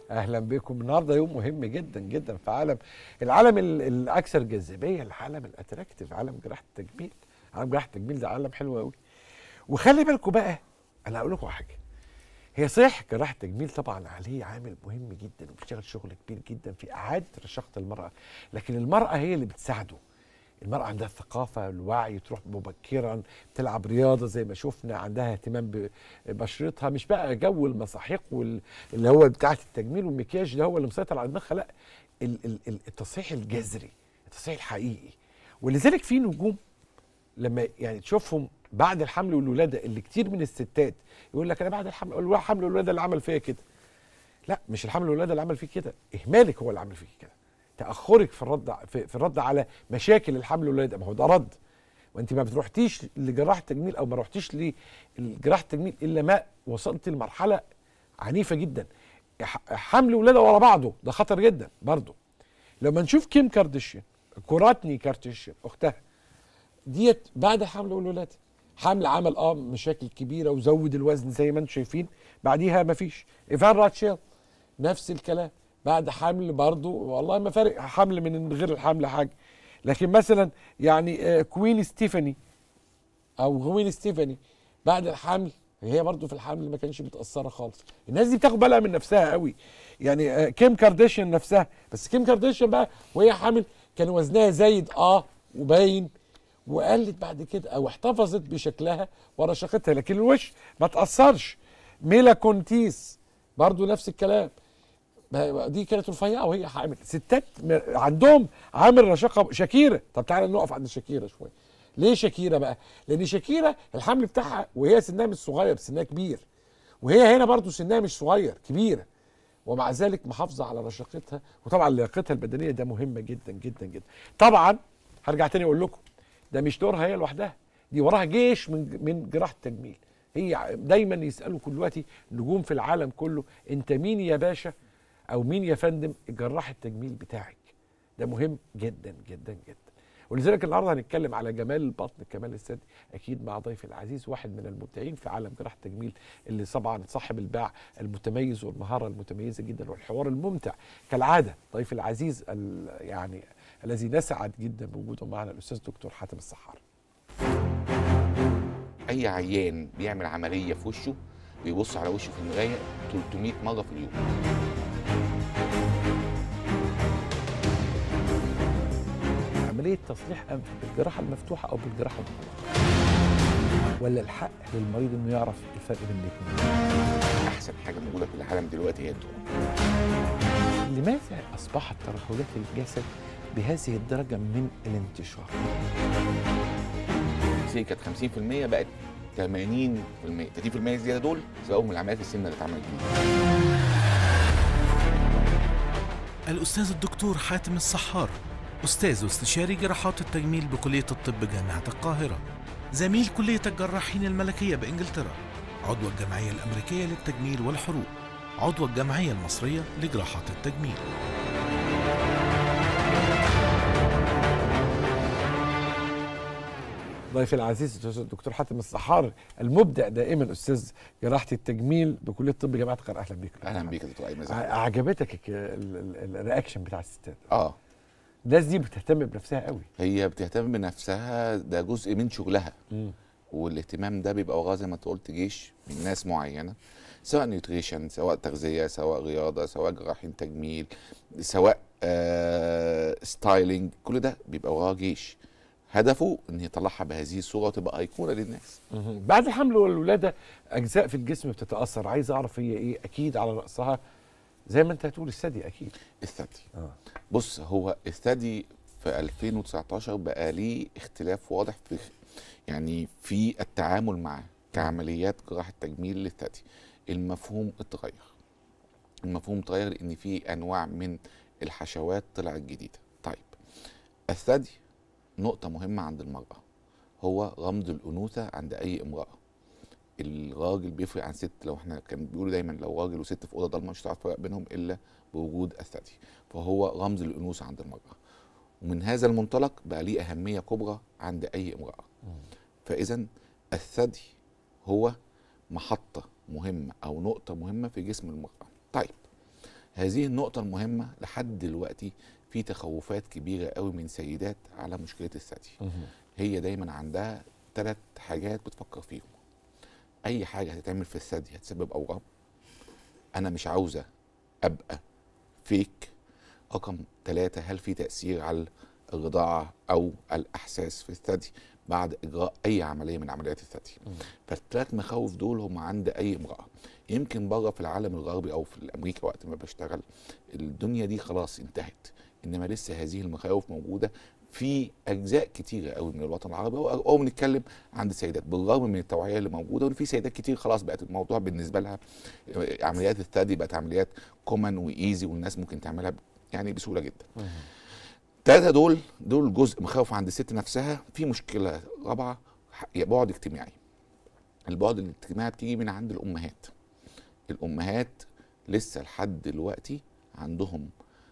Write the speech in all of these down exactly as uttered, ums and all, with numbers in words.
اهلا بكم. النهارده يوم مهم جدا جدا في عالم العالم ال- الاكثر جاذبيه، العالم الاتراكتيف، عالم جراحه التجميل. عالم جراحه التجميل ده عالم حلو قوي. وخلي بالكم بقى، انا هقول لكم حاجه. هي صحيح جراحه التجميل طبعا عليه عامل مهم جدا وبيشتغل شغل كبير جدا في اعاده رشاقه المراه، لكن المراه هي اللي بتساعده. المرأة عندها الثقافة، الوعي، تروح مبكرا، تلعب رياضة زي ما شفنا، عندها اهتمام ببشرتها، مش بقى جو المساحيق وال- اللي هو بتاعة التجميل والمكياج ده هو اللي مسيطر على دماغها، لا، ال- ال- ال- التصحيح الجذري، التصحيح الحقيقي. ولذلك في نجوم لما يعني تشوفهم بعد الحمل والولادة، اللي كتير من الستات يقول لك انا بعد الحمل الحمل والولادة اللي عمل فيا كده. لا، مش الحمل والولاده اللي عمل فيك كده، اهمالك هو اللي عمل فيك كده، تاخرك في الرد في, في الرد على مشاكل الحمل والولاده. ما هو ده رد، وانت ما بتروحتيش لجراحه التجميل او ما رحتيش لجراحه التجميل الا ما وصلت لمرحله عنيفه جدا. ح- حمل ولاده ورا بعضه ده خطر جدا برضه. لما نشوف كيم كارديشيان، كوراتني كارديشيان اختها ديت بعد الحمل والولاده، حمل عمل اه مشاكل كبيره وزود الوزن زي ما انتم شايفين، بعديها ما فيش. ايفان راتشيل نفس الكلام، بعد حمل برضه والله ما فارق حمل من غير الحمل حاجه. لكن مثلا يعني آه، كوين ستيفاني او غوين ستيفاني بعد الحمل، هي برضه في الحمل ما كانش متاثره خالص. الناس دي بتاخد بالها من نفسها قوي. يعني آه، كيم كارديشيان نفسها، بس كيم كارديشيان بقى وهي حامل كان وزنها زايد اه وباين، وقلت بعد كده او احتفظت بشكلها ورشاقتها، لكن الوش ما تاثرش. ميلا كونتيس برضو نفس الكلام، ما- دي كانت رفيعه وهي حامل. ستات م- عندهم عامل رشاقه. شاكيرا، طب تعالى نقف عند شاكيرا شويه. ليه شاكيرا بقى؟ لان شاكيرا الحمل بتاعها وهي سنها مش صغير، سنها كبير، وهي هنا برضو سنها مش صغير، كبيره، ومع ذلك محافظه على رشاقتها. وطبعا لياقتها البدنيه ده مهمه جدا جدا جدا. طبعا هرجع تاني اقول لكم، ده مش دورها هي لوحدها، دي وراها جيش من من جراحه التجميل. هي دايما يسالوا كل دلوقتي نجوم في العالم كله، انت مين يا باشا او مين يا فندم جراح التجميل بتاعك؟ ده مهم جدا جدا جدا. ولذلك النهارده هنتكلم على جمال البطن، كمال الثدي، اكيد مع ضيفي العزيز واحد من المبدعين في عالم جراحه التجميل، اللي طبعا صاحب الباع المتميز والمهاره المتميزه جدا والحوار الممتع كالعاده. ضيفي العزيز ال- يعني الذي نسعد جدا بوجوده معنا الاستاذ دكتور حاتم السحار. اي عيان بيعمل عمليه في وشه بيبص على وشه في المرايه ثلاثمائة مره في اليوم. عمليه تصليح انف بالجراحه المفتوحه او بالجراحه المغلقه، ولا الحق للمريض انه يعرف الفرق بين الاثنين؟ احسن حاجه موجوده في العالم دلوقتي هي الدواء. لماذا اصبحت ترهلات الجسد بهذه الدرجه من الانتشار؟ زي كانت خمسين في المية بقت ثمانين في المية، ثلاثين في المية زياده دول سببهم العمليات السمنه اللي اتعملت جديد. الأستاذ الدكتور حاتم السحار، أستاذ واستشاري جراحات التجميل بكلية الطب جامعة القاهرة، زميل كلية الجراحين الملكية بإنجلترا، عضو الجمعية الأمريكية للتجميل والحروق، عضو الجمعية المصرية لجراحات التجميل. ضيفي العزيز الاستاذ الدكتور حاتم السحار، المبدع دائما استاذ جراحه التجميل بكليه الطب جامعه القاهره. اهلا بيك. اهلا بيك يا دكتور ايمن. ع- عجبتك ال- ال- الرياكشن بتاع الستات؟ اه الناس دي بتهتم بنفسها قوي. هي بتهتم بنفسها، ده جزء من شغلها. مم. والاهتمام ده بيبقى وراه زي ما انت قلت جيش من ناس معينه، سواء نيوتريشن، سواء تغذيه، سواء رياضه، سواء جراحين تجميل، سواء آه ستايلينج، كل ده بيبقى وراه جيش هدفه ان يطلعها بهذه الصوره وتبقى ايقونه للناس. مم. بعد الحمل والولاده اجزاء في الجسم بتتاثر، عايز اعرف هي ايه. اكيد على راسها زي ما انت هتقول الثدي اكيد. الثدي. اه بص، هو الثدي في ألفين وتسعتاشر بقى ليه اختلاف واضح في يعني في التعامل معاه كعمليات جراحه تجميل للثدي. المفهوم اتغير. المفهوم اتغير لان في انواع من الحشوات طلعت جديده. طيب، الثدي نقطه مهمه عند المراه، هو رمز الانوثه عند اي امراه. الراجل بيفرق عن ست، لو احنا كان بيقولوا دايما لو راجل وست في اوضه ضلمه مش هتعرف تفرق بينهم الا بوجود الثدي، فهو رمز الانوثه عند المراه. ومن هذا المنطلق بقى ليه اهميه كبرى عند اي امراه. فاذا الثدي هو محطه مهمه او نقطه مهمه في جسم المراه. طيب، هذه النقطه المهمه لحد دلوقتي في تخوفات كبيره قوي من سيدات على مشكله الثدي. هي دايما عندها ثلاث حاجات بتفكر فيهم. اي حاجه هتتعمل في الثدي هتسبب اورام، انا مش عاوزه ابقى فيك. رقم ثلاثة، هل في تأثير على الرضاعة أو الأحساس في الثدي بعد إجراء أي عملية من عمليات الثدي؟ فالثلاث مخاوف دول هم عند أي امرأة. يمكن بره في العالم الغربي أو في أمريكا وقت ما بشتغل الدنيا دي خلاص انتهت، إنما لسه هذه المخاوف موجودة في أجزاء كتيرة قوي من الوطن العربي، أو بنتكلم عند السيدات بالرغم من التوعية اللي موجودة، وإن في سيدات كتير خلاص بقت الموضوع بالنسبة لها عمليات الثدي بقت عمليات كومن وإيزي والناس ممكن تعملها يعني بسهوله جدا. الثلاثه دول دول جزء مخاوف عند الست نفسها. في مشكله رابعه، بعد اجتماعي. البعد الاجتماعي بتيجي من عند الامهات. الامهات لسه لحد دلوقتي عندهم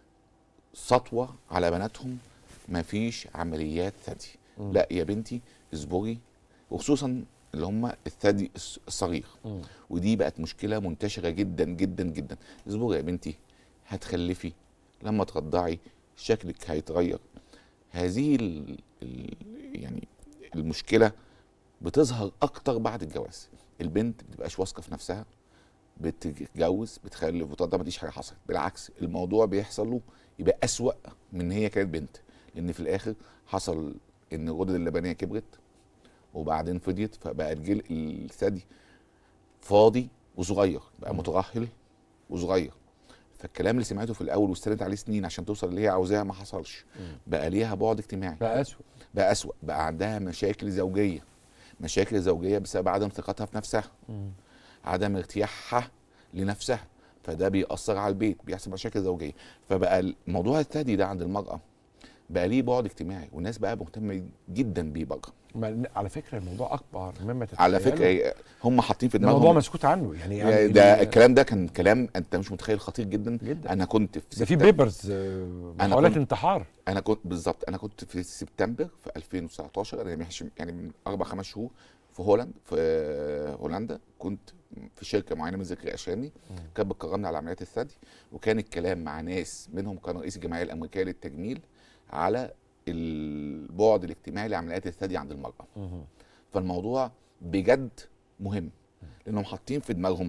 سطوه على بناتهم، ما فيش عمليات ثدي. لا يا بنتي اصبري، وخصوصا اللي هم الثدي الصغير، ودي بقت مشكله منتشره جدا جدا جدا. اصبري يا بنتي هتخلفي، لما ترضعي شكلك هيتغير. هذه ال ال يعني المشكله بتظهر اكتر بعد الجواز. البنت ما بتبقاش واثقه في نفسها، بتتجوز بتخلف وترضع ما فيش حاجه حصلت، بالعكس الموضوع بيحصل له يبقى اسوأ من هي كانت بنت، لان في الاخر حصل ان الغدد اللبنيه كبرت وبعدين فضيت، فبقى الجل الثدي فاضي وصغير، بقى مترهل وصغير. فالكلام اللي سمعته في الاول واستندت عليه سنين عشان توصل اللي هي عاوزاها ما حصلش. بقى ليها بعد اجتماعي، بقى اسوء بقى اسوء بقى عندها مشاكل زوجيه مشاكل زوجيه بسبب عدم ثقتها في نفسها، م. عدم ارتياحها لنفسها، فده بيأثر على البيت، بيحصل مشاكل زوجيه. فبقى الموضوع الثدي ده عند المراه بقى ليه بعد اجتماعي، والناس بقى مهتمه جدا بيه بره. على فكره الموضوع اكبر مما تتخيل. على فكره هم حاطين في دماغهم الموضوع مسكوت عنه يعني, يعني ده الكلام ده كان كلام انت مش متخيل خطير جدا, جداً. انا كنت في ده في بيبرز محاولات انتحار. انا كنت بالظبط انا كنت في سبتمبر في ألفين وتسعتاشر، يعني من اربع خمس شهور في هولندا في هولندا كنت في شركه معينه من ذكر اشراني كانت بتكرمني على عمليات الثدي، وكان الكلام مع ناس منهم كان رئيس الجمعيه الامريكيه للتجميل على البعد الاجتماعي لعمليات الثدي عند المرأة. فالموضوع بجد مهم، لأنهم حاطين في دماغهم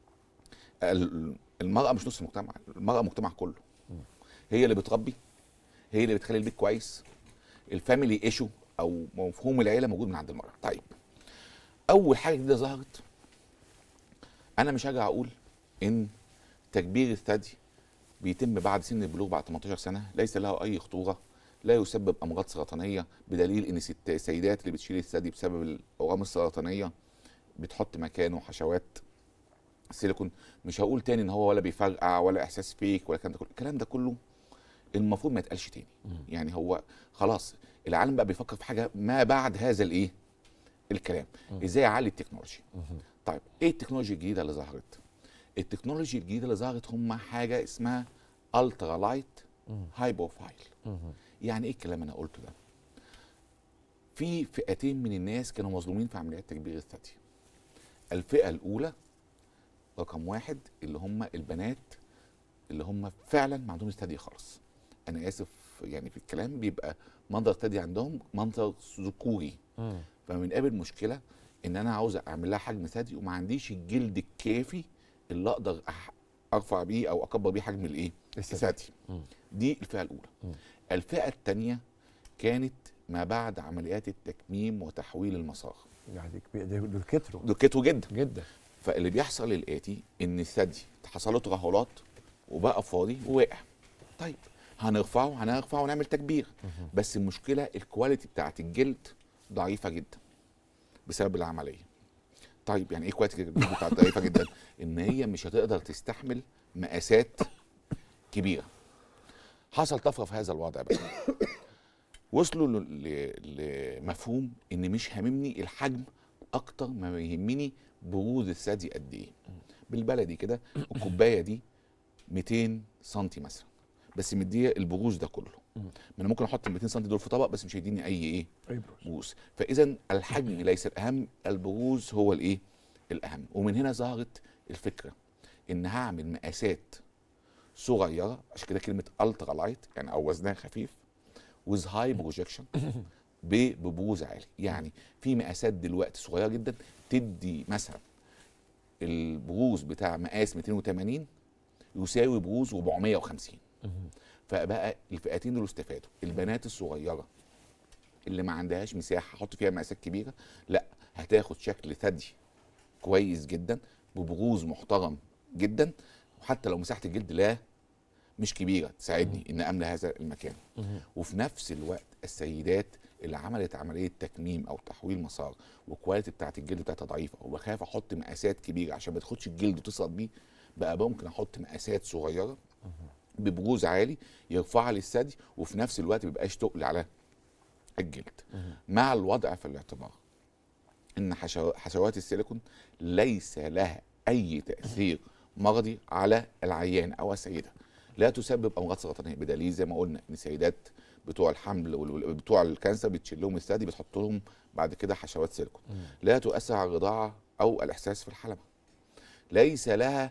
المرأة مش نص المجتمع، المرأة مجتمع كله. هي اللي بتربي، هي اللي بتخلي البيت كويس، الفاميلي ايشو أو مفهوم العيلة موجود من عند المرأة. طيب أول حاجة جديدة ظهرت، أنا مش هاجي أقول إن تكبير الثدي بيتم بعد سن البلوغ بعد تمنتاشر سنة، ليس له أي خطورة، لا يسبب امراض سرطانيه، بدليل ان السيدات اللي بتشيل الثدي بسبب الاورام السرطانيه بتحط مكانه حشوات سيليكون. مش هقول تاني ان هو ولا بيفرقع ولا احساس فيك ولا الكلام ده كله، الكلام ده كله المفروض ما يتقالش تاني. يعني هو خلاص العالم بقى بيفكر في حاجه ما بعد هذا الايه الكلام، ازاي اعلي التكنولوجيا. طيب ايه التكنولوجيا الجديده اللي ظهرت؟ التكنولوجيا الجديده اللي ظهرت هم حاجه اسمها الترا لايت هايبوفايل. يعني ايه الكلام انا قلته ده؟ في فئتين من الناس كانوا مظلومين في عمليات تكبير الثدي. الفئه الاولى رقم واحد اللي هم البنات اللي هم فعلا ما عندهمش ثدي خالص. انا اسف يعني في الكلام، بيبقى منظر ثدي عندهم منظر ذكوري، فبنقابل مشكله ان انا عاوز اعمل لها حجم ثدي وما عنديش الجلد الكافي اللي اقدر ارفع بيه او اكبر بيه حجم الايه الثدي. دي الفئه الاولى. م. الفئه الثانيه كانت ما بعد عمليات التكميم وتحويل المسار. يعني دول كتروا دول كتروا جدا جدا. فاللي بيحصل الاتي ان الثدي حصل له ترهلات وبقى فاضي وواقع. طيب هنرفعه هنرفعه ونعمل تكبير، بس المشكله الكواليتي بتاعت الجلد ضعيفه جدا بسبب العمليه. طيب يعني ايه كواليتي الجلد بتاعت ضعيفه جدا؟ ان هي مش هتقدر تستحمل مقاسات كبيره. حصل طفره في هذا الوضع بقى. وصلوا لمفهوم ان مش هاممني الحجم اكتر ما يهمني بروز الثدي قد ايه. بالبلدي كده الكوبايه دي مئتين سنتي مثلا، بس مديه البروز ده كله. ما انا ممكن احط ال مئتين سنتي دول في طبق بس مش هيديني اي ايه اي بروز. فاذا الحجم ليس الاهم، البروز هو الايه الاهم. ومن هنا ظهرت الفكره ان هعمل مقاسات صغيره، عشان كده كلمه الترا لايت يعني او وزنها خفيف، ويز هاي بروجكشن، ببروز عالي. يعني في مقاسات دلوقتي صغيره جدا تدي مثلا البروز بتاع مقاس مئتين وثمانين يساوي بروز أربعمائة وخمسين. فبقى الفئتين دول استفادوا. البنات الصغيره اللي ما عندهاش مساحه احط فيها مقاسات كبيره، لا هتاخد شكل ثدي كويس جدا ببروز محترم جدا، وحتى لو مساحه الجلد لا مش كبيره تساعدني ان املى هذا المكان. وفي نفس الوقت السيدات اللي عملت عمليه تكميم او تحويل مسار والكواليتي بتاعت الجلد بتاعتها ضعيفه وبخاف احط مقاسات كبيره عشان ما تاخدش الجلد وتصعد بيه، بقى ممكن احط مقاسات صغيره ببروز عالي يرفع لي الثدي وفي نفس الوقت ما بيبقاش تقل على الجلد. مع الوضع في الاعتبار ان حشوات السيليكون ليس لها اي تاثير مرضي على العيان او السيده، لا تسبب امراض سرطانيه، بدليل زي ما قلنا ان السيدات بتوع الحمل وبتوع الكانسر بتشيل لهم الثدي بتحط لهم بعد كده حشوات سيليكون، لا تؤثر على الرضاعه او الاحساس في الحلبه، ليس لها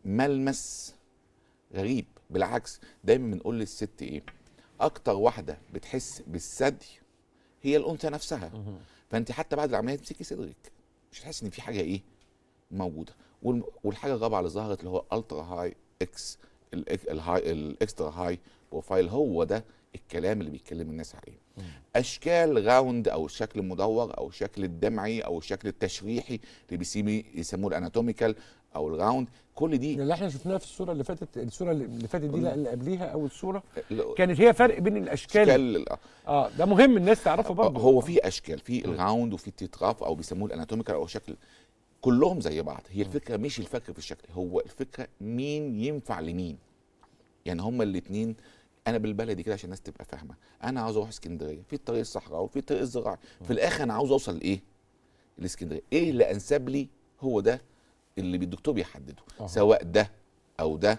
ملمس غريب. بالعكس دايما بنقول للست ايه، اكتر واحده بتحس بالثدي هي الانثى نفسها. فانت حتى بعد العمليه تمسكي صدرك مش هتحس ان في حاجه ايه موجوده. والحاجه الرابعه اللي ظهرت اللي هو الترا هاي اكس الهاي الاكسترا هاي بروفايل، هو ده الكلام اللي بيتكلم الناس عليه. اشكال راوند او الشكل المدور او الشكل الدمعي او الشكل التشريحي اللي بيسميه يسموه الاناتوميكال او الراوند، كل دي اللي احنا شفناها في الصوره اللي فاتت، الصوره اللي فاتت دي لا اللي قبليها اول صوره كانت هي فرق بين الاشكال. أشكال اه ده مهم الناس تعرفه برضه. هو في اشكال، في الراوند وفي التيتراف او بيسموه الاناتوميكال او شكل، كلهم زي بعض. هي الفكره مش الفكره في الشكل، هو الفكره مين ينفع لمين. يعني هما الاثنين، انا بالبلدي كده عشان الناس تبقى فاهمه، انا عاوز اروح اسكندريه في الطريق الصحراوي وفي الطريق الزراعي، في الاخر انا عاوز اوصل لايه؟ الاسكندريه. ايه اللي انسب لي؟ هو ده اللي الدكتور بيحدده، أوه. سواء ده او ده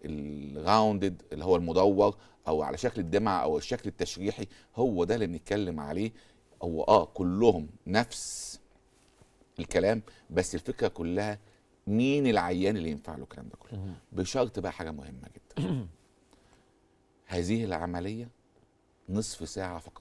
الراوندد اللي هو المدور او على شكل الدمعه او الشكل التشريحي، هو ده اللي بنتكلم عليه. هو اه كلهم نفس الكلام، بس الفكره كلها مين العيان اللي ينفع له الكلام ده كله. بشرط بقى حاجه مهمه جدا، هذه العمليه نصف ساعه فقط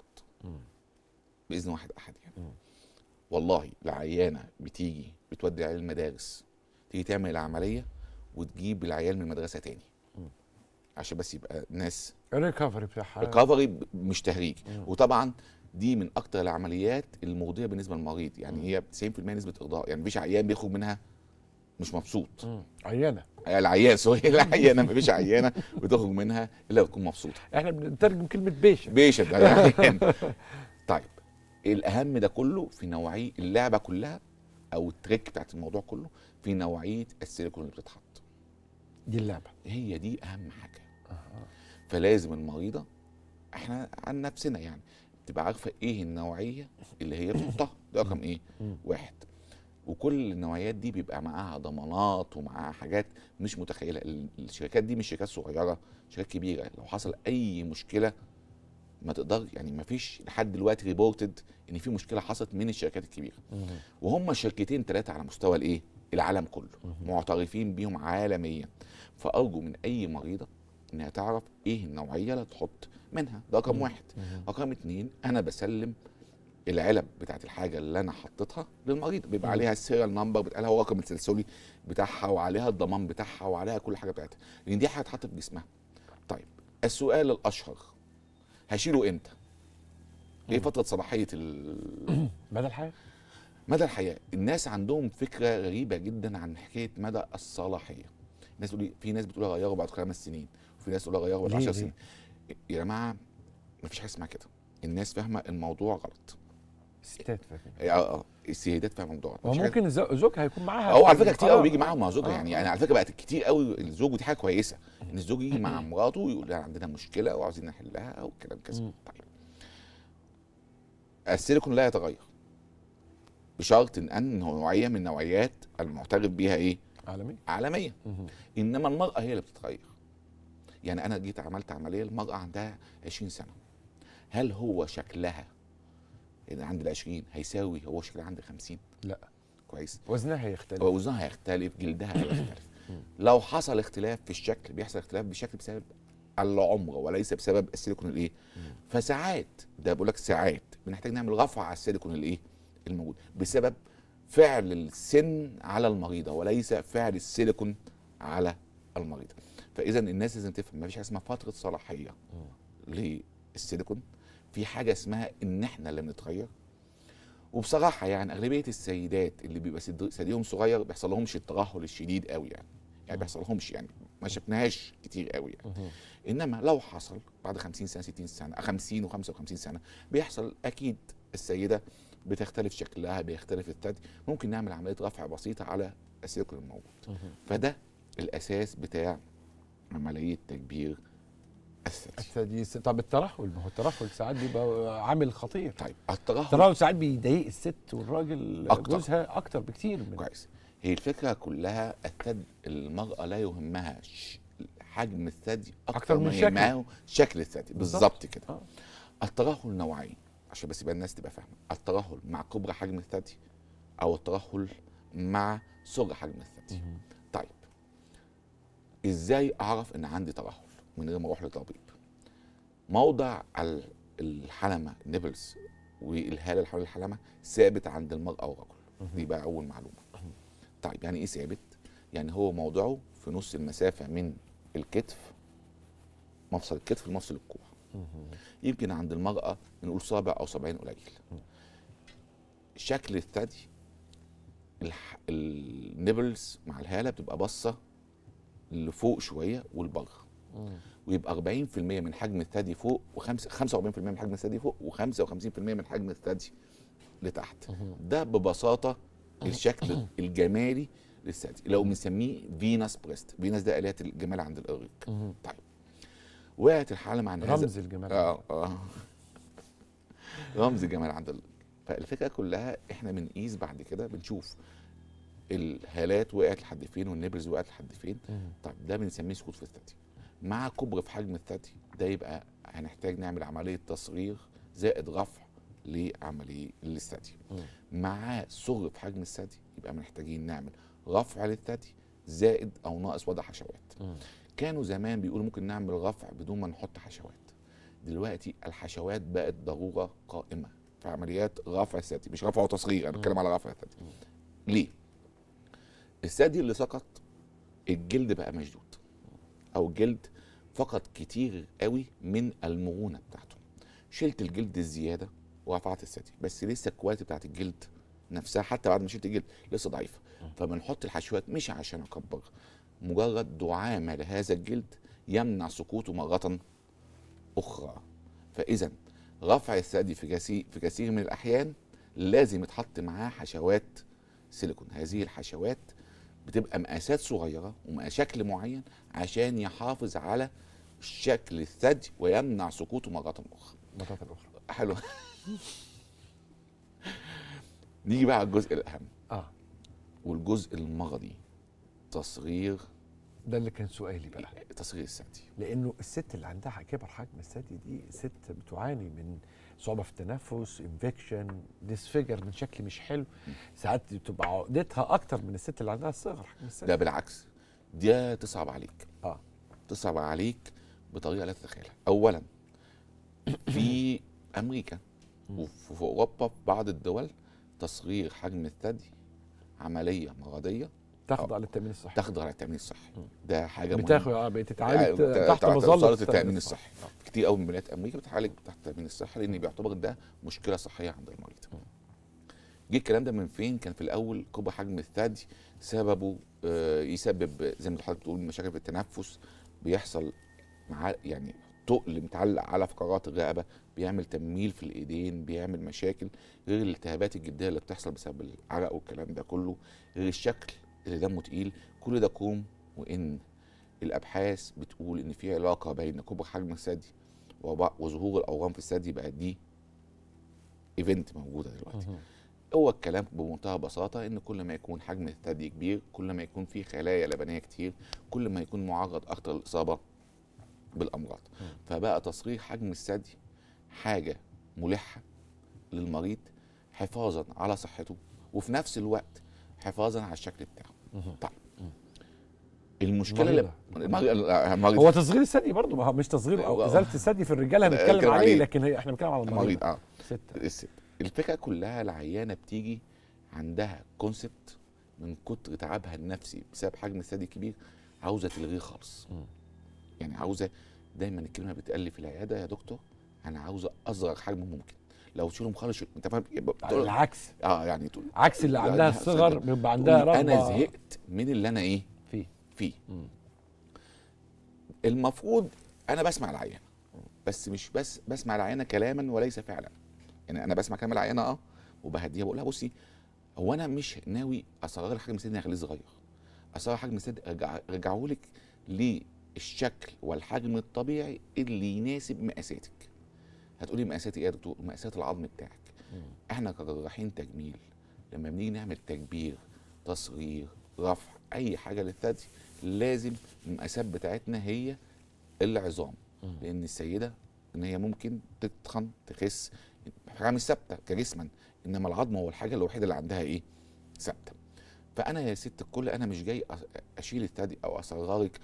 باذن واحد احد. يعني والله العيانه بتيجي بتودي العيال المدارس، تيجي تعمل العمليه وتجيب العيال من المدرسه تاني عشان بس يبقى الناس الريكفري بتاعها ريكفري مش تهريج. وطبعا دي من اكتر العمليات المرضيه بالنسبه للمريض، يعني هي تسعين في المية نسبه ارضاء، يعني مفيش عيان بيخرج منها مش مبسوط. عيانه العيان سوري العيانه مفيش عيانه بتخرج منها الا بتكون مبسوطه. احنا بنترجم كلمه بيشنت بيشنت يعني. طيب الاهم ده كله في نوعيه اللعبه كلها او التريك بتاعت الموضوع كله في نوعيه السيليكون اللي بتتحط. دي اللعبه هي دي اهم حاجه. فلازم المريضه احنا عن نفسنا يعني تبقى عارفه ايه النوعيه اللي هي بتحطها، ده رقم ايه؟ واحد. وكل النوعيات دي بيبقى معاها ضمانات ومعاها حاجات مش متخيله. الشركات دي مش شركات صغيره، شركات كبيره. لو حصل اي مشكله ما تقدر يعني ما فيش لحد دلوقتي ريبورتد ان في مشكله حصلت من الشركات الكبيره. وهم شركتين ثلاثه على مستوى الايه؟ العالم كله، معترفين بيهم عالميا. فارجو من اي مريضه انها تعرف ايه النوعيه اللي تحط منها، ده رقم واحد. رقم اتنين، انا بسلم العلب بتاعت الحاجه اللي انا حطيتها للمريض، بيبقى عليها السيريال نمبر، بيبقى لها الرقم التسلسلي بتاعها وعليها الضمان بتاعها وعليها كل حاجه بتاعتها، لان دي حاجه اتحطت في جسمها. طيب السؤال الاشهر، هشيله امتى؟ ايه فتره صلاحيه ال مدى الحياه؟ مدى الحياه. الناس عندهم فكره غريبه جدا عن حكايه مدى الصلاحيه. الناس بتقول، في ناس بتقول غيره بعد خمس سنين، وفي ناس تقول غيره بعد عشر سنين. يا جماعه مفيش حاجه اسمها كده، الناس فاهمه الموضوع غلط. الستات فاهمه اه اه السيدات فاهمه الموضوع غلط. وممكن زوجها هيكون معاها. هو على فكره كتير قوي بيجي معاهم مع زوجها. يعني يعني على فكره بقت كتير قوي الزوج، ودي حاجه كويسه ان الزوج يجي مع مراته ويقول لها عندنا مشكله وعاوزين نحلها او كلام كذا. طيب السيليكون لا يتغير بشرط ان ان نوعيه من النوعيات المعترف بيها ايه؟ عالميه عالميه. انما المراه هي اللي بتتغير. يعني انا جيت عملت عمليه، المراه عندها عشرين سنه، هل هو شكلها عند العشرين هيساوي هو شكلها عند خمسين؟ لا. كويس. وزنها هيختلف، وزنها هيختلف، جلدها هيختلف. لو حصل اختلاف في الشكل، بيحصل اختلاف بالشكل بسبب العمر وليس بسبب السيليكون الايه. فساعات، ده بقول لك ساعات بنحتاج نعمل رفع على السيليكون الايه الموجود بسبب فعل السن على المريضه وليس فعل السيليكون على المريضه. فاذا الناس لازم تفهم ما فيش حاجه اسمها فتره صلاحيه للسيليكون، في حاجه اسمها ان احنا اللي بنتغير. وبصراحه يعني اغلبيه السيدات اللي بيبقى ثديهم صغير بيحصل لهمش الترهل الشديد قوي يعني، يعني بيحصل لهمش يعني ما شفناهاش كتير قوي يعني. انما لو حصل بعد خمسين سنه ستين سنه خمسين وخمسة وخمسين سنه بيحصل اكيد السيده بتختلف شكلها، بيختلف الثدي، ممكن نعمل عمليه رفع بسيطه على السيليكون الموجود. فده الاساس بتاع عمليه تكبير الثدي. الثدي. طب الترهل، ما هو الترهل ساعات بيبقى عامل خطير. طيب الترهل الترهل ساعات بيضايق الست والراجل أكتر. جوزها اكتر بكتير من كويس. هي الفكره كلها الثدي، المراه لا يهمها حجم الثدي اكتر, أكتر من ما شكله. يهمها شكل الثدي بالظبط كده. آه. الترهل نوعين عشان بس يبقى الناس تبقى فاهمه، الترهل مع كبر حجم الثدي او الترهل مع صغر حجم الثدي. طيب ازاي اعرف ان عندي ترهل من غير ما اروح لطبيب؟ موضع الحلمه نيبلز والهاله اللي حول الحلمه ثابت عند المراه والرجل، دي بقى اول معلومه. طيب يعني ايه ثابت؟ يعني هو موضعه في نص المسافه من الكتف، مفصل الكتف لمفصل الكوع. يمكن عند المراه نقول صابع او صابعين قليل. شكل الثدي الح... النيبلز مع الهاله بتبقى باصه لفوق شويه والبره، ويبقى أربعين في المية من حجم الثدي فوق وخمسة وأربعين في المية من حجم الثدي فوق وخمسة وخمسين في المية من حجم الثدي لتحت. ده ببساطه الشكل الجمالي للثدي، لو بنسميه فيناس بريست. فيناس ده آلهة الجمال عند الإغريق. طيب وقعت الحالة عن رمز الجمال. اه اه رمز الجمال عند الإغريق. فالفكره كلها احنا بنقيس بعد كده، بنشوف الهالات وقعت لحد فين والنبرز وقعت لحد فين. طيب ده بنسميه سقوط في الثدي. مع كبر في حجم الثدي ده يبقى هنحتاج نعمل عمليه تصغير زائد رفع لعمليه للثدي. مع صغر في حجم الثدي يبقى محتاجين نعمل رفع للثدي زائد او ناقص وضع حشوات. كانوا زمان بيقولوا ممكن نعمل رفع بدون ما نحط حشوات. دلوقتي الحشوات بقت ضروره قائمه في عمليات رفع الثدي، مش رفع وتصغير، انا بتكلم على رفع الثدي. ليه؟ الثدي اللي سقط الجلد بقى مشدود، او الجلد فقد كتير قوي من المرونه بتاعته. شلت الجلد الزياده ورفعت الثدي، بس لسه الكواليتي بتاعت الجلد نفسها حتى بعد ما شلت الجلد لسه ضعيفه. فبنحط الحشوات مش عشان اكبر، مجرد دعامه لهذا الجلد يمنع سقوطه مره اخرى. فاذا رفع الثدي في كثير في كثير من الاحيان لازم يتحط معاه حشوات سيليكون. هذه الحشوات بتبقى مقاسات صغيره ومقاس شكل معين عشان يحافظ على شكل الثدي ويمنع سقوطه مره اخرى. مرة اخرى. حلو. نيجي بقى على الجزء الاهم اه والجزء المرضي، تصغير. ده اللي كان سؤالي بقى، تصغير الثدي. لانه الست اللي عندها كبر حجم الثدي دي ست بتعاني من صعوبه في التنفس، انفكشن، ديسفيجر من شكل مش حلو. ساعات بتبقى عقدتها اكتر من الست اللي عندها صغر حجم الثدي. ده بالعكس، دي تصعب عليك. اه تصعب عليك بطريقه لا تتخيلها. اولا في امريكا وفي اوروبا في بعض الدول تصغير حجم الثدي عمليه مرضيه تخضع للتامين الصحي. تخضع للتامين الصحي. ده حاجه بتاخد اه بتتعالج تحت مظله التامين الصحي. كتير قوي من بنات امريكا بتتعالج تحت التامين الصحي لان بيعتبر ده مشكله صحيه عند المريض. جه الكلام ده من فين؟ كان في الاول كبر حجم الثدي سببه آه يسبب زي ما حضرتك بتقول مشاكل في التنفس، بيحصل مع يعني تقل متعلق على فقرات الرقبه، بيعمل تنميل في الايدين، بيعمل مشاكل، غير الالتهابات الجلديه اللي بتحصل بسبب العرق والكلام ده كله، غير الشكل اللي دمه تقيل. كل ده كوم، وان الابحاث بتقول ان في علاقه بين كبر حجم الثدي وظهور الاورام في الثدي. بقى دي ايفنت موجوده دلوقتي. هو الكلام بمنتهى البساطه ان كل ما يكون حجم الثدي كبير، كل ما يكون فيه خلايا لبنيه كتير، كل ما يكون معرض اكتر للاصابه بالامراض. فبقى تصغير حجم الثدي حاجه ملحه للمريض حفاظا على صحته وفي نفس الوقت حفاظا على الشكل بتاعه. طيب المشكله المريضة. لا المريض هو تصغير الثدي برضه، ما هو مش تصغير او ازاله الثدي في الرجاله هنتكلم نتكلم عليه، عليه. لكن هي احنا بنتكلم على المريض المريض. اه ستة. الست. الفكره كلها العيانه بتيجي عندها كونسبت من كتر تعبها النفسي بسبب حجم الثدي الكبير، عاوزه تلغيه خالص. مم. يعني عاوزه، دايما الكلمه بتقال لي في العياده: يا دكتور انا عاوزه اصغر حجم ممكن، لو تشيلهم خالص. انت فاهم؟ العكس، اه يعني تقول عكس اللي عندها الصغر بيبقى عندها رغبه. انا زهقت من اللي انا ايه فيه فيه مم. المفروض انا بسمع العيانه، بس مش بس بسمع العيانه كلاما وليس فعلا. يعني انا بسمع كلام العيانه اه وبهديها، بقول لها بصي، هو انا مش ناوي اصغر لك حجم الثدي اخليه صغير، اصغر حجم الثدي ارجعه لك للشكل والحجم الطبيعي اللي يناسب مقاساتك. هتقولي مقاساتي ايه يا دكتور؟ مقاسات العظم بتاعك. مم. احنا كجراحين تجميل لما بنيجي نعمل تكبير، تصغير، رفع، اي حاجه للثدي، لازم المقاسات بتاعتنا هي العظام. مم. لان السيده ان هي ممكن تتخن تخس، حاجه مش ثابته كجسما، انما العظم هو الحاجه الوحيده اللي عندها ايه؟ ثابته. فانا يا ست الكل انا مش جاي اشيل الثدي او اصغرك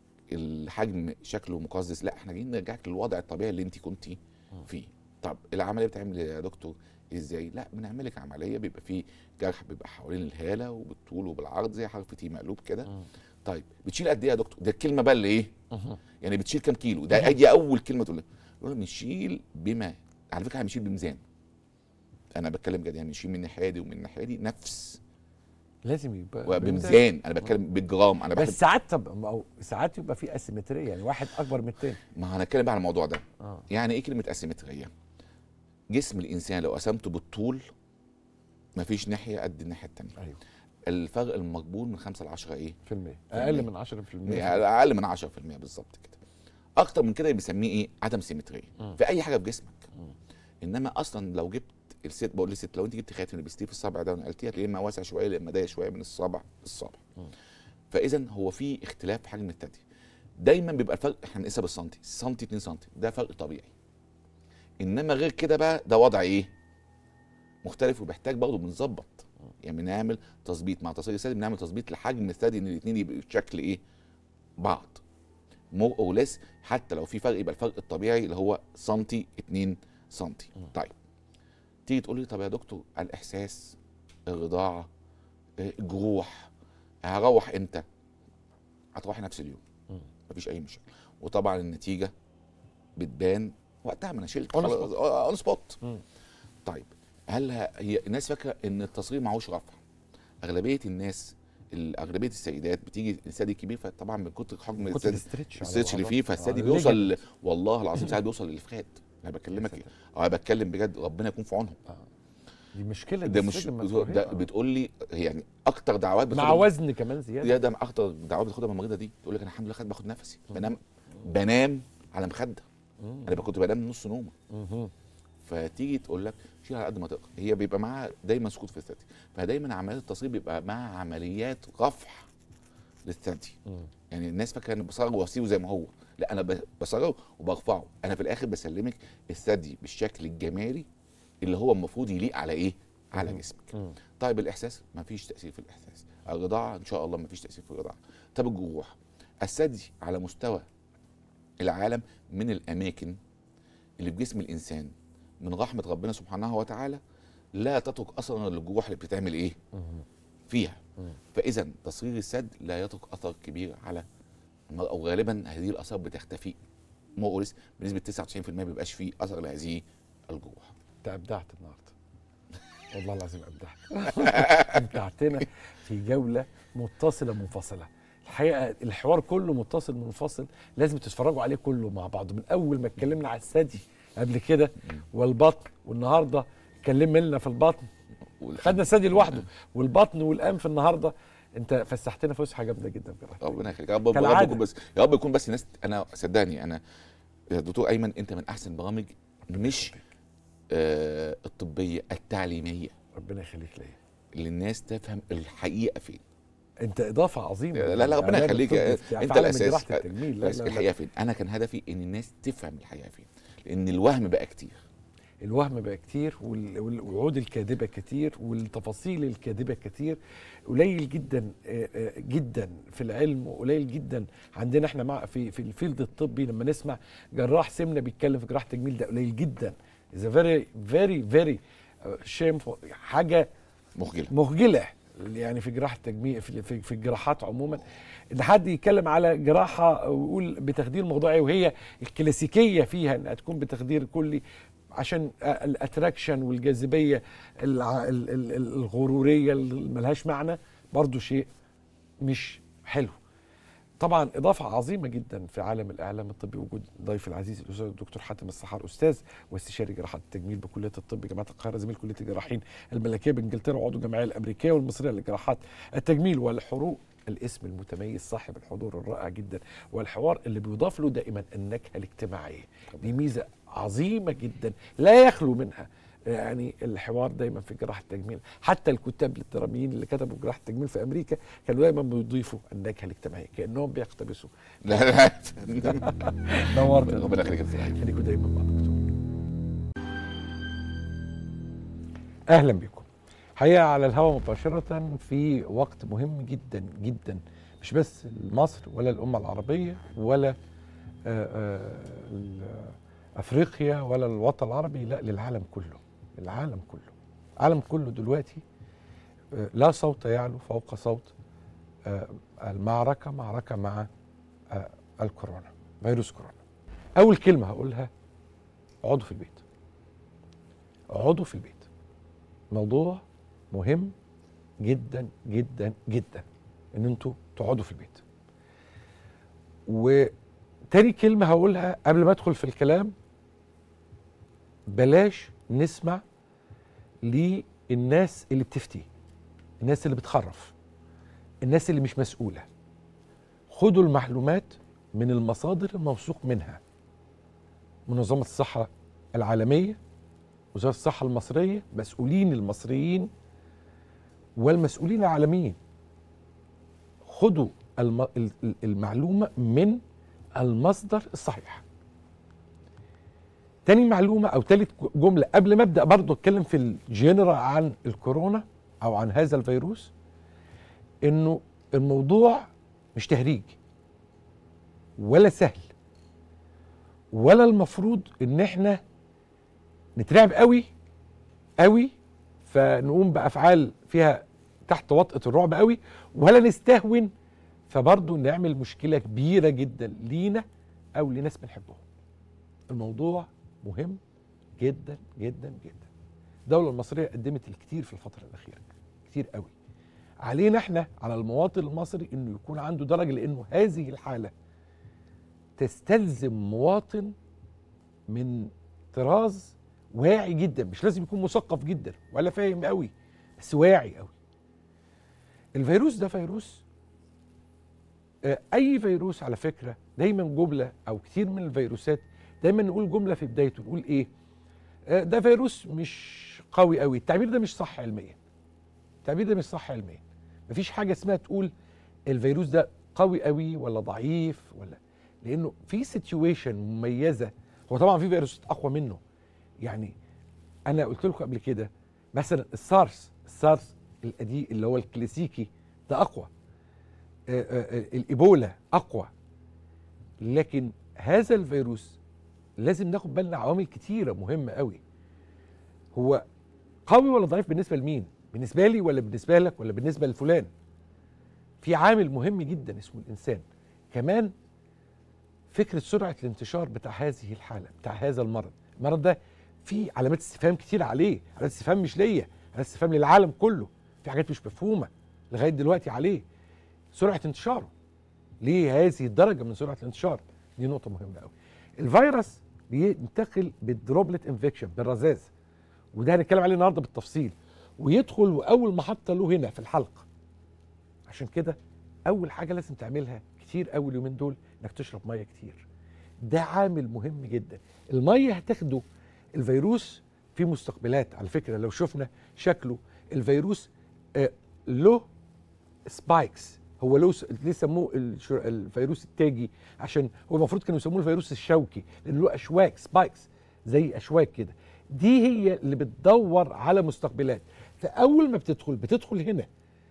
الحجم شكله مقزز، لا، احنا جايين نرجعك للوضع الطبيعي اللي انت كنتي فيه. طب العمليه بتعمل يا دكتور ازاي؟ لا، بنعمل لك عمليه بيبقى فيه جرح بيبقى حوالين الهاله وبالطول وبالعرض زي حرف تي مقلوب كده. طيب بتشيل قد ايه يا دكتور؟ ده الكلمه بقى اللي ايه؟ يعني بتشيل كام كيلو؟ ده اجي اول كلمه تقول له بنشيل بما، على فكره احنا بنشيل بميزان. انا بتكلم جد، يعني بنشيل من الناحيه دي ومن الناحيه دي نفس، لازم يبقى وبميزان. انا بتكلم بالجرام. انا بس ساعات، طب او ساعات يبقى في اسيمتريه، يعني واحد اكبر من الثاني. ما هنتكلم بقى على الموضوع ده. آه. يعني ايه كلمه اسيمتريه؟ جسم الانسان لو قسمته بالطول مفيش ناحيه قد الناحيه الثانيه. ايوه. الفرق المقبول من خمسة ل عشرة ايه؟ في المية. اقل من عشرة في المية. اقل من عشرة في المية بالظبط كده. اكتر من كده بنسميه ايه؟ عدم سيمتريه في اي حاجه في جسمك. م. انما اصلا لو جبت الست، بقول للست لو انت جبت خاتم لبستيه في الصابع ده ونقلتيه هتلاقيه اما واسع شويه يا اما ضيق شويه من الصابع للصابع. فاذا هو في اختلاف في حجم الثدي. دايما بيبقى الفرق احنا بنقيسها بالسنتي، سنتي اتنين سنتي، ده فرق طبيعي. انما غير كده بقى ده وضع ايه؟ مختلف وبيحتاج برضه بنظبط. يعني بنعمل تظبيط مع تصغير الثدي، بنعمل تظبيط لحجم الثدي ان الاثنين يبقوا شكل ايه؟ بعض. مور او ليس، حتى لو في فرق يبقى الفرق الطبيعي اللي هو سنتي اتنين سنتي. طيب تيجي تقول لي طب يا دكتور الاحساس، الرضاعه، الجروح، هروح امتى؟ هتروح نفس اليوم، مفيش اي مشكله. وطبعا النتيجه بتبان وقتها، ما انا شلت اون سبوت. طيب هل هي الناس فاكره ان التصغير معهوش رفع؟ اغلبيه الناس، اغلبيه السيدات بتيجي الثدي كبير، فطبعا من كتر حجم الستريتش اللي فيه فالثدي بيوصل، والله العظيم ساعات بيوصل للفخاد. انا بكلمك انا بتكلم بجد، ربنا يكون في عونهم. آه. دي مشكله. ده مش ده بتقول لي يعني اكتر دعوات مع وزن كمان زياده. زياده مع اكتر دعوات بتاخدها من المريضه دي، تقول لك انا الحمد لله خد باخد نفسي، بنام بنام على مخده، انا كنت بنام نص نومه. فتيجي تقول لك شيل على قد ما تقدر. هي بيبقى معاها دايما سقوط في الثدي، فدايما عمليات التصغير بيبقى معاها عمليات رفع للثدي. يعني الناس فاكره ان بصغر واسيبه زي ما هو، لا انا بصغره وبرفعه. انا في الاخر بسلمك الثدي بالشكل الجمالي اللي هو المفروض يليق على ايه؟ على جسمك. مم. طيب الاحساس مفيش تاثير في الاحساس، الرضاعه ان شاء الله مفيش تاثير في الرضاعه. طب الجروح، الثدي على مستوى العالم من الاماكن اللي في جسم الانسان من رحمه ربنا سبحانه وتعالى لا تترك اثرا للجروح اللي بتتعمل ايه؟ مم. فيها. مم. فاذا تصغير الثدي لا يترك اثر كبير على المرأة، او غالبا هذه الاثار بتختفي مؤرس بنسبه تسعة وتسعين في المية، ما بيبقاش فيه اثر لهذه الجروح. انت ابدعت النهارده والله العظيم، ابدعت. ابدعتنا في جوله متصله منفصله. الحقيقه الحوار كله متصل منفصل، لازم تتفرجوا عليه كله مع بعض، من اول ما اتكلمنا على الثدي قبل كده والبطن، والنهارده اتكلمنا لنا في البطن، خدنا الثدي لوحده والبطن والانف. النهارده انت فسحتنا فسحه جامده جدا. ربنا يخليك يا رب. يا رب بس يا رب يكون بس الناس، انا صدقني انا يا دكتور ايمن انت من احسن البرامج، مش آه الطبيه، التعليميه. ربنا يخليك ليا، اللي الناس تفهم الحقيقه فين. انت اضافه عظيمه. لا لا ربنا يخليك، انت الاساس. التجميل. لا لا الحقيقه فين؟ انا كان هدفي ان الناس تفهم الحقيقه فين، لان الوهم بقى كتير. الوهم بقى كتير، والوعود الكاذبه كتير، والتفاصيل الكاذبه كتير. قليل جدا جدا في العلم، وقليل جدا عندنا احنا مع في في الفيلد الطبي لما نسمع جراح سمنه بيتكلم في جراحه تجميل، ده قليل جدا. إذا فيري فيري فيري شيم، حاجه مخجله مخجله يعني في جراحه التجميل، في في, في الجراحات عموما، ان حد يتكلم على جراحه ويقول بتخدير موضوعي وهي الكلاسيكيه فيها انها تكون بتخدير كلي عشان الاتراكشن والجاذبيه الغروريه اللي ملهاش معنى، برضو شيء مش حلو. طبعا اضافه عظيمه جدا في عالم الاعلام الطبي وجود ضيف العزيز الاستاذ الدكتور حاتم السحار، استاذ واستشاري جراحات التجميل بكليه الطب جامعه القاهره، زميل كليه الجراحين الملكيه بانجلترا، وعضو الجمعيه الامريكيه والمصريه لجراحات التجميل والحروق. الاسم المتميز صاحب الحضور الرائع جدا، والحوار اللي بيضاف له دائما النكهه الاجتماعيه، دي ميزه عظيمه جدا لا يخلو منها يعني الحوار دايما في جراحه التجميل. حتى الكتاب الدراميين اللي كتبوا جراحه التجميل في امريكا كانوا دايما بيضيفوا النكهه الاجتماعيه كانهم بيقتبسوا. لا لا نورت، ربنا يخليك يا استاذ. خليكم دايما مع الدكتور. اهلا بكم. حقيقه على الهواء مباشره في وقت مهم جدا جدا، مش بس مصر ولا الامه العربيه ولا آآ آآ افريقيا ولا الوطن العربي، لا للعالم كله. العالم كله العالم كله دلوقتي لا صوت يعلو فوق صوت المعركه، معركه مع الكورونا، فيروس كورونا. اول كلمه هقولها اقعدوا في البيت، اقعدوا في البيت. موضوع مهم جدا جدا جدا ان انتوا تقعدوا في البيت. وتاني كلمه هقولها قبل ما ادخل في الكلام، بلاش نسمع للناس اللي بتفتي، الناس اللي بتخرف، الناس اللي مش مسؤولة. خدوا المعلومات من المصادر الموثوق منها، منظمة الصحة العالمية، وزارة الصحة المصرية، مسؤولين المصريين والمسؤولين العالميين. خدوا المعلومة من المصدر الصحيح. تاني معلومة أو تالت جملة قبل ما أبدأ برضو أتكلم في الجنرال عن الكورونا أو عن هذا الفيروس، إنه الموضوع مش تهريج ولا سهل، ولا المفروض إن إحنا نترعب قوي قوي فنقوم بأفعال فيها تحت وطأة الرعب قوي، ولا نستهون فبرضو نعمل مشكلة كبيرة جدا لينا أو لناس بنحبهم. الموضوع مهم جدا جدا جدا. الدولة المصرية قدمت الكتير في الفترة الأخيرة، كتير قوي. علينا احنا على المواطن المصري انه يكون عنده درجة، لانه هذه الحالة تستلزم مواطن من طراز واعي جدا، مش لازم يكون مثقف جدا ولا فاهم قوي، بس واعي قوي. الفيروس ده فيروس، اي فيروس على فكرة دايما جملة او كتير من الفيروسات دايما نقول جملة في بدايته، نقول ايه؟ ده فيروس مش قوي قوي. التعبير ده مش صح علميا. التعبير ده مش صح علميا. مفيش حاجة اسمها تقول الفيروس ده قوي قوي ولا ضعيف، ولا لانه في سيتويشن مميزة. هو طبعا في فيروسات اقوى منه. يعني انا قلت لكم قبل كده مثلا السارس، السارس القديم اللي هو الكلاسيكي ده اقوى. آآ آآ الايبولا اقوى. لكن هذا الفيروس لازم ناخد بالنا عوامل كتيرة مهمة قوي. هو قوي ولا ضعيف بالنسبة لمين؟ بالنسبة لي ولا بالنسبة لك ولا بالنسبة لفلان؟ في عامل مهم جدا اسمه الإنسان. كمان فكرة سرعة الانتشار بتاع هذه الحالة، بتاع هذا المرض. المرض ده في علامات استفهام كتير عليه، علامات استفهام مش ليا، علامات استفهام للعالم كله. في حاجات مش مفهومة لغاية دلوقتي عليه. سرعة انتشاره، ليه هذه الدرجة من سرعة الانتشار؟ دي نقطة مهمة قوي. الفيروس بينتقل بالدروبلت انفكشن، بالرذاذ، وده هنتكلم عليه النهارده بالتفصيل. ويدخل واول محطه له هنا في الحلق. عشان كده اول حاجه لازم تعملها كتير قوي اليومين دول انك تشرب ميه كتير. ده عامل مهم جدا. الميه هتاخده الفيروس في مستقبلات. على فكره لو شفنا شكله الفيروس آه له سبايكس. هو له ليه سموه الفيروس التاجي؟ عشان هو المفروض كانوا يسموه الفيروس الشوكي، لان له اشواك، سبايكس زي اشواك كده. دي هي اللي بتدور على مستقبلات. فاول ما بتدخل بتدخل هنا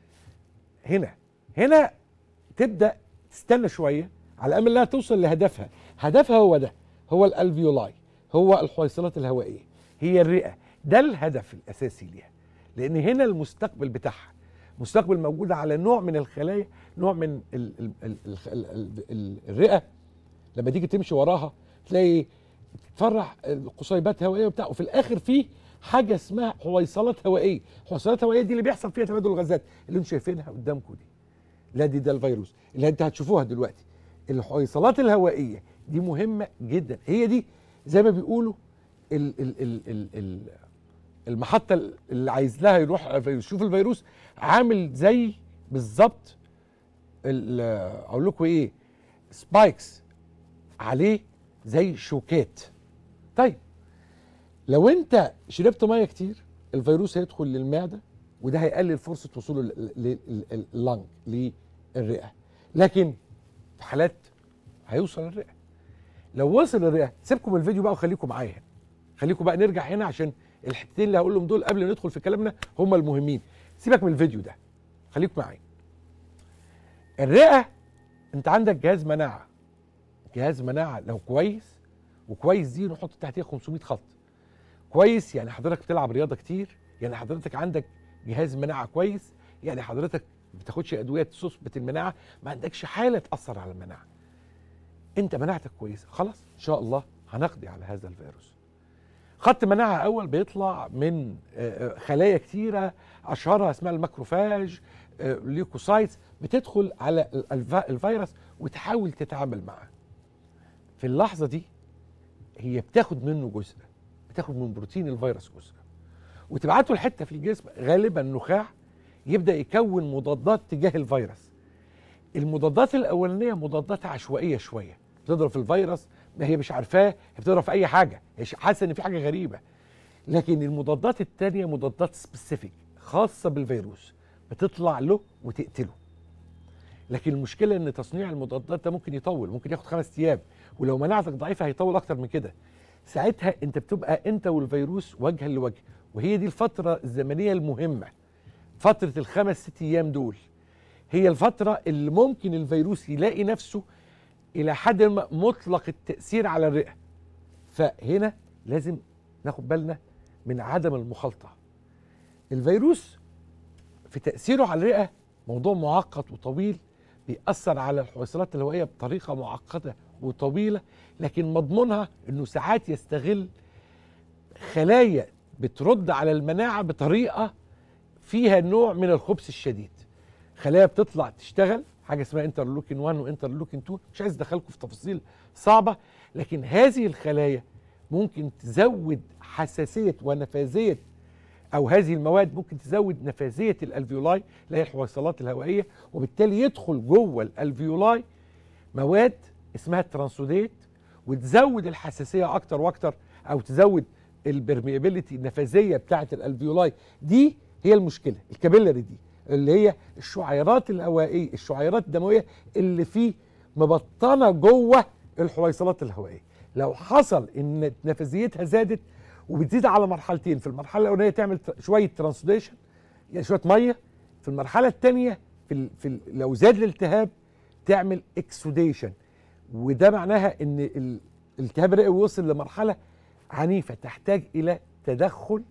هنا هنا تبدا تستنى شويه على امل انها توصل لهدفها. هدفها هو ده، هو الالفيولاي، هو الحويصلات الهوائيه، هي الرئه. ده الهدف الاساسي ليها، لان هنا المستقبل بتاعها مستقبل موجود على نوع من الخلايا، نوع من ال ال ال ال ال ال الرئه. لما تيجي تمشي وراها تلاقي تفرح قصيبات هوائيه وبتاع، وفي الاخر في حاجه اسمها حويصلات هوائيه. الحويصلات الهوائيه دي اللي بيحصل فيها تبادل الغازات اللي انتم شايفينها قدامكم دي. لا دي ده الفيروس اللي انت هتشوفوها دلوقتي. الحويصلات الهوائيه دي مهمه جدا، هي دي زي ما بيقولوا ال ال ال ال ال المحطه اللي عايز لها يروح الفيروس. شوف الفيروس عامل زي بالظبط اقول لكم ايه، سبايكس عليه زي شوكات. طيب لو انت شربت ميه كتير الفيروس هيدخل للمعده، وده هيقلل فرصه وصوله لللنج للرئه، لكن في حالات هيوصل للرئه. لو وصل للرئه سيبكم الفيديو بقى وخليكم معايا هنا، خليكم بقى نرجع هنا عشان الحتتين اللي هقول لهم دول قبل ما ندخل في كلامنا هم المهمين. سيبك من الفيديو ده، خليكم معايا. الرئه انت عندك جهاز مناعه، جهاز مناعه لو كويس، وكويس دي نحط تحتيه خمسمية خط. كويس يعني حضرتك بتلعب رياضه كتير، يعني حضرتك عندك جهاز مناعه كويس، يعني حضرتك ما بتاخدش ادويه تثبت المناعه، ما عندكش حاله تاثر على المناعه. انت مناعتك كويسه، خلاص ان شاء الله هنقضي على هذا الفيروس. خط مناعه اول بيطلع من خلايا كتيره اشهرها اسمها الماكروفاج، ليوكوسايتس، بتدخل على الفيروس وتحاول تتعامل معاه. في اللحظه دي هي بتاخد منه جزء، بتاخد من بروتين الفيروس جزء وتبعته لحته في الجسم غالبا نخاع، يبدا يكون مضادات تجاه الفيروس. المضادات الاولانيه مضادات عشوائيه شويه، بتضرب في الفيروس ما هي مش عارفاه، هي بتضرب في اي حاجه، هي حاسه ان في حاجه غريبه. لكن المضادات الثانيه مضادات سبيسيفيك خاصه بالفيروس، بتطلع له وتقتله. لكن المشكله ان تصنيع المضادات ده ممكن يطول، ممكن ياخد خمس ايام، ولو مناعتك ضعيفه هيطول اكتر من كده. ساعتها انت بتبقى انت والفيروس وجها لوجه، وهي دي الفتره الزمنيه المهمه. فتره الخمس ست ايام دول هي الفتره اللي ممكن الفيروس يلاقي نفسه الى حد ما مطلق التاثير على الرئه. فهنا لازم ناخد بالنا من عدم المخالطه. الفيروس في تاثيره على الرئه موضوع معقد وطويل، بيأثر على الحويصلات الهوائيه بطريقه معقده وطويله، لكن مضمونها انه ساعات يستغل خلايا بترد على المناعه بطريقه فيها نوع من الخبث الشديد. خلايا بتطلع تشتغل حاجه اسمها انترلوكين واحد وانترلوكين اتنين، مش عايز ادخلكم في تفاصيل صعبه، لكن هذه الخلايا ممكن تزود حساسيه ونفاذيه، او هذه المواد ممكن تزود نفاذيه الالفيولاي اللي هي الحويصلات الهوائيه، وبالتالي يدخل جوه الالفيولاي مواد اسمها ترانسوديت وتزود الحساسيه اكتر واكتر، او تزود البرميابيليتي النفاذيه بتاعه الالفيولاي. دي هي المشكله، الكابيلاري دي اللي هي الشعيرات الهوائيه، الشعيرات الدمويه اللي فيه مبطنه جوه الحويصلات الهوائيه. لو حصل ان نفاذيتها زادت وبتزيد على مرحلتين، في المرحله الاولانيه تعمل شويه ترانسوديشن يعني شويه ميه، في المرحله الثانيه في, ال في ال لو زاد الالتهاب تعمل اكسوديشن، وده معناها ان الالتهاب الرئوي وصل لمرحله عنيفه تحتاج الى تدخل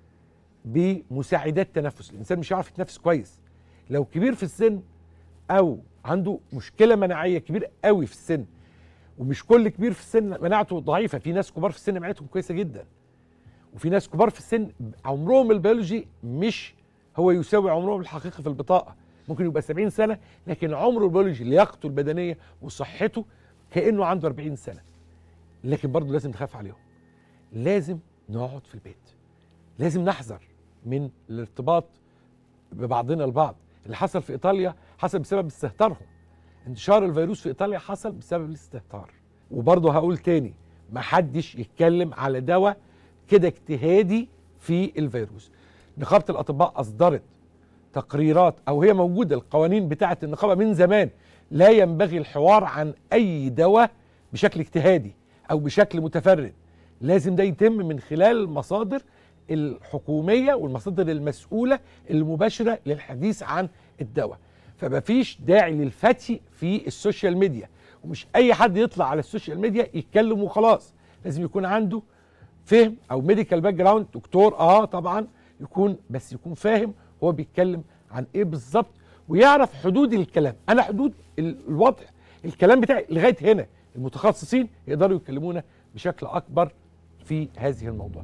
بمساعدات تنفس. الانسان مش هيعرف يتنفس كويس لو كبير في السن او عنده مشكله مناعيه كبير قوي في السن، ومش كل كبير في السن مناعته ضعيفه، في ناس كبار في السن مناعتهم كويسه جدا، وفي ناس كبار في السن عمرهم البيولوجي مش هو يساوي عمرهم الحقيقي في البطاقه، ممكن يبقى سبعين سنه لكن عمره البيولوجي لياقته البدنيه وصحته كانه عنده أربعين سنه، لكن برضه لازم نخاف عليهم. لازم نقعد في البيت، لازم نحذر من الارتباط ببعضنا البعض. اللي حصل في ايطاليا حصل بسبب استهتارهم، انتشار الفيروس في ايطاليا حصل بسبب الاستهتار. وبرضه هقول تاني، محدش يتكلم على دواء كده اجتهادي في الفيروس. نقابه الاطباء اصدرت تقريرات، او هي موجوده القوانين بتاعه النقابه من زمان، لا ينبغي الحوار عن اي دواء بشكل اجتهادي او بشكل متفرد. لازم ده يتم من خلال المصادر الحكوميه والمصادر المسؤوله المباشره للحديث عن الدواء. فمفيش داعي للفتي في السوشيال ميديا، ومش اي حد يطلع على السوشيال ميديا يتكلم وخلاص، لازم يكون عنده فهم او ميديكال باك جراوند، دكتور اه طبعا يكون، بس يكون فاهم هو بيتكلم عن ايه بالظبط، ويعرف حدود الكلام. انا حدود الوضع الكلام بتاعي لغايه هنا، المتخصصين يقدروا يكلمونا بشكل اكبر في هذه الموضوع.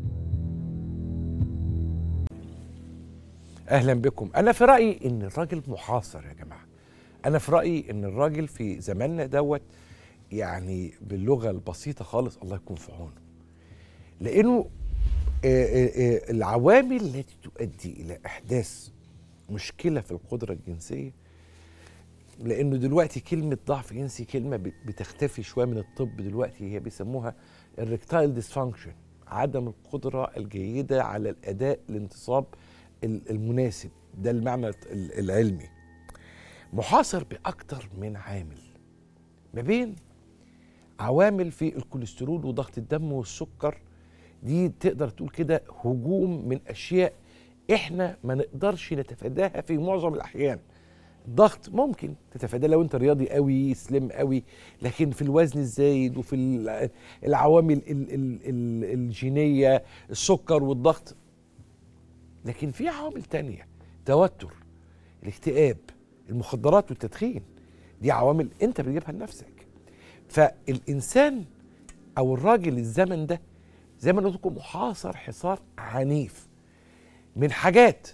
اهلا بكم. انا في رايي ان الراجل محاصر يا جماعه. انا في رايي ان الراجل في زماننا دوت يعني باللغه البسيطه خالص الله يكون في عونه، لانه العوامل التي تؤدي الى احداث مشكله في القدره الجنسيه، لانه دلوقتي كلمه ضعف جنسي كلمه بتختفي شويه من الطب دلوقتي، هي بيسموها الريكتايل ديسفانكشن، عدم القدره الجيده على الاداء الانتصاب المناسب، ده المعنى العلمي. محاصر باكتر من عامل، ما بين عوامل في الكوليسترول وضغط الدم والسكر، دي تقدر تقول كده هجوم من اشياء احنا ما نقدرش نتفاداها في معظم الاحيان. الضغط ممكن تتفاداه لو انت رياضي قوي سليم قوي، لكن في الوزن الزايد وفي العوامل الجينيه السكر والضغط. لكن في عوامل تانية، توتر، الاكتئاب، المخدرات والتدخين، دي عوامل انت بتجيبها لنفسك. فالانسان او الراجل الزمن ده زي ما قلت لكم محاصر حصار عنيف من حاجات،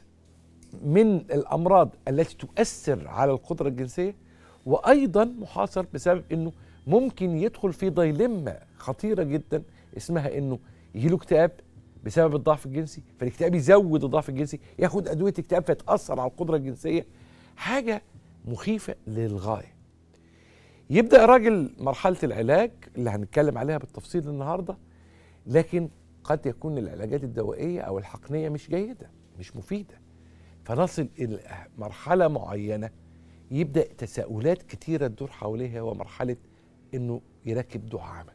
من الامراض التي تؤثر على القدره الجنسيه، وايضا محاصر بسبب انه ممكن يدخل في دايلما خطيره جدا اسمها انه يجيله اكتئاب بسبب الضعف الجنسي، فالاكتئاب يزود الضعف الجنسي، ياخد ادويه اكتئاب فتاثر على القدره الجنسيه. حاجه مخيفه للغايه. يبدا الراجل مرحله العلاج اللي هنتكلم عليها بالتفصيل النهارده، لكن قد يكون العلاجات الدوائيه او الحقنيه مش جيده مش مفيده، فنصل الى مرحله معينه يبدا تساؤلات كتيره تدور حواليها، ومرحله انه يركب دعامه.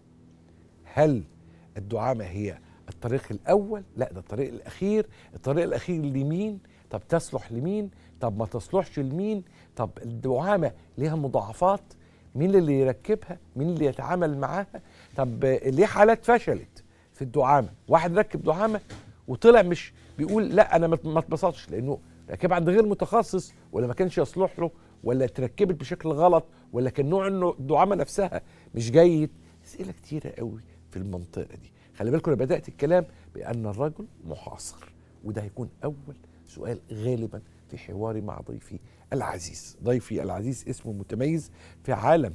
هل الدعامه هي الطريق الاول؟ لا، ده الطريق الاخير. الطريق الاخير لمين؟ طب تصلح لمين؟ طب ما تصلحش لمين؟ طب الدعامه ليها مضاعفات؟ مين اللي يركبها؟ مين اللي يتعامل معاها؟ طب ليه حالات فشلت في الدعامه؟ واحد ركب دعامه وطلع مش بيقول لا انا ما اتبسطش لانه ركب عند غير متخصص، ولا ما كانش يصلح له، ولا اتركبت بشكل غلط، ولا كان نوع انه الدعامه نفسها مش جيد. اسئله كتيره قوي في المنطقه دي. خلي بالكم انا بدات الكلام بان الرجل محاصر، وده هيكون اول سؤال غالبا في حواري مع ضيفي العزيز. ضيفي العزيز اسمه متميز في عالم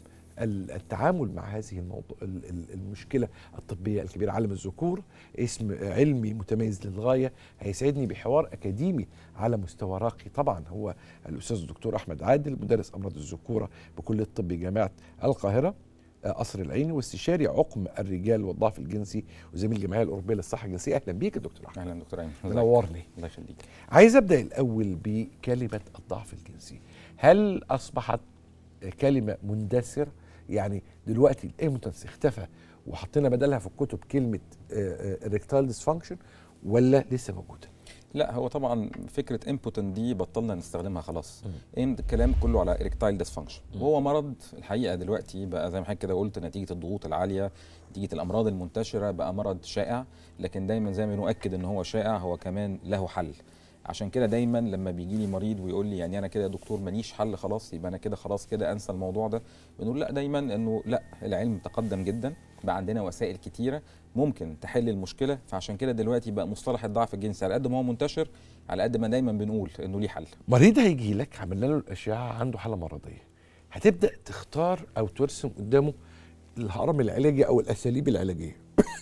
التعامل مع هذه الموضوع المشكله الطبيه الكبيره، عالم الذكور، اسم علمي متميز للغايه. هيسعدني بحوار اكاديمي على مستوى راقي. طبعا هو الاستاذ الدكتور احمد عادل، مدرس امراض الذكوره بكليه الطب جامعه القاهره قصر العيني، واستشاري عقم الرجال والضعف الجنسي، وزميل الجمعيه الاوروبيه للصحه الجنسيه. اهلا بيك يا دكتور احمد. اهلا دكتور ايمن، منورني. الله يخليك. عايز ابدا الاول بكلمه الضعف الجنسي. هل اصبحت كلمه مندثره؟ يعني دلوقتي الامبوتنس اختفى وحطينا بدلها في الكتب كلمه ريكتال ديسفانكشن، ولا لسه موجوده؟ لا، هو طبعا فكره امبوتنت دي بطلنا نستخدمها خلاص. ام الكلام كله على اريكتايل ديسفانكشن، وهو مرض الحقيقه دلوقتي بقى زي ما حضرتك كده قلت نتيجه الضغوط العاليه، نتيجه الامراض المنتشره، بقى مرض شائع. لكن دايما زي ما بنؤكد ان هو شائع هو كمان له حل. عشان كده دايما لما بيجي لي مريض ويقول لي يعني انا كده يا دكتور ماليش حل خلاص، يبقى انا كده خلاص كده انسى الموضوع ده، بنقول لا دايما انه لا، العلم تقدم جدا، بقى عندنا وسائل كتيره ممكن تحل المشكله. فعشان كده دلوقتي بقى مصطلح الضعف الجنسي على قد ما هو منتشر، على قد ما دايما بنقول انه ليه حل. مريض هيجي لك عملنا له الاشعه عنده حاله مرضيه، هتبدا تختار او ترسم قدامه الهرم العلاجي او الاساليب العلاجيه.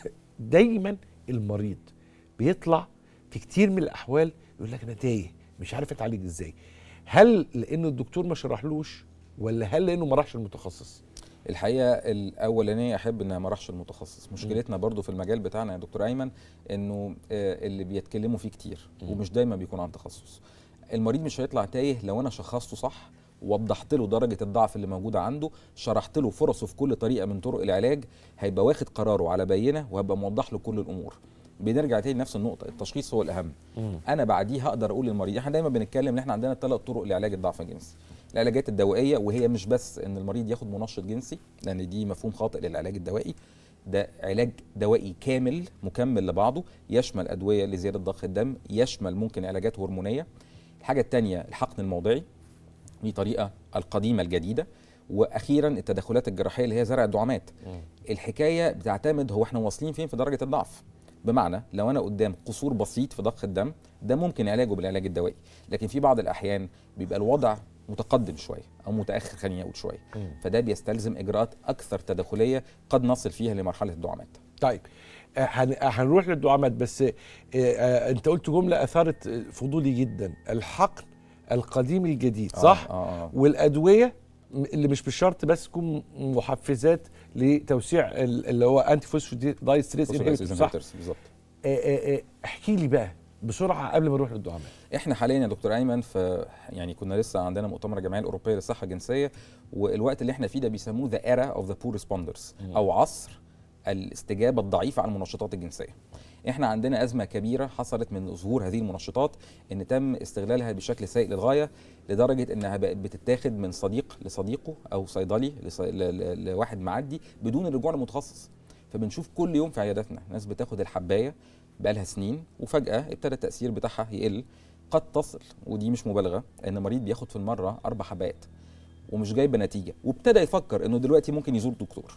دايما المريض بيطلع في كتير من الاحوال يقول لك انا تايه مش عارف اتعالج ازاي. هل لان الدكتور ما شرحلوش، ولا هل لانه ما راحش المتخصص؟ الحقيقه الاولانيه احب انها ما راحش المتخصص. مشكلتنا برضو في المجال بتاعنا يا دكتور ايمن انه اللي بيتكلموا فيه كتير ومش دايما بيكون عن تخصص. المريض مش هيطلع تايه لو انا شخصته صح وضحت له درجه الضعف اللي موجوده عنده، شرحت له فرصه في كل طريقه من طرق العلاج، هيبقى واخد قراره على بينه وهبقى موضح له كل الامور. بنرجع تاني لنفس النقطه، التشخيص هو الاهم. مم. انا بعديه هقدر اقول للمريض، احنا دايما بنتكلم ان احنا عندنا ثلاث طرق لعلاج الضعف الجنسي. العلاجات الدوائيه، وهي مش بس ان المريض ياخد منشط جنسي، لان دي مفهوم خاطئ للعلاج الدوائي. ده علاج دوائي كامل مكمل لبعضه، يشمل ادويه لزياده ضخ الدم، يشمل ممكن علاجات هرمونيه. الحاجه الثانيه الحقن الموضعي، دي طريقه القديمه الجديده. واخيرا التدخلات الجراحيه اللي هي زرع الدعامات. الحكايه بتعتمد هو احنا واصلين فين في درجه الضعف. بمعنى لو انا قدام قصور بسيط في ضخ الدم، ده ممكن علاجه بالعلاج الدوائي، لكن في بعض الاحيان بيبقى الوضع متقدم شويه او متاخر خلينا نقول شويه، فده بيستلزم اجراءات اكثر تداخليه قد نصل فيها لمرحله الدعامات. طيب هنروح للدعامات، بس انت قلت جمله اثارت فضولي جدا، الحقن القديم الجديد، صح؟ آه آه آه. والادويه اللي مش بالشرط بس تكون محفزات لتوسيع اللي هو انتي فوسفودايستريس انهبيتورز، صح؟ بالظبط. احكي لي بقى بسرعه قبل ما نروح للدعامات. احنا حاليا يا دكتور ايمن في يعني كنا لسه عندنا مؤتمر الجمعيه الاوروبيه للصحه الجنسيه، والوقت اللي احنا فيه ده بيسموه ذا ايرا اوف ذا بور ريسبوندرز، او عصر الاستجابه الضعيفه على المنشطات الجنسيه. احنا عندنا ازمه كبيره حصلت من ظهور هذه المنشطات، ان تم استغلالها بشكل سيء للغايه، لدرجه انها بقت بتتاخد من صديق لصديقه او صيدلي لواحد معدي بدون الرجوع لمتخصص. فبنشوف كل يوم في عياداتنا ناس بتاخد الحبايه بقالها سنين، وفجاه ابتدى التاثير بتاعها يقل. قد تصل، ودي مش مبالغه، ان مريض بياخد في المره اربع حبايات ومش جايبه نتيجه، وابتدى يفكر انه دلوقتي ممكن يزور دكتور.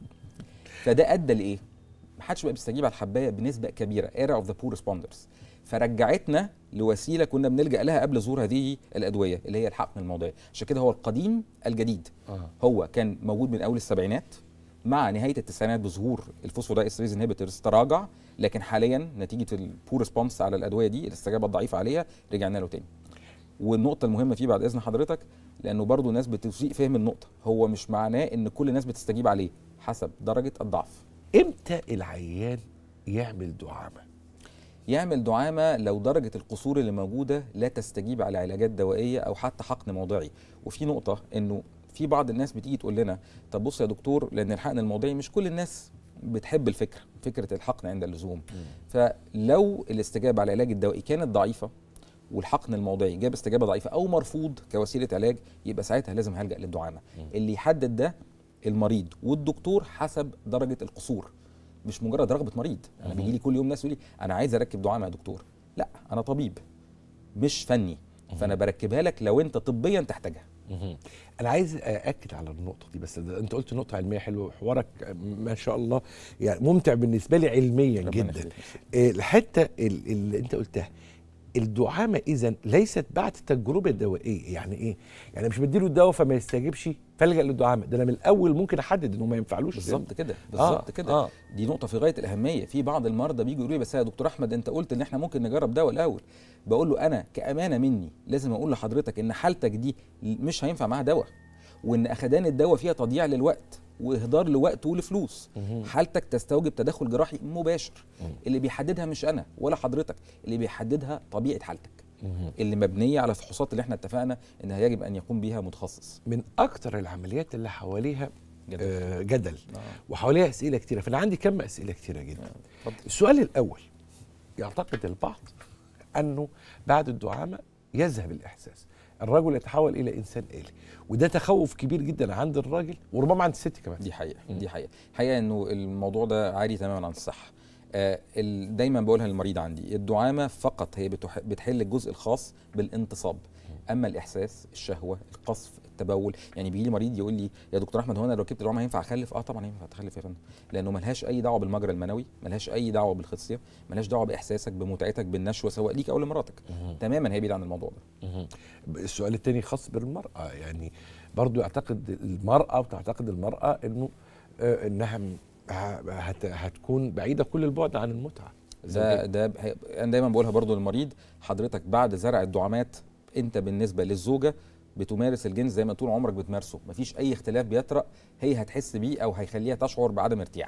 فده ادى لايه؟ محدش بقى بيستجيب على الحبايه بنسبه كبيره، ايرا اوف ذا بور ريسبوندرز. فرجعتنا لوسيله كنا بنلجا لها قبل ظهور هذه الادويه اللي هي الحقن الموضعي. عشان كده هو القديم الجديد. آه. هو كان موجود من اول السبعينات، مع نهايه التسعينات بظهور الفوسفودايستريز انهبيتورز تراجع، لكن حاليا نتيجه البور ريسبونس على الادويه دي، الاستجابه الضعيفه عليها، رجعنا له تاني. والنقطه المهمه فيه بعد اذن حضرتك، لانه برضو الناس بتسيء فهم النقطه، هو مش معناه ان كل الناس بتستجيب عليه، حسب درجه الضعف. امتى العيان يعمل دعامه؟ يعمل دعامه لو درجه القصور اللي موجوده لا تستجيب على علاجات دوائيه او حتى حقن موضعي. وفي نقطه انه في بعض الناس بتيجي تقول لنا طب بص يا دكتور، لان الحقن الموضعي مش كل الناس بتحب الفكره، فكره الحقن عند اللزوم. م. فلو الاستجابه على العلاج الدوائي كانت ضعيفه والحقن الموضعي جاب استجابه ضعيفه او مرفوض كوسيله علاج، يبقى ساعتها لازم هلجأ للدعامه. م. اللي يحدد ده المريض والدكتور حسب درجه القصور، مش مجرد رغبه مريض. انا بيجي لي كل يوم ناس يقول لي انا عايز اركب دعامه يا دكتور. لا، انا طبيب مش فني، فانا بركبها لك لو انت طبيا تحتاجها. انا عايز ااكد على النقطه دي، بس انت قلت نقطه علميه حلوه، حوارك ما شاء الله يعني ممتع بالنسبه لي علميا جدا. الحته اللي انت قلتها، الدعامه اذا ليست بعد التجربه الدوائيه. يعني ايه؟ يعني مش بديله الدواء فما يستجيبش فالجا للدعامه، ده انا من الاول ممكن احدد انه ما ينفعلوش. بالظبط كده، بالظبط آه كده. آه. دي نقطه في غايه الاهميه. في بعض المرضى بيجوا يقولوا لي بس يا دكتور احمد انت قلت ان احنا ممكن نجرب دواء الاول. بقول له انا كامانه مني لازم اقول لحضرتك ان حالتك دي مش هينفع معاها دواء، وان اخدان الدواء فيها تضييع للوقت واهدار لوقت ولفلوس. حالتك تستوجب تدخل جراحي مباشر. اللي بيحددها مش انا ولا حضرتك، اللي بيحددها طبيعه حالتك اللي مبنيه على الفحوصات اللي احنا اتفقنا انها يجب ان يقوم بيها متخصص. من اكتر العمليات اللي حواليها جدل, آه جدل. آه. وحواليها اسئله كتيره، فانا عندي كم اسئله كتيره جدا. آه. السؤال الاول، يعتقد البعض انه بعد الدعامه يذهب الاحساس، الرجل يتحول الى انسان آلي، وده تخوف كبير جدا عند الراجل وربما عند الست كمان. دي حقيقه م. دي حقيقه حقيقه انه الموضوع ده عالي تماما عن الصحه. آه دايما بقولها للمريض عندي، الدعامه فقط هي بتحل الجزء الخاص بالانتصاب، اما الاحساس، الشهوه، القصف، التبول. يعني بيجي لي مريض يقول لي يا دكتور احمد هو انا لو ركبت دعامه هينفع اخلف؟ اه طبعا ينفع تخلف يا فندم، لانه ملهاش اي دعوه بالمجرى المنوي، ملهاش اي دعوه بالخصيه، ملهاش دعوه باحساسك بمتعتك بالنشوه سواء ليك او لمراتك. تماما هي بعيد عن الموضوع ده. السؤال الثاني خاص بالمراه، يعني برضو يعتقد المراه وتعتقد المراه انه آه انها هت هتكون بعيده كل البعد عن المتعه. ده ده انا دايما بقولها برضو للمريض، حضرتك بعد زرع الدعامات انت بالنسبه للزوجه بتمارس الجنس زي ما طول عمرك بتمارسه، مفيش اي اختلاف بيطرأ هي هتحس بيه او هيخليها تشعر بعدم ارتياح.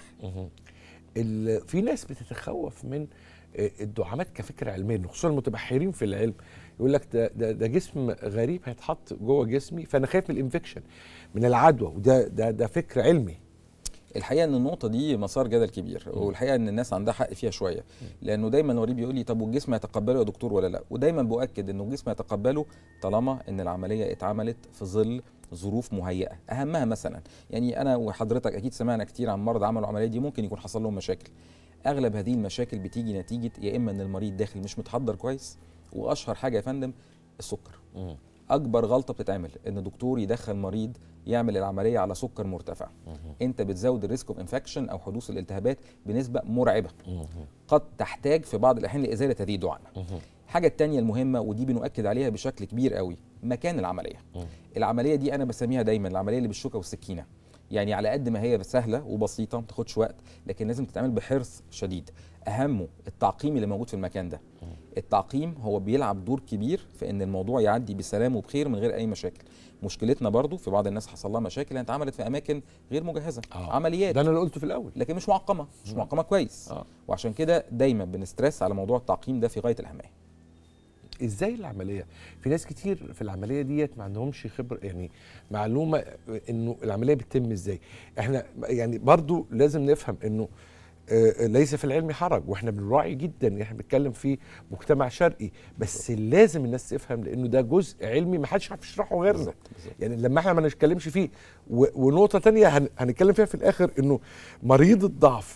في ناس بتتخوف من الدعامات كفكره علميه، خصوصا المتبحرين في العلم يقول لك ده, ده ده جسم غريب هيتحط جوه جسمي، فانا خايف من الانفكشن، من العدوى، وده ده ده فكر علمي. الحقيقه ان النقطه دي مسار جدل كبير، والحقيقه ان الناس عندها حق فيها شويه، لانه دايما الوريد بيقول لي طب والجسم يتقبله يا دكتور ولا لا؟ ودايما باكد انه الجسم يتقبله طالما ان العمليه اتعملت في ظل ظروف مهيئه، اهمها مثلا يعني انا وحضرتك اكيد سمعنا كتير عن مرضى عملوا العمليه دي ممكن يكون حصل لهم مشاكل. اغلب هذه المشاكل بتيجي نتيجه يا اما ان المريض داخل مش متحضر كويس، واشهر حاجه يا فندم السكر. م. اكبر غلطه بتتعمل ان دكتور يدخل مريض يعمل العمليه على سكر مرتفع. مه. انت بتزود الريسك اوف انفكشن او حدوث الالتهابات بنسبه مرعبه. مه. قد تحتاج في بعض الاحيان لازاله هذه الدعامه. الحاجه الثانيه المهمه ودي بنؤكد عليها بشكل كبير قوي، مكان العمليه. مه. العمليه دي انا بسميها دايما العمليه اللي بالشوكه والسكينه، يعني على قد ما هي سهله وبسيطه ما تاخدش وقت، لكن لازم تتعمل بحرص شديد. اهمه التعقيم اللي موجود في المكان ده. التعقيم هو بيلعب دور كبير في ان الموضوع يعدي بسلام وبخير من غير اي مشاكل. مشكلتنا برضو في بعض الناس حصل لها مشاكل انها اتعملت في اماكن غير مجهزه. آه. عمليات ده انا اللي قلته في الاول، لكن مش معقمه مش مم. معقمه كويس. آه. وعشان كده دايما بنسترس على موضوع التعقيم ده في غايه الاهميه. ازاي العمليه؟ في ناس كتير في العمليه ديت ما عندهمش خبره، يعني معلومه انه العمليه بتتم ازاي. احنا يعني برضو لازم نفهم انه آه ليس في العلم حرج، واحنا بنراعي جدا، احنا بنتكلم في مجتمع شرقي، بس لازم الناس تفهم لانه ده جزء علمي ما حدش عارف يشرحه غيرنا. يعني لما احنا ما نتكلمش فيه، ونقطه ثانيه هن هنتكلم فيها في الاخر، انه مريض الضعف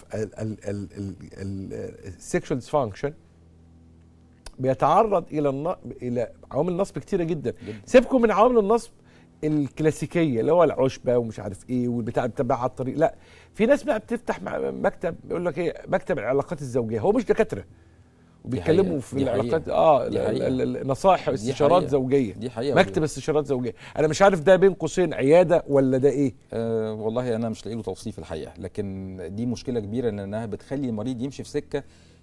السكشوال ديسفانكشن بيتعرض الى الن... الى عوامل نصب كتيره جدا. جدا. سيبكم من عوامل النصب الكلاسيكيه اللي هو العشبه ومش عارف ايه والبتاع بتبع على الطريق، لا، في ناس بقى بتفتح مكتب يقول لك ايه، مكتب العلاقات الزوجيه، هو مش دكاتره وبيتكلموا في العلاقات، اه نصائح استشارات زوجيه، دي حقيقة مكتب استشارات زوجيه. انا مش عارف ده بين قوسين عياده ولا ده ايه. آه والله انا مش لاقي له توصيف الحقيقه، لكن دي مشكله كبيره لانها بتخلي المريض يمشي في سكه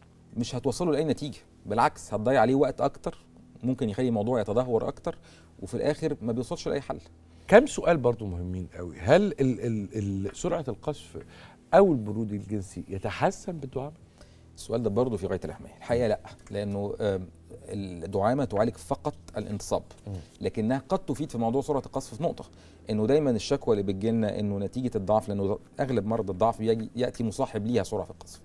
مش هتوصله لاي نتيجه، بالعكس هتضيع عليه وقت اكتر، ممكن يخلي الموضوع يتدهور اكتر، وفي الاخر ما بيوصلش لاي حل. كم سؤال برضو مهمين قوي. هل ال ال ال سرعه القذف او البرود الجنسي يتحسن بالدعامه؟ السؤال ده برضو في غايه الاهميه. الحقيقه لا، لانه الدعامه تعالج فقط الانتصاب، لكنها قد تفيد في موضوع سرعه القذف في نقطه، انه دايما الشكوى اللي بتجي لنا انه نتيجه الضعف، لانه اغلب مرضى الضعف ياتي مصاحب ليها سرعه في القذف،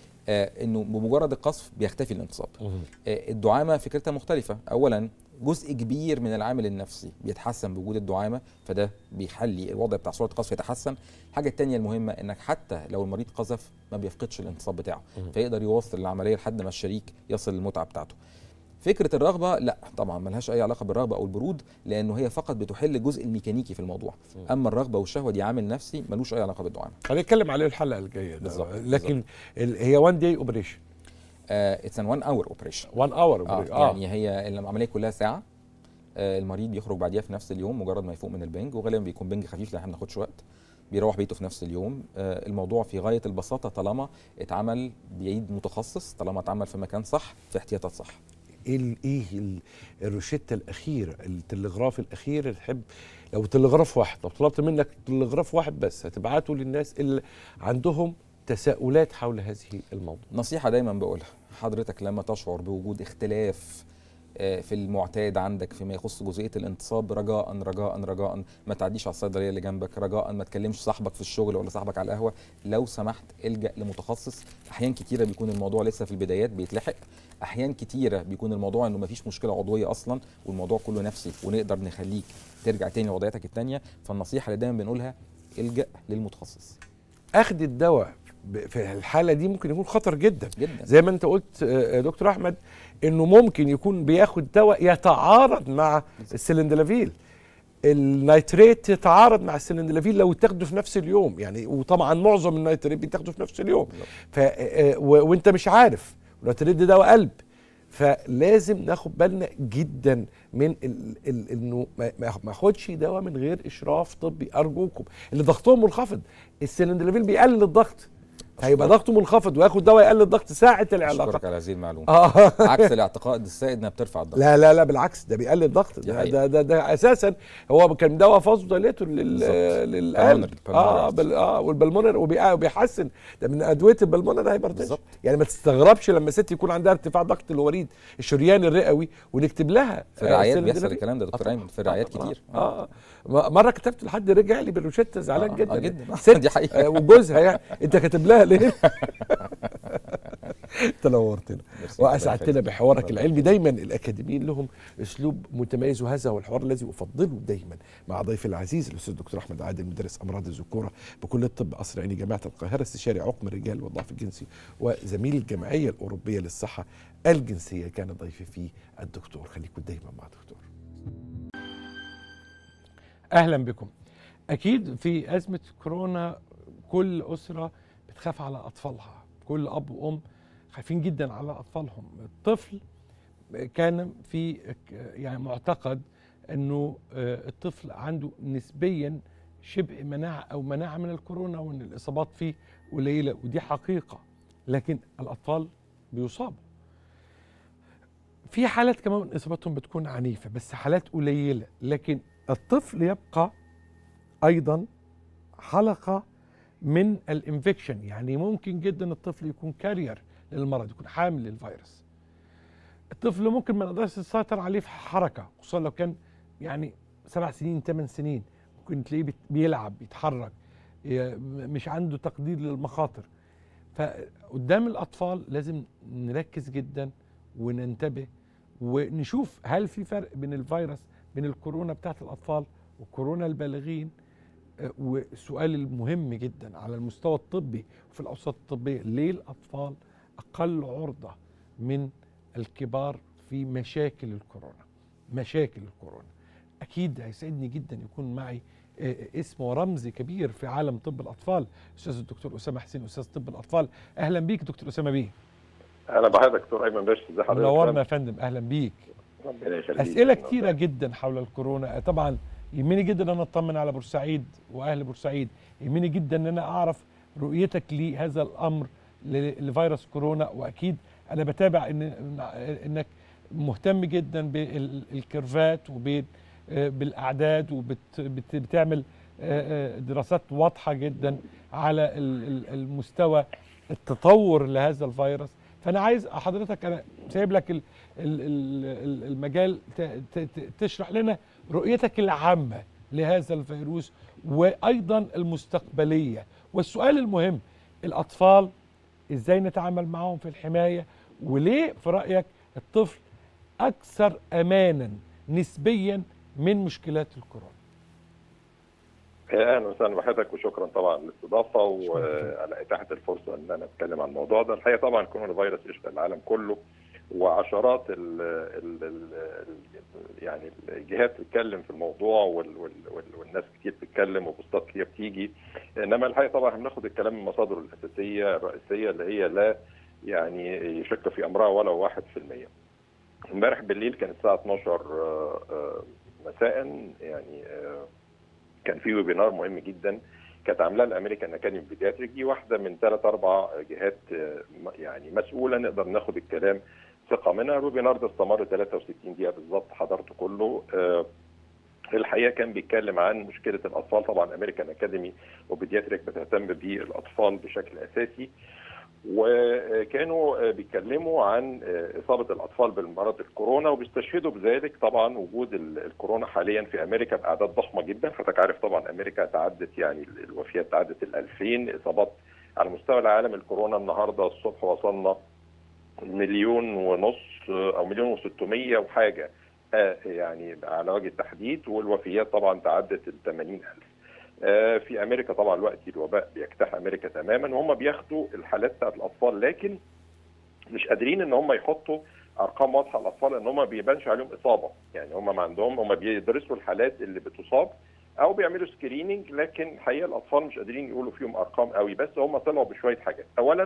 آه انه بمجرد القذف بيختفي الانتصاب. آه الدعامه فكرتها مختلفه. اولا جزء كبير من العامل النفسي بيتحسن بوجود الدعامه، فده بيخلي الوضع بتاع سرعه القذف يتحسن. الحاجه الثانيه المهمه انك حتى لو المريض قذف ما بيفقدش الانتصاب بتاعه، فيقدر يواصل العمليه لحد ما الشريك يصل للمتعه بتاعته. فكره الرغبه لا طبعا ملهاش اي علاقه بالرغبه او البرود، لانه هي فقط بتحل الجزء الميكانيكي في الموضوع. اما الرغبه والشهوه دي عامل نفسي ملوش اي علاقه بالدعامه. هنتكلم عليه الحلقه الجايه. بالظبط. لكن بالزبط. هي وان داي اوبريشن، اتس ان وان اور اوبريشن. وان اور آه آه. يعني هي العمليه كلها ساعه، آه المريض بيخرج بعديها في نفس اليوم مجرد ما يفوق من البنج، وغالبا بيكون بنج خفيف لان احنا ما بناخدش وقت، بيروح بيته في نفس اليوم. آه الموضوع في غايه البساطه طالما اتعمل بايد متخصص، طالما اتعمل في مكان صح، في احتياطات صح. ايه ايه الروشته الاخيره، التلغراف الاخير اللي تحب لو تلغراف واحد، لو طلبت منك تلغراف واحد بس هتبعته للناس اللي عندهم تساؤلات حول هذه الموضوع؟ نصيحه دايما بقولها، حضرتك لما تشعر بوجود اختلاف في المعتاد عندك فيما يخص جزئيه الانتصاب، رجاء رجاء رجاء ما تعديش على الصيدليه اللي جنبك، رجاء ما تكلمش صاحبك في الشغل ولا صاحبك على القهوه، لو سمحت الجا لمتخصص. احيان كتيره بيكون الموضوع لسه في البدايات بيتلحق، احيان كتيره بيكون الموضوع انه ما فيش مشكله عضويه اصلا والموضوع كله نفسي، ونقدر نخليك ترجع تاني لوضعيتك الثانيه. فالنصيحه اللي دايما بنقولها الجا للمتخصص. اخذ الدواء في الحاله دي ممكن يكون خطر جدا, جدا. زي ما انت قلت يا دكتور احمد، انه ممكن يكون بياخد دواء يتعارض مع السلندلافيل، النيتريت يتعارض مع السلندلافيل لو تاخده في نفس اليوم، يعني وطبعا معظم النيتريت بتاخده في نفس اليوم، ف وانت مش عارف النيتريت ده دواء قلب، فلازم ناخد بالنا جدا من انه ما اخدش دواء من غير اشراف طبي. ارجوكم اللي ضغطهم منخفض، السلندلافيل بيقلل الضغط، هيبقى ضغطه منخفض وياخد دواء يقلل الضغط ساعه العلاقه. اشكرك على هذه المعلومه. اه عكس الاعتقاد السائد انها بترفع الضغط. لا لا لا بالعكس، ده بيقلل الضغط. ده ده, ده ده اساسا هو كان دواء فازوديليتور لل للقلب. اه بال اه والبلمونر وبيحسن، ده من ادويه البلمونر هايبرتنشن. يعني ما تستغربش لما ست يكون عندها ارتفاع ضغط الوريد الشرياني الرئوي ونكتب لها في الرعايات بيحصل الكلام ده دكتور ايمن، في الرعايات كتير. اه مره كتبت لحد رجع لي بالروشته زعلان آه جدا. آه جدا. ست دي حقيقه. وجوزها يعني انت كاتب لها ليه؟ تنورتنا واسعدتنا بحوارك العلمي. دايما الاكاديميين لهم اسلوب متميز، وهذا هو الحوار الذي افضله دايما مع ضيفي العزيز الاستاذ الدكتور احمد عادل، مدرس امراض الذكوره بكليه الطب قصر عيني جامعه القاهره، استشاري عقم الرجال والضعف الجنسي وزميل الجمعيه الاوروبيه للصحه الجنسيه. كان ضيفي فيه الدكتور. خليكم دايما مع دكتور. اهلا بكم. اكيد في ازمه كورونا كل اسره بتخاف على اطفالها، كل اب وام خايفين جدا على اطفالهم. الطفل كان في يعني معتقد انه الطفل عنده نسبيا شبه مناعه او مناعه من الكورونا، وان الاصابات فيه قليله، ودي حقيقه، لكن الاطفال بيصابوا. في حالات كمان اصابتهم بتكون عنيفه بس حالات قليله، لكن الطفل يبقى ايضا حلقه من الانفكشن. يعني ممكن جدا الطفل يكون كارير للمرض، يكون حامل للفيروس. الطفل ممكن ما نقدرش نسيطر عليه في حركه، خصوصا لو كان يعني سبع سنين ثمان سنين، ممكن تلاقيه بيلعب بيتحرك، مش عنده تقدير للمخاطر. فقدام الاطفال لازم نركز جدا وننتبه ونشوف هل في فرق بين الفيروس بين الكورونا بتاعت الاطفال وكورونا البالغين. والسؤال المهم جدا على المستوى الطبي وفي الاوساط الطبيه، ليه الاطفال اقل عرضه من الكبار في مشاكل الكورونا؟ مشاكل الكورونا اكيد هيسعدني جدا يكون معي اسم ورمز كبير في عالم طب الاطفال، استاذ الدكتور اسامه حسين، استاذ طب الاطفال. اهلا بيك دكتور اسامه بيه. اهلا بحضرتك دكتور ايمن باشا، ازي حضرتك؟ منورنا يا فندم. اهلا بيك. ربنا يخليك. اسئله كتيره جدا حول الكورونا. طبعا يهمني جدا ان انا اطمن على بورسعيد واهل بورسعيد، يهمني جدا ان انا اعرف رؤيتك لهذا الامر لفيروس كورونا، واكيد انا بتابع ان انك مهتم جدا بالكيرفات وبالاعداد وبتعمل دراسات واضحه جدا على المستوى التطور لهذا الفيروس. فانا عايز حضرتك، انا سايب لك المجال تشرح لنا رؤيتك العامه لهذا الفيروس وايضا المستقبليه. والسؤال المهم، الاطفال ازاي نتعامل معهم في الحمايه، وليه في رايك الطفل اكثر امانا نسبيا من مشكلات الكورونا؟ اهلا وسهلا بحضرتك وشكرا طبعا للاستضافه وعلى اتاحه الفرصه ان انا اتكلم عن الموضوع ده. الحقيقه طبعا كورونا فيروس يشغل العالم كله، وعشرات ال ال ال يعني الجهات بتتكلم في الموضوع وال وال والناس كتير بتتكلم وبوستات كتير بتيجي، انما الحقيقه طبعا بناخد الكلام من مصادره الاساسيه الرئيسيه اللي هي لا يعني يشك في امرها ولا واحد في المية. امبارح بالليل كانت الساعه اتناشر مساء، يعني كان في ويبينار مهم جدا كانت عاملاه الامريكان اكاديمي بيدياتريك، دي واحده من ثلاث اربع جهات يعني مسؤوله نقدر ناخد الكلام ثقه منها. الويبينار ده استمر ثلاثة وستين دقيقه بالظبط، حضرته كله. الحقيقه كان بيتكلم عن مشكله الاطفال. طبعا امريكان اكاديمي وبيدياتريك بتهتم بالاطفال بشكل اساسي، وكانوا بيتكلموا عن اصابه الاطفال بالمرض الكورونا، وبيستشهدوا بذلك طبعا وجود الكورونا حاليا في امريكا باعداد ضخمه جدا. حضرتك عارف طبعا امريكا تعدت يعني الوفيات تعدت الألفين اصابات على مستوى العالم. الكورونا النهارده الصبح وصلنا مليون ونص او مليون وستمية وحاجه يعني على وجه التحديد، والوفيات طبعا تعدت ال ثمانين ألف. في امريكا طبعا الوقت الوباء بيجتاح امريكا تماما، وهم بياخدوا الحالات بتاعت الاطفال، لكن مش قادرين ان هم يحطوا ارقام واضحه للاطفال ان هم ما بيبانش عليهم اصابه. يعني هم ما عندهم، هم بيدرسوا الحالات اللي بتصاب او بيعملوا سكريننج، لكن الحقيقه الاطفال مش قادرين يقولوا فيهم ارقام قوي. بس هم طلعوا بشويه حاجات. اولا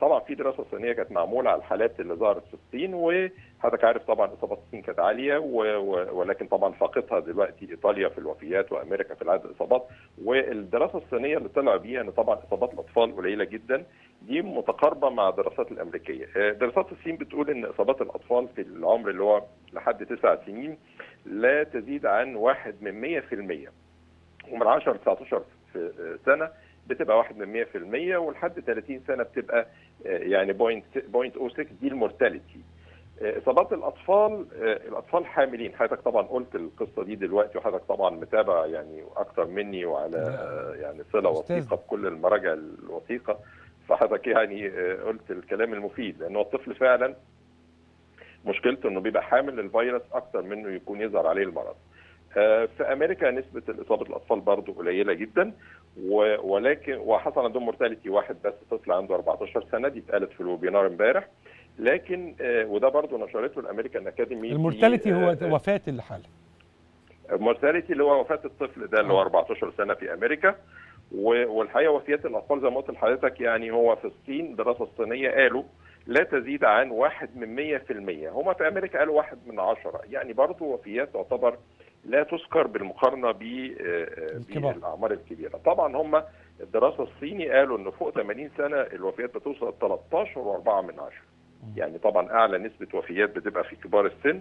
طبعا في دراسه صينيه كانت معموله على الحالات اللي ظهرت في الصين، وحضرتك عارف طبعا اصابات الصين كانت عاليه، ولكن طبعا فاقتها دلوقتي ايطاليا في الوفيات وامريكا في عدد الاصابات. والدراسه الصينيه اللي طلع بيها ان طبعا اصابات الاطفال قليله جدا، دي متقاربه مع الدراسات الامريكيه. دراسات الصين بتقول ان اصابات الاطفال في العمر اللي هو لحد تسع سنين لا تزيد عن واحد من مية في المية، ومن عشرة ل تسعتاشر سنه بتبقى واحد من مية في المية، ولحد ثلاثين سنه بتبقى يعني بوينت بوينت او ستة، دي المورتاليتي. اصابات الاطفال، الاطفال حاملين، حضرتك طبعا قلت القصه دي دلوقتي، وحضرتك طبعا متابع يعني اكتر مني وعلى يعني صله وثيقه بكل المراجع الوثيقه، فحضرتك يعني قلت الكلام المفيد، لانه الطفل فعلا مشكلته انه بيبقى حامل للفيروس اكتر منه يكون يظهر عليه المرض. في امريكا نسبه اصابه الاطفال برضه قليله جدا، ولكن وحصل عندهم مورتاليتي واحد بس، طفل عنده أربعتاشر سنه، دي اتقالت في الويبينار امبارح. لكن وده برضه نشرته الامريكان اكاديمي. المورتاليتي هو وفاه الحاله. المورتاليتي اللي هو وفاه الطفل ده اللي هو أربعتاشر سنه في امريكا. والحقيقه وفيات الاطفال زي ما قلت لحضرتك، يعني هو في الصين الدراسه الصينيه قالوا لا تزيد عن واحد من مية في المية، هما في امريكا قالوا واحد من عشرة، يعني برضه وفيات تعتبر لا تذكر بالمقارنه بالاعمار الكبيره. طبعا هم الدراسه الصيني قالوا ان فوق ثمانين سنه الوفيات بتوصل تلتاشر وأربعة من عشرة، يعني طبعا اعلى نسبه وفيات بتبقى في كبار السن،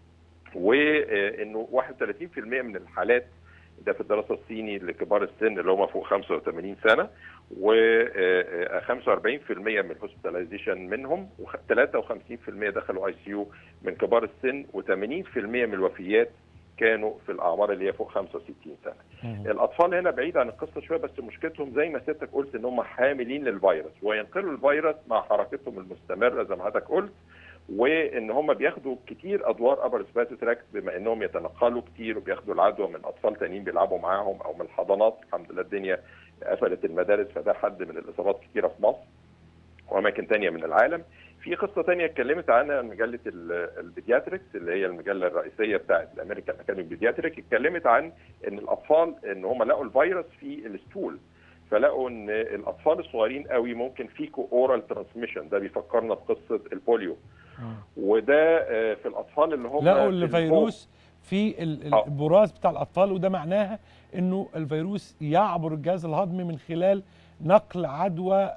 وانه واحد وثلاثين في المية من الحالات ده في الدراسه الصيني لكبار السن اللي هم فوق خمسة وثمانين سنه، و خمسة وأربعين في المية من الهوسبيتاليزيشن منهم، وثلاثة وخمسين في المية دخلوا اي سي يو من كبار السن، وثمانين في المية من الوفيات كانوا في الاعمار اللي هي فوق خمسة وستين سنه. الاطفال هنا بعيد عن القصه شويه، بس مشكلتهم زي ما سيادتك قلت ان هم حاملين للفيروس، وينقلوا الفيروس مع حركتهم المستمره زي ما حضرتك قلت، وان هم بياخدوا كتير ادوار ابر سباتو تراكت بما انهم يتنقلوا كتير، وبياخدوا العدوى من اطفال تانيين بيلعبوا معاهم او من الحضانات. الحمد لله الدنيا قفلت المدارس، فده حد من الاصابات كتيره في مصر واماكن تانيه من العالم. في قصه تانيه اتكلمت عنها مجله البيدياتريكس اللي هي المجله الرئيسيه بتاعت الامريكان اكاديمي بيدياتريك، اتكلمت عن ان الاطفال ان هم لقوا الفيروس في الستول، فلقوا ان الاطفال الصغيرين قوي ممكن فيكو اورال ترانسميشن، ده بيفكرنا بقصه البوليو. وده في الاطفال اللي هم لقوا الفيروس في البراز بتاع الاطفال، وده معناها انه الفيروس يعبر الجهاز الهضمي من خلال نقل عدوى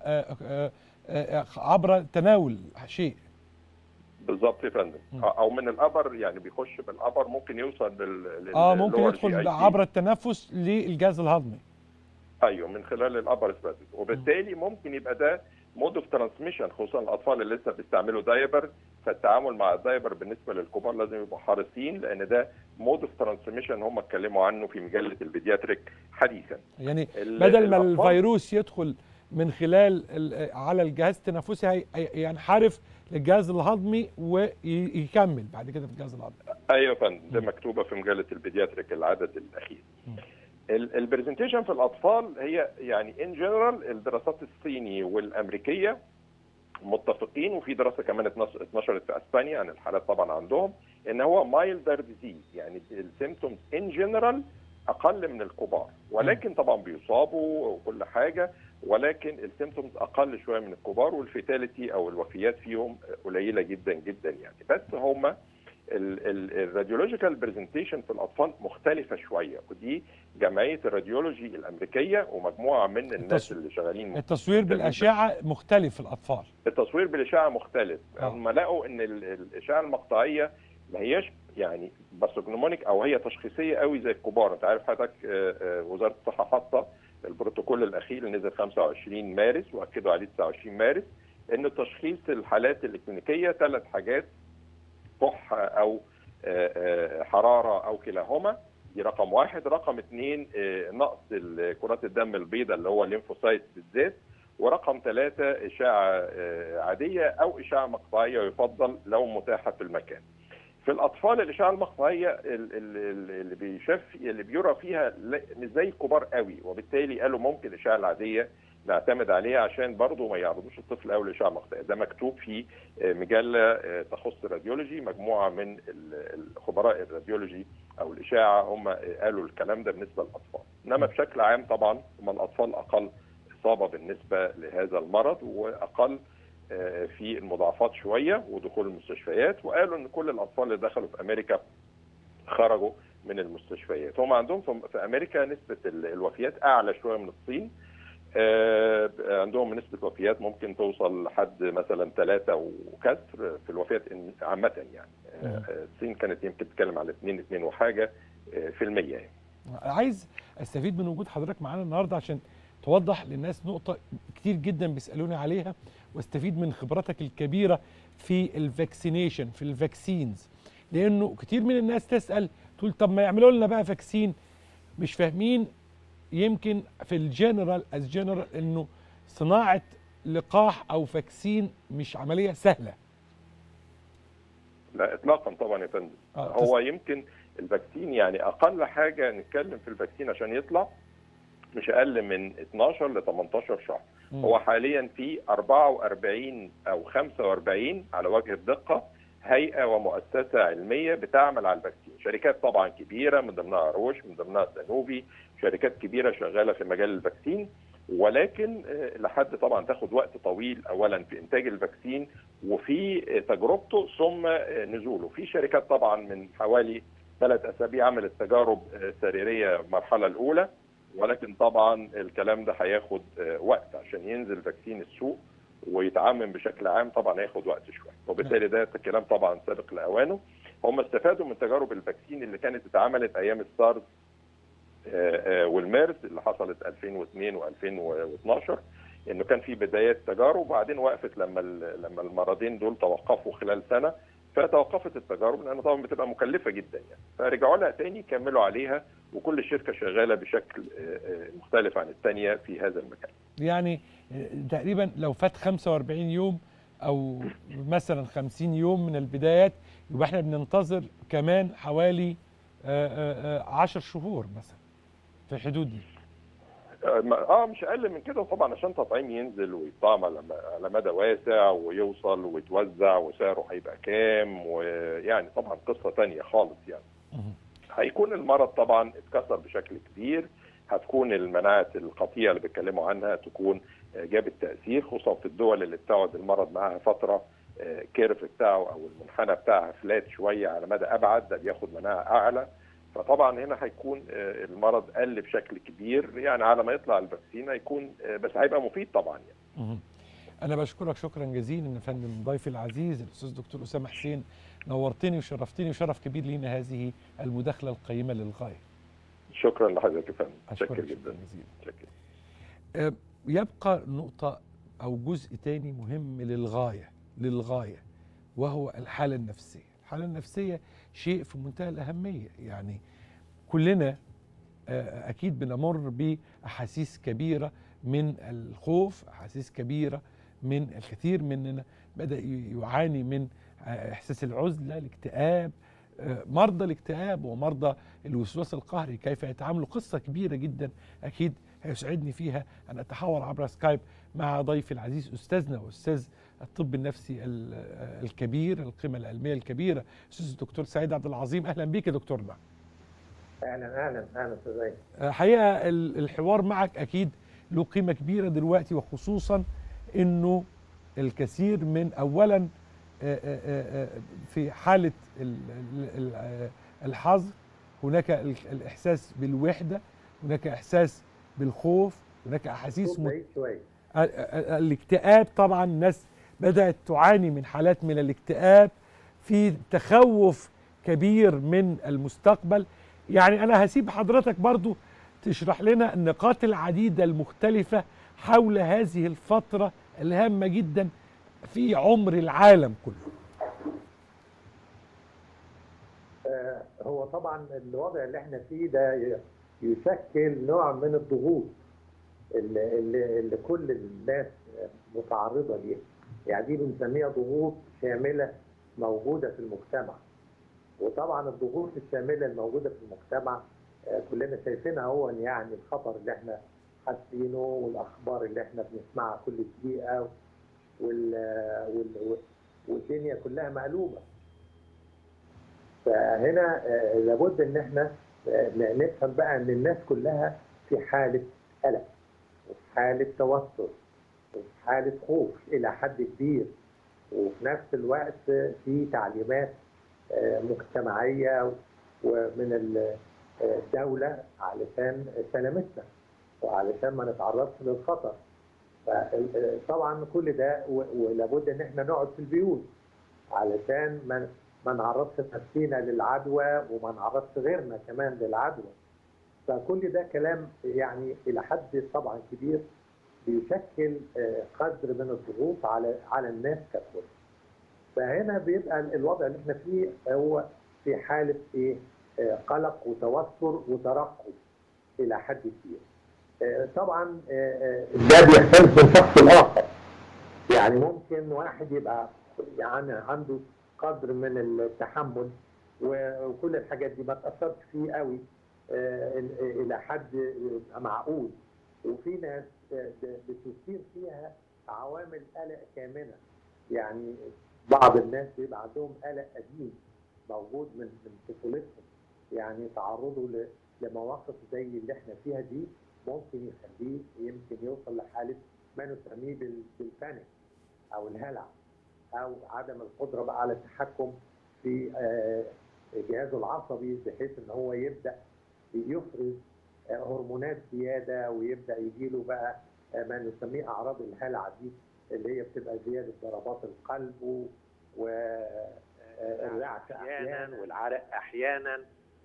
عبر تناول شيء. بالظبط يا فندم، او من الابر، يعني بيخش بالابر، ممكن يوصل لل اه ممكن يدخل عبر التنفس للجهاز الهضمي. ايوه من خلال الابر سباتيك، وبالتالي ممكن يبقى ده مود اوف ترانسميشن، خصوصا الاطفال اللي لسه بيستعملوا دايبر، فالتعامل مع الدايبر بالنسبه للكبار لازم يبقوا حريصين، لان ده مود اوف ترانسميشن هم اتكلموا عنه في مجله البيدياتريك حديثا. يعني بدل ما الفيروس يدخل من خلال على الجهاز التنفسي ينحرف للجهاز الهضمي ويكمل بعد كده في الجهاز الهضمي. ايوه يا فندم، ده مكتوبه في مجله البيدياتريك العدد الاخير. البرزنتيشن في الاطفال هي يعني ان جنرال الدراسات الصيني والامريكيه متفقين، وفي دراسه كمان اتنشرت في اسبانيا عن الحالات طبعا عندهم، ان هو مايلدر ديزيز، يعني السيمتومز ان جنرال اقل من الكبار، ولكن طبعا بيصابوا وكل حاجه، ولكن السيمتومز اقل شويه من الكبار، والفيتاليتي او الوفيات فيهم قليله جدا جدا يعني. بس هم الراديولوجيكال برزنتيشن في الاطفال مختلفه شويه، ودي جمعيه الراديولوجي الامريكيه ومجموعه من الناس اللي شغالين. التصوير بالاشعه مختلف في الاطفال. التصوير بالاشعه مختلف، هم لقوا ان الاشعه المقطعيه ما هياش يعني بارسوجنومونيك او هي تشخيصيه قوي زي الكبار. انت عارف حضرتك وزاره الصحه حاطه البروتوكول الاخير اللي نزل خمسة وعشرين مارس واكدوا عليه تسعة وعشرين مارس ان تشخيص الحالات الكلينيكيه ثلاث حاجات: كح او حراره او كلاهما، دي رقم واحد. رقم اثنين نقص كرات الدم البيضاء اللي هو الليمفوسايت بالذات. ورقم ثلاثه اشعه عاديه او اشعه مقطعيه يفضل لو متاحه في المكان. في الاطفال الاشعه المقطعيه اللي بيشاف اللي بيرى فيها مش زي الكبار قوي، وبالتالي قالوا ممكن الاشعه العاديه نعتمد عليها عشان برضه ما يعرضوش الطفل قوي للاشعه المقطعيه. ده مكتوب في مجله تخص الراديولوجي، مجموعه من الخبراء الراديولوجي او الاشعه هم قالوا الكلام ده بالنسبه للاطفال. انما بشكل عام طبعا هم الاطفال اقل اصابه بالنسبه لهذا المرض، واقل في المضاعفات شويه ودخول المستشفيات، وقالوا ان كل الاطفال اللي دخلوا في امريكا خرجوا من المستشفيات. هم عندهم في امريكا نسبه الوفيات اعلى شويه من الصين، عندهم نسبه وفيات ممكن توصل لحد مثلا ثلاثة وكسر في الوفيات عامه يعني. الصين كانت يمكن تتكلم على اثنين اثنين وحاجه في المية يعني. عايز استفيد من وجود حضرتك معانا النهارده عشان توضح للناس نقطه كتير جدا بيسالوني عليها، واستفيد من خبرتك الكبيره في الفاكسينيشن في الفاكسينز، لانه كتير من الناس تسال تقول طب ما يعملوا لنا بقى فاكسين، مش فاهمين يمكن في الجنرال از جنرال انه صناعه لقاح او فاكسين مش عمليه سهله. لا اطلاقا طبعا يا فندم. آه هو يمكن الفاكسين يعني اقل حاجه نتكلم في الفاكسين عشان يطلع مش اقل من اثناشر ل ثمانية عشر شهر. م. هو حاليا في أربعة وأربعين او خمسة وأربعين على وجه الدقه هيئه ومؤسسه علميه بتعمل على الفاكسين، شركات طبعا كبيره من ضمنها روش، من ضمنها سانوفي، شركات كبيره شغاله في مجال الفاكسين، ولكن لحد طبعا تاخد وقت طويل اولا في انتاج الفاكسين وفي تجربته ثم نزوله. في شركات طبعا من حوالي ثلاث اسابيع عملت تجارب سريريه المرحله الاولى، ولكن طبعا الكلام ده هياخد وقت عشان ينزل فاكسين السوق ويتعمم بشكل عام، طبعا هياخد وقت شويه، وبالتالي ده الكلام طبعا سابق لاوانه. هم استفادوا من تجارب الفاكسين اللي كانت اتعملت ايام السارس والميرس اللي حصلت ألفين واثنين وألفين واثناشر، انه كان في بدايات تجارب وبعدين وقفت لما لما المرضين دول توقفوا خلال سنه، فتوقفت التجارب لان طبعا بتبقى مكلفه جدا يعني، فرجعوا لها تاني كملوا عليها، وكل شركه شغاله بشكل مختلف عن الثانيه في هذا المكان. يعني تقريبا لو فات خمسة وأربعين يوم او مثلا خمسين يوم من البدايات، يبقى احنا بننتظر كمان حوالي عشر شهور مثلا في الحدود دي. اه مش اقل من كده طبعا، عشان تطعيم ينزل ويطعم على مدى واسع ويوصل ويتوزع وسعره هيبقى كام، ويعني طبعا قصه ثانيه خالص يعني. هيكون المرض طبعا اتكسر بشكل كبير، هتكون المناعه القطيعه اللي بيتكلموا عنها تكون جابت تاثير، خصوصا في الدول اللي بتقعد المرض معاها فتره كيرف بتاعه او المنحنى بتاعها فلات شويه على مدى ابعد، ده بياخد مناعه اعلى، فطبعا هنا هيكون المرض قل بشكل كبير يعني على ما يطلع الفاكسين هيكون، بس هيبقى مفيد طبعا يعني. انا بشكرك شكرا جزيلا يا فندم، ضيفي العزيز الاستاذ دكتور اسامه حسين، نورتني وشرفتني وشرف كبير لينا هذه المداخله القيمه للغايه. شكرا لحضرتك يا فندم، شكرا جدا. شكرا. يبقى نقطه او جزء تاني مهم للغايه للغايه وهو الحاله النفسيه. الحاله النفسيه شيء في منتهى الاهميه، يعني كلنا اكيد بنمر باحاسيس كبيره من الخوف، احاسيس كبيره من الكثير مننا بدا يعاني من احساس العزله، الاكتئاب، مرضى الاكتئاب ومرضى الوسواس القهري كيف يتعاملوا. قصه كبيره جدا اكيد هيسعدني فيها ان اتحاور عبر سكايب مع ضيفي العزيز استاذنا واستاذ الطب النفسي الكبير، القيمه العلميه الكبيره، استاذ الدكتور سعيد عبد العظيم. اهلا بيك يا دكتورنا. اهلا اهلا اهلا استاذ. حقيقه الحوار معك اكيد له قيمه كبيره دلوقتي، وخصوصا انه الكثير من اولا في حاله الحظر هناك الاحساس بالوحده، هناك احساس بالخوف، هناك احاسيس مت... الاكتئاب. طبعا الناس بدات تعاني من حالات من الاكتئاب، في تخوف كبير من المستقبل. يعني انا هسيب حضرتك برضو تشرح لنا النقاط العديده المختلفه حول هذه الفتره الهامه جدا في عمر العالم كله. آه هو طبعا الوضع اللي احنا فيه ده يشكل نوع من الضغوط اللي, اللي, اللي كل الناس متعرضه ليها، يعني دي بنسميها ضغوط شامله موجوده في المجتمع. وطبعا الضغوط الشامله الموجوده في المجتمع آه كلنا شايفينها، هو يعني الخطر اللي احنا حاسينه والاخبار اللي احنا بنسمعها كل دقيقه، وال وال والدنيا كلها مقلوبه. فهنا آه لابد ان احنا آه نفهم بقى ان الناس كلها في حاله قلق وفي حاله توتر وفي حاله خوف الى حد كبير، وفي نفس الوقت في تعليمات مجتمعيه ومن الدوله علشان سلامتنا وعلشان ما نتعرضش للخطر. فطبعا كل ده ولابد ان احنا نقعد في البيوت علشان ما ما نعرضش نفسينا للعدوى وما نعرضش غيرنا كمان للعدوى. فكل ده كلام يعني الى حد طبعا كبير بيشكل قدر من الضغوط على على الناس ككل. فهنا بيبقى الوضع اللي احنا فيه هو في حاله ايه؟ قلق وتوتر وترقب الى حد كبير. طبعا ده بيختلف من شخص لاخر. يعني ممكن واحد يبقى يعني عنده قدر من التحمل وكل الحاجات دي ما تاثرش فيه قوي الى حد معقول، وفي ناس بتثير فيها عوامل قلق كامنه. يعني بعض الناس بيبقى عندهم قلق قديم موجود من من طفولتهم، يعني تعرضوا لمواقف زي اللي احنا فيها دي ممكن يخليه يمكن يوصل لحاله ما نسميه بالبانيك او الهلع او عدم القدره بقى على التحكم في جهازه العصبي، بحيث ان هو يبدا يفرز هرمونات زياده ويبدا يجيله بقى ما نسميه اعراض الهلع دي، اللي هي بتبقى زياده ضربات القلب والرعش احيانا والعرق احيانا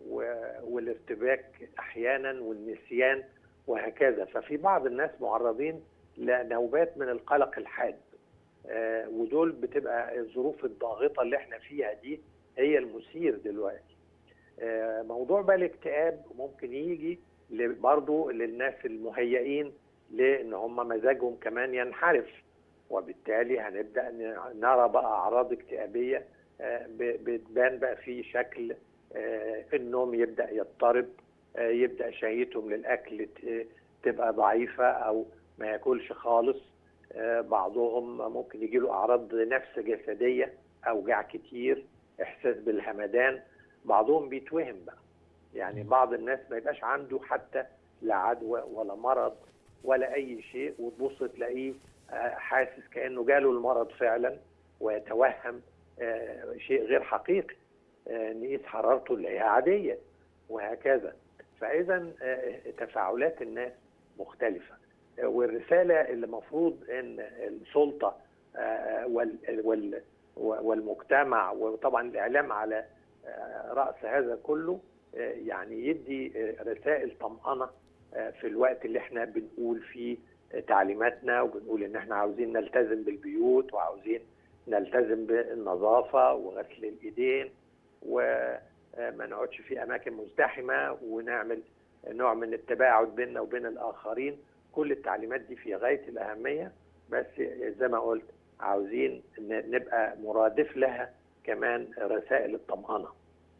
والارتباك احيانا والنسيان وهكذا. ففي بعض الناس معرضين لنوبات من القلق الحاد، آه ودول بتبقى الظروف الضاغطه اللي احنا فيها دي هي المثير دلوقتي. آه موضوع بقى الاكتئاب ممكن يجي برضه للناس المهيئين لان هم مزاجهم كمان ينحرف، وبالتالي هنبدا نرى بقى اعراض اكتئابيه آه بتبان بقى في شكل آه النوم يبدا يضطرب، آه يبدا شهيتهم للاكل تبقى ضعيفه او ما ياكلش خالص. آه بعضهم ممكن يجي له اعراض نفس جسديه، اوجاع كتير، احساس بالهمدان. بعضهم بيتوهم بقى، يعني بعض الناس ما يبقاش عنده حتى لا عدوى ولا مرض ولا اي شيء، وتبص تلاقيه آه حاسس كانه جاله المرض فعلا ويتوهم آه شيء غير حقيقي. آه نقيس حرارته اللي هي عاديه وهكذا. فاذا آه تفاعلات الناس مختلفه، آه والرساله اللي المفروض ان السلطه آه وال وال والمجتمع وطبعا الاعلام على آه راس هذا كله آه يعني يدي آه رسائل طمأنه آه في الوقت اللي احنا بنقول فيه آه تعليماتنا، وبنقول ان احنا عاوزين نلتزم بالبيوت وعاوزين نلتزم بالنظافه وغسل الايدين وما نقعدش في اماكن مزدحمه ونعمل نوع من التباعد بيننا وبين الاخرين. كل التعليمات دي في غايه الاهميه، بس زي ما قلت عاوزين نبقى مرادف لها كمان رسائل الطمأنة.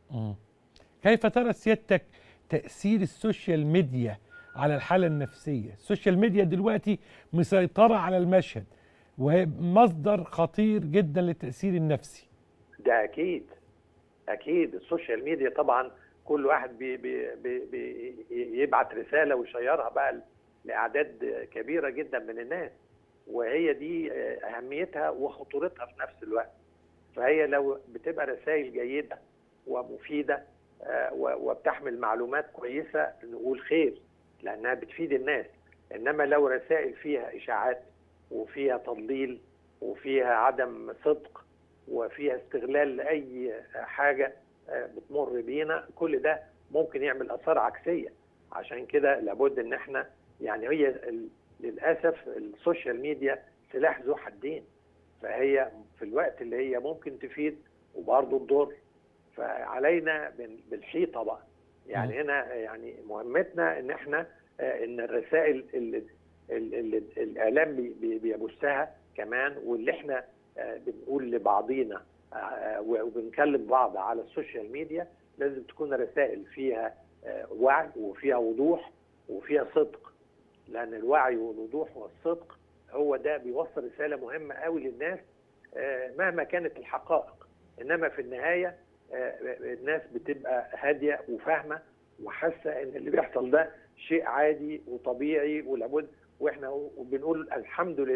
كيف ترى سيادتك تأثير السوشيال ميديا على الحالة النفسية؟ السوشيال ميديا دلوقتي مسيطرة على المشهد وهي مصدر خطير جدا للتأثير النفسي. ده أكيد أكيد. السوشيال ميديا طبعا كل واحد بي بي بي بي يبعت رسالة ويشيرها بقى لأعداد كبيرة جدا من الناس، وهي دي أهميتها وخطورتها في نفس الوقت. فهي لو بتبقى رسائل جيدة ومفيدة وبتحمل معلومات كويسة نقول خير، لأنها بتفيد الناس. إنما لو رسائل فيها إشاعات وفيها تضليل وفيها عدم صدق وفيها استغلال لأي حاجة بتمر بينا، كل ده ممكن يعمل آثار عكسية. عشان كده لابد إن احنا يعني هي للأسف السوشيال ميديا سلاح ذو حدين، فهي في الوقت اللي هي ممكن تفيد وبرضه تضر، فعلينا بالحيطة بقى. يعني هنا يعني مهمتنا ان احنا ان الرسائل اللي, اللي الاعلام بيبثها كمان واللي احنا بنقول لبعضينا وبنكلم بعض على السوشيال ميديا لازم تكون رسائل فيها وعي وفيها وضوح وفيها صدق، لان الوعي والوضوح والصدق هو ده بيوصل رسالة مهمة قوي للناس مهما كانت الحقائق. انما في النهاية الناس بتبقى هادية وفاهمة وحاسة ان اللي بيحصل ده شيء عادي وطبيعي ولابد، واحنا بنقول الحمد لله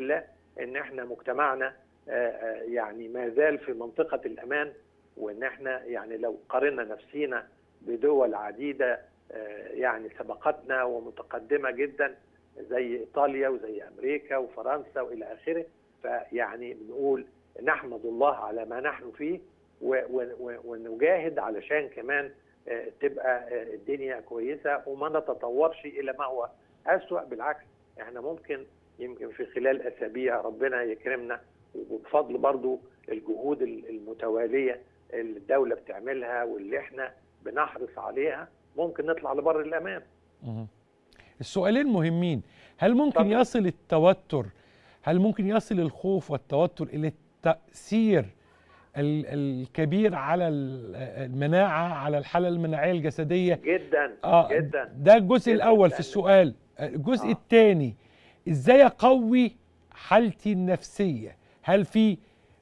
ان احنا مجتمعنا يعني ما زال في منطقه الامان، وان احنا يعني لو قارنا نفسينا بدول عديده يعني سبقتنا ومتقدمه جدا زي ايطاليا وزي امريكا وفرنسا والى اخره، فيعني بنقول نحمد الله على ما نحن فيه ونجاهد علشان كمان تبقى الدنيا كويسه وما نتطورش الى ما هو اسوأ. بالعكس احنا ممكن يمكن في خلال اسابيع ربنا يكرمنا، وبفضل برضو الجهود المتواليه اللي الدوله بتعملها واللي احنا بنحرص عليها، ممكن نطلع لبر الامان. السؤالين مهمين، هل ممكن طبعا. يصل التوتر هل ممكن يصل الخوف والتوتر الى التأثير الكبير على المناعة، على الحالة المناعية الجسدية؟ جدا آه جدا. ده الجزء جداً الأول في السؤال. الجزء آه. الثاني، ازاي اقوي حالتي النفسية؟ هل في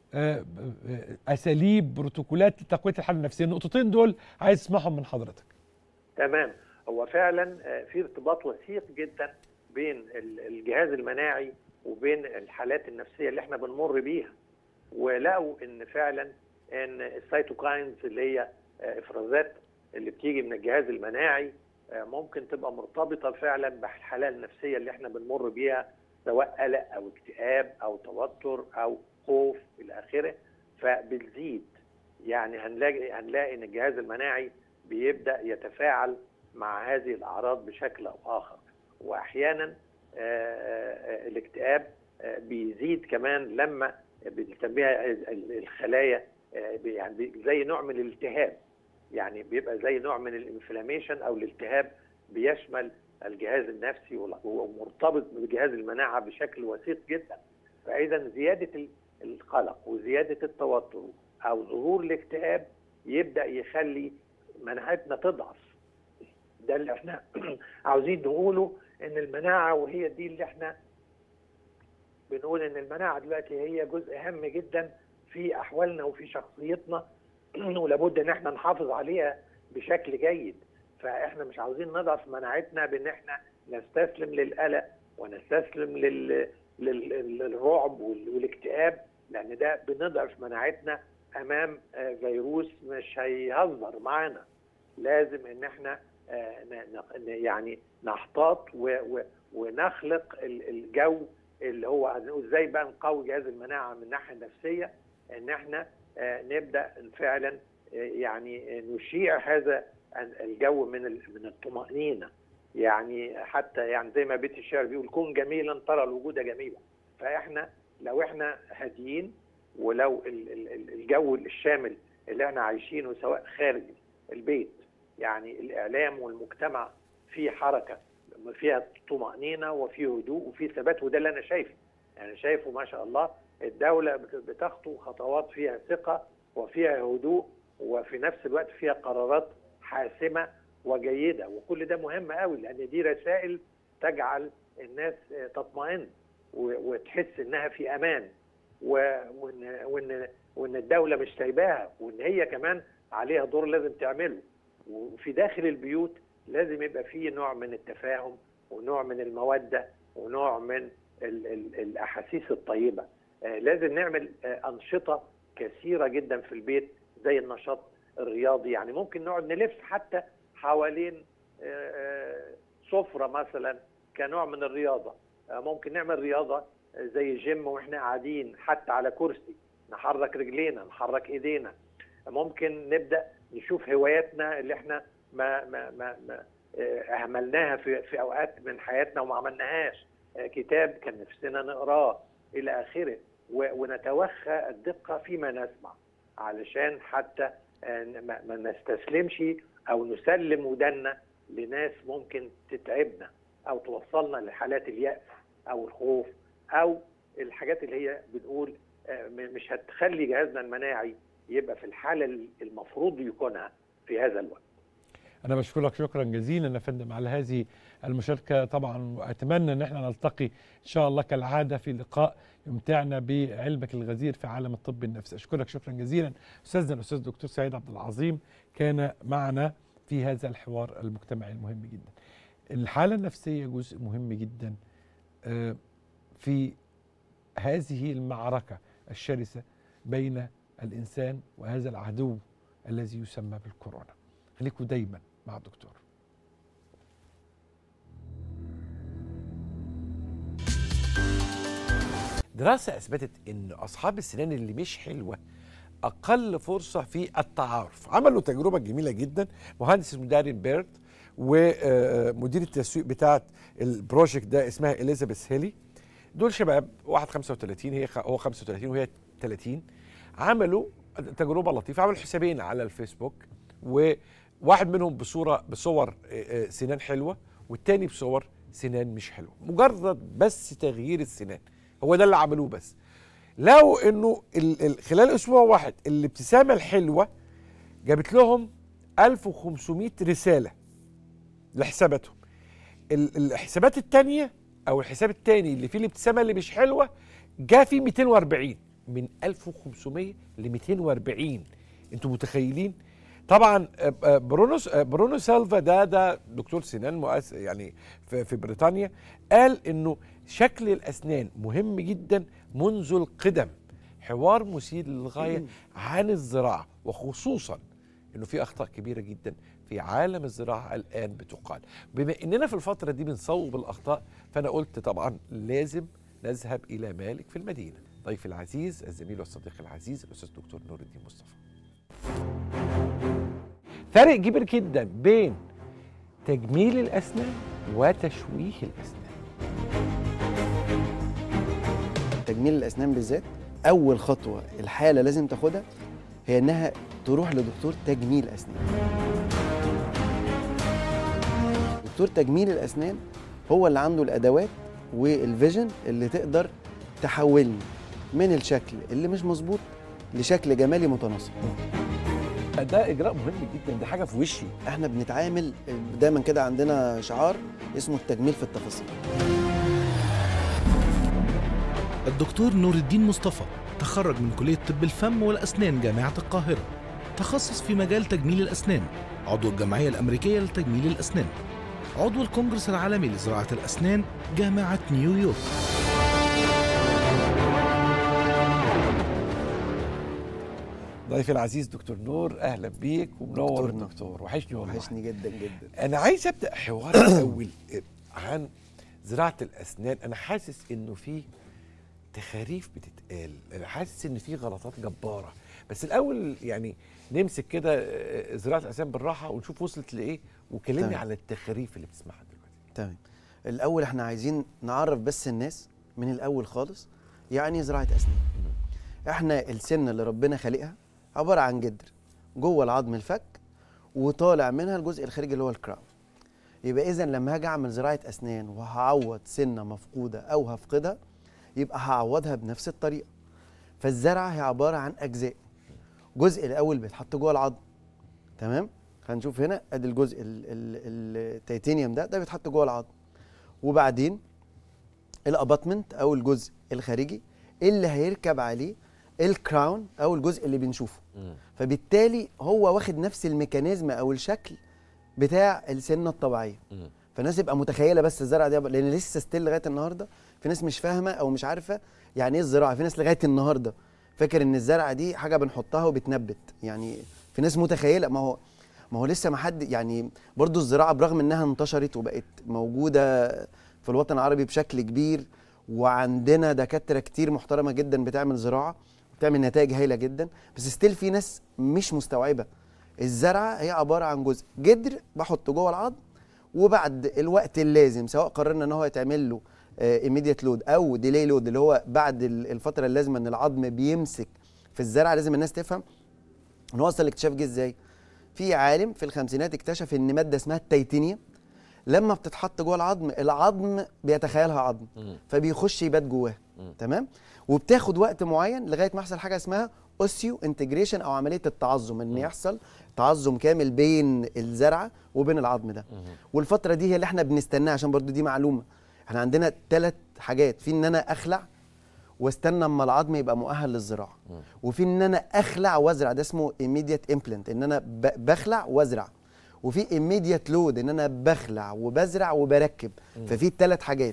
اساليب بروتوكولات لتقوية الحالة النفسية؟ النقطتين دول عايز اسمعهم من حضرتك. تمام. هو فعلا في ارتباط وثيق جدا بين الجهاز المناعي وبين الحالات النفسية اللي احنا بنمر بيها، ولقوا ان فعلا ان السيتوكاينز اللي هي افرازات اللي بتيجي من الجهاز المناعي ممكن تبقى مرتبطة فعلا بالحالة النفسية اللي احنا بنمر بيها، سواء قلق او اكتئاب او توتر او خوف الى اخره، فبتزيد. يعني هنلاقي هنلاقي ان الجهاز المناعي بيبدأ يتفاعل مع هذه الأعراض بشكل أو آخر، وأحيانا الاكتئاب بيزيد كمان لما بنسميها الخلايا يعني زي نوع من الالتهاب، يعني بيبقى زي نوع من الانفلاميشن أو الالتهاب بيشمل الجهاز النفسي ومرتبط بجهاز المناعة بشكل وثيق جدا. فإذا زيادة القلق وزيادة التوتر أو ظهور الاكتئاب يبدأ يخلي مناعتنا تضعف. ده اللي احنا عاوزين نقوله، ان المناعة، وهي دي اللي احنا بنقول ان المناعة دلوقتي هي جزء هام جدا في احوالنا وفي شخصيتنا، ولابد ان احنا نحافظ عليها بشكل جيد. فاحنا مش عاوزين نضعف مناعتنا بان احنا نستسلم للقلق ونستسلم لل... لل... للرعب والاكتئاب، لان ده بنضعف مناعتنا امام فيروس مش هيهزر معانا. لازم ان احنا يعني نحتاط ونخلق الجو اللي هو ازاي بقى نقوي جهاز المناعه من الناحيه النفسيه، ان احنا نبدا فعلا يعني نشيع هذا الجو من من الطمانينه. يعني حتى يعني زي ما بيت الشعر بيقول كن جميلا ترى الوجود جميلا. فاحنا لو احنا هاديين، ولو الجو الشامل اللي احنا عايشينه سواء خارج البيت، يعني الإعلام والمجتمع في حركة فيها طمأنينة وفي هدوء وفي ثبات، وده اللي أنا شايفه. يعني شايفه ما شاء الله الدولة بتخطو خطوات فيها ثقة وفيها هدوء، وفي نفس الوقت فيها قرارات حاسمة وجيدة، وكل ده مهم قوي، لأن دي رسائل تجعل الناس تطمئن وتحس إنها في أمان، وإن, وإن, وإن الدولة مش سايباها، وإن هي كمان عليها دور لازم تعمله. وفي داخل البيوت لازم يبقى فيه نوع من التفاهم ونوع من المودة ونوع من ال ال الأحاسيس الطيبة. آه لازم نعمل آه أنشطة كثيرة جدا في البيت زي النشاط الرياضي. يعني ممكن نقعد نلف حتى حوالين آه سفرة مثلا كنوع من الرياضة. آه ممكن نعمل رياضة زي جيم واحنا قاعدين حتى على كرسي، نحرك رجلينا نحرك ايدينا. ممكن نبدأ نشوف هواياتنا اللي احنا ما ما ما, ما اهملناها في في اوقات من حياتنا وما عملناهاش، كتاب كان نفسنا نقراه الى اخره، ونتوخى الدقه فيما نسمع علشان حتى ما نستسلمش او نسلم ودنا لناس ممكن تتعبنا او توصلنا لحالات اليأس او الخوف او الحاجات اللي هي بنقول مش هتخلي جهازنا المناعي يبقى في الحالة المفروض يكونها في هذا الوقت. أنا بشكرك شكرا جزيلا يا فندم على هذه المشاركة طبعا، وأتمنى أن احنا نلتقي إن شاء الله كالعادة في لقاء يمتعنا بعلمك الغزير في عالم الطب النفسي. أشكرك شكرا جزيلا أستاذنا الأستاذ الدكتور سعيد عبد العظيم، كان معنا في هذا الحوار المجتمعي المهم جدا. الحالة النفسية جزء مهم جدا في هذه المعركة الشرسة بين الإنسان وهذا العدو الذي يسمى بالكورونا. خليكم دايما مع الدكتور. دراسة أثبتت أن أصحاب السنان اللي مش حلوة أقل فرصة في التعارف. عملوا تجربة جميلة جدا، مهندس اسمه دارين بيرد ومدير التسويق بتاعة البروجكت ده اسمها إليزابيث هيلي. دول شباب، واحد خمسة وثلاثين، هي هو خمسة وثلاثين وهي ثلاثين. عملوا تجربة لطيفة، عملوا حسابين على الفيسبوك، وواحد منهم بصورة بصور سنان حلوة والتاني بصور سنان مش حلوة. مجرد بس تغيير السنان، هو ده اللي عملوه. بس لو انه خلال اسبوع واحد الابتسامه الحلوه جابت لهم ألف وخمسمائة رساله لحساباتهم. الحسابات الثانيه او الحساب الثاني اللي فيه الابتسامه اللي مش حلوه جاء فيه مئتين وأربعين، من ألف وخمسمائة ل مئتين وأربعين. انتوا متخيلين؟ طبعا برونو برونو سالفا ده ده دكتور سنان مؤسس يعني في, في بريطانيا، قال انه شكل الاسنان مهم جدا منذ القدم. حوار مثير للغايه عن الزراعه، وخصوصا انه في اخطاء كبيره جدا في عالم الزراعه الان بتقال. بما اننا في الفتره دي بنصوب الاخطاء، فانا قلت طبعا لازم نذهب الى مالك في المدينه. ضيفي العزيز الزميل والصديق العزيز الاستاذ دكتور نور الدين مصطفى. فرق كبير جدا بين تجميل الاسنان وتشويه الاسنان. تجميل الاسنان بالذات اول خطوه الحاله لازم تاخدها هي انها تروح لدكتور تجميل اسنان. دكتور تجميل الاسنان هو اللي عنده الادوات والفيجن اللي تقدر تحولني من الشكل اللي مش مظبوط لشكل جمالي متناسق. ده اجراء مهم جدا، ده حاجه في وشي. احنا بنتعامل دايما كده، عندنا شعار اسمه التجميل في التفاصيل. الدكتور نور الدين مصطفى تخرج من كلية طب الفم والأسنان جامعة القاهرة، تخصص في مجال تجميل الأسنان، عضو الجمعية الأمريكية لتجميل الأسنان، عضو الكونجرس العالمي لزراعة الأسنان جامعة نيويورك. ضيفي العزيز دكتور نور، اهلا بيك ومنور الدكتور. وحشني والله. وحشني جدا جدا. انا عايز ابدا حوار الاول عن زراعه الاسنان. انا حاسس انه في تخاريف بتتقال، انا حاسس ان في غلطات جباره. بس الاول يعني نمسك كده زراعه الاسنان بالراحه ونشوف وصلت لايه، وكلمني على التخاريف اللي بتسمعها دلوقتي. تمام. الاول احنا عايزين نعرف بس الناس من الاول خالص يعني زراعه اسنان. احنا السن اللي ربنا خالقها عباره عن جدر جوه العظم الفك، وطالع منها الجزء الخارجي اللي هو الكراون. يبقى اذا لما هاجي اعمل زراعه اسنان وهعوض سنه مفقوده او هفقدها، يبقى هعوضها بنفس الطريقه. فالزرعه هي عباره عن اجزاء. الجزء الاول بيتحط جوه العظم، تمام؟ هنشوف هنا ادي الجزء التيتانيوم ده ده بيتحط جوه العظم. وبعدين الاباتمنت او الجزء الخارجي اللي هيركب عليه الكراون او الجزء اللي بنشوفه. م. فبالتالي هو واخد نفس الميكانيزم او الشكل بتاع السنه الطبيعيه. م. فالناس يبقى متخيله بس الزرعه دي، لان لسه ستيل لغايه النهارده في ناس مش فاهمه او مش عارفه يعني ايه الزراعه. في ناس لغايه النهارده فاكر ان الزرعه دي حاجه بنحطها وبتنبت. يعني في ناس متخيله، ما هو ما هو لسه ما حد يعني برضو الزراعه برغم انها انتشرت وبقت موجوده في الوطن العربي بشكل كبير، وعندنا دكاتره كتير محترمه جدا بتعمل زراعه بتعمل نتائج هايله جدا، بس ستيل في ناس مش مستوعبه. الزرعه هي عباره عن جزء جدر بحطه جوه العظم، وبعد الوقت اللازم سواء قررنا ان هو يتعمل له immediate لود او ديلي لود اللي هو بعد الفتره اللازمه ان العظم بيمسك في الزرعه. لازم الناس تفهم ان هو اصلا الاكتشاف جه ازاي. في عالم في الخمسينات اكتشف ان ماده اسمها التيتانيوم لما بتتحط جوه العظم، العظم بيتخيلها عظم فبيخش يبات جواه، تمام؟ وبتاخد وقت معين لغايه ما يحصل حاجه اسمها اوسيو انتجريشن او عمليه التعظم، ان يحصل تعظم كامل بين الزرعه وبين العظم ده. والفتره دي هي اللي احنا بنستناها، عشان برضو دي معلومه. احنا عندنا ثلاث حاجات، في ان انا اخلع واستنى اما العظم يبقى مؤهل للزراعه، وفي ان انا اخلع وازرع ده اسمه immediate implant ان انا بخلع وازرع، وفي immediate load ان انا بخلع وبزرع وبركب. ففي ثلاث حاجات.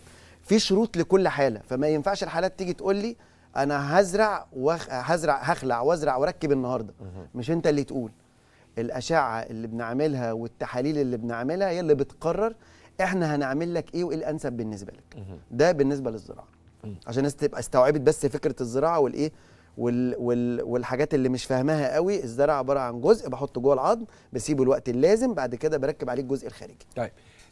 في شروط لكل حاله، فما ينفعش الحالات تيجي تقول لي انا هزرع وخ... هزرع هخلع وازرع واركب النهارده، مش انت اللي تقول. الاشعه اللي بنعملها والتحاليل اللي بنعملها هي اللي بتقرر احنا هنعمل لك ايه وايه الانسب بالنسبه لك. ده بالنسبه للزراعه، عشان الناس تبقى استوعبت بس فكره الزراعه والايه وال... وال... والحاجات اللي مش فاهماها قوي. الزراعه عباره عن جزء بحطه جوه العظم، بسيبه الوقت اللازم، بعد كده بركب عليه الجزء الخارجي. طيب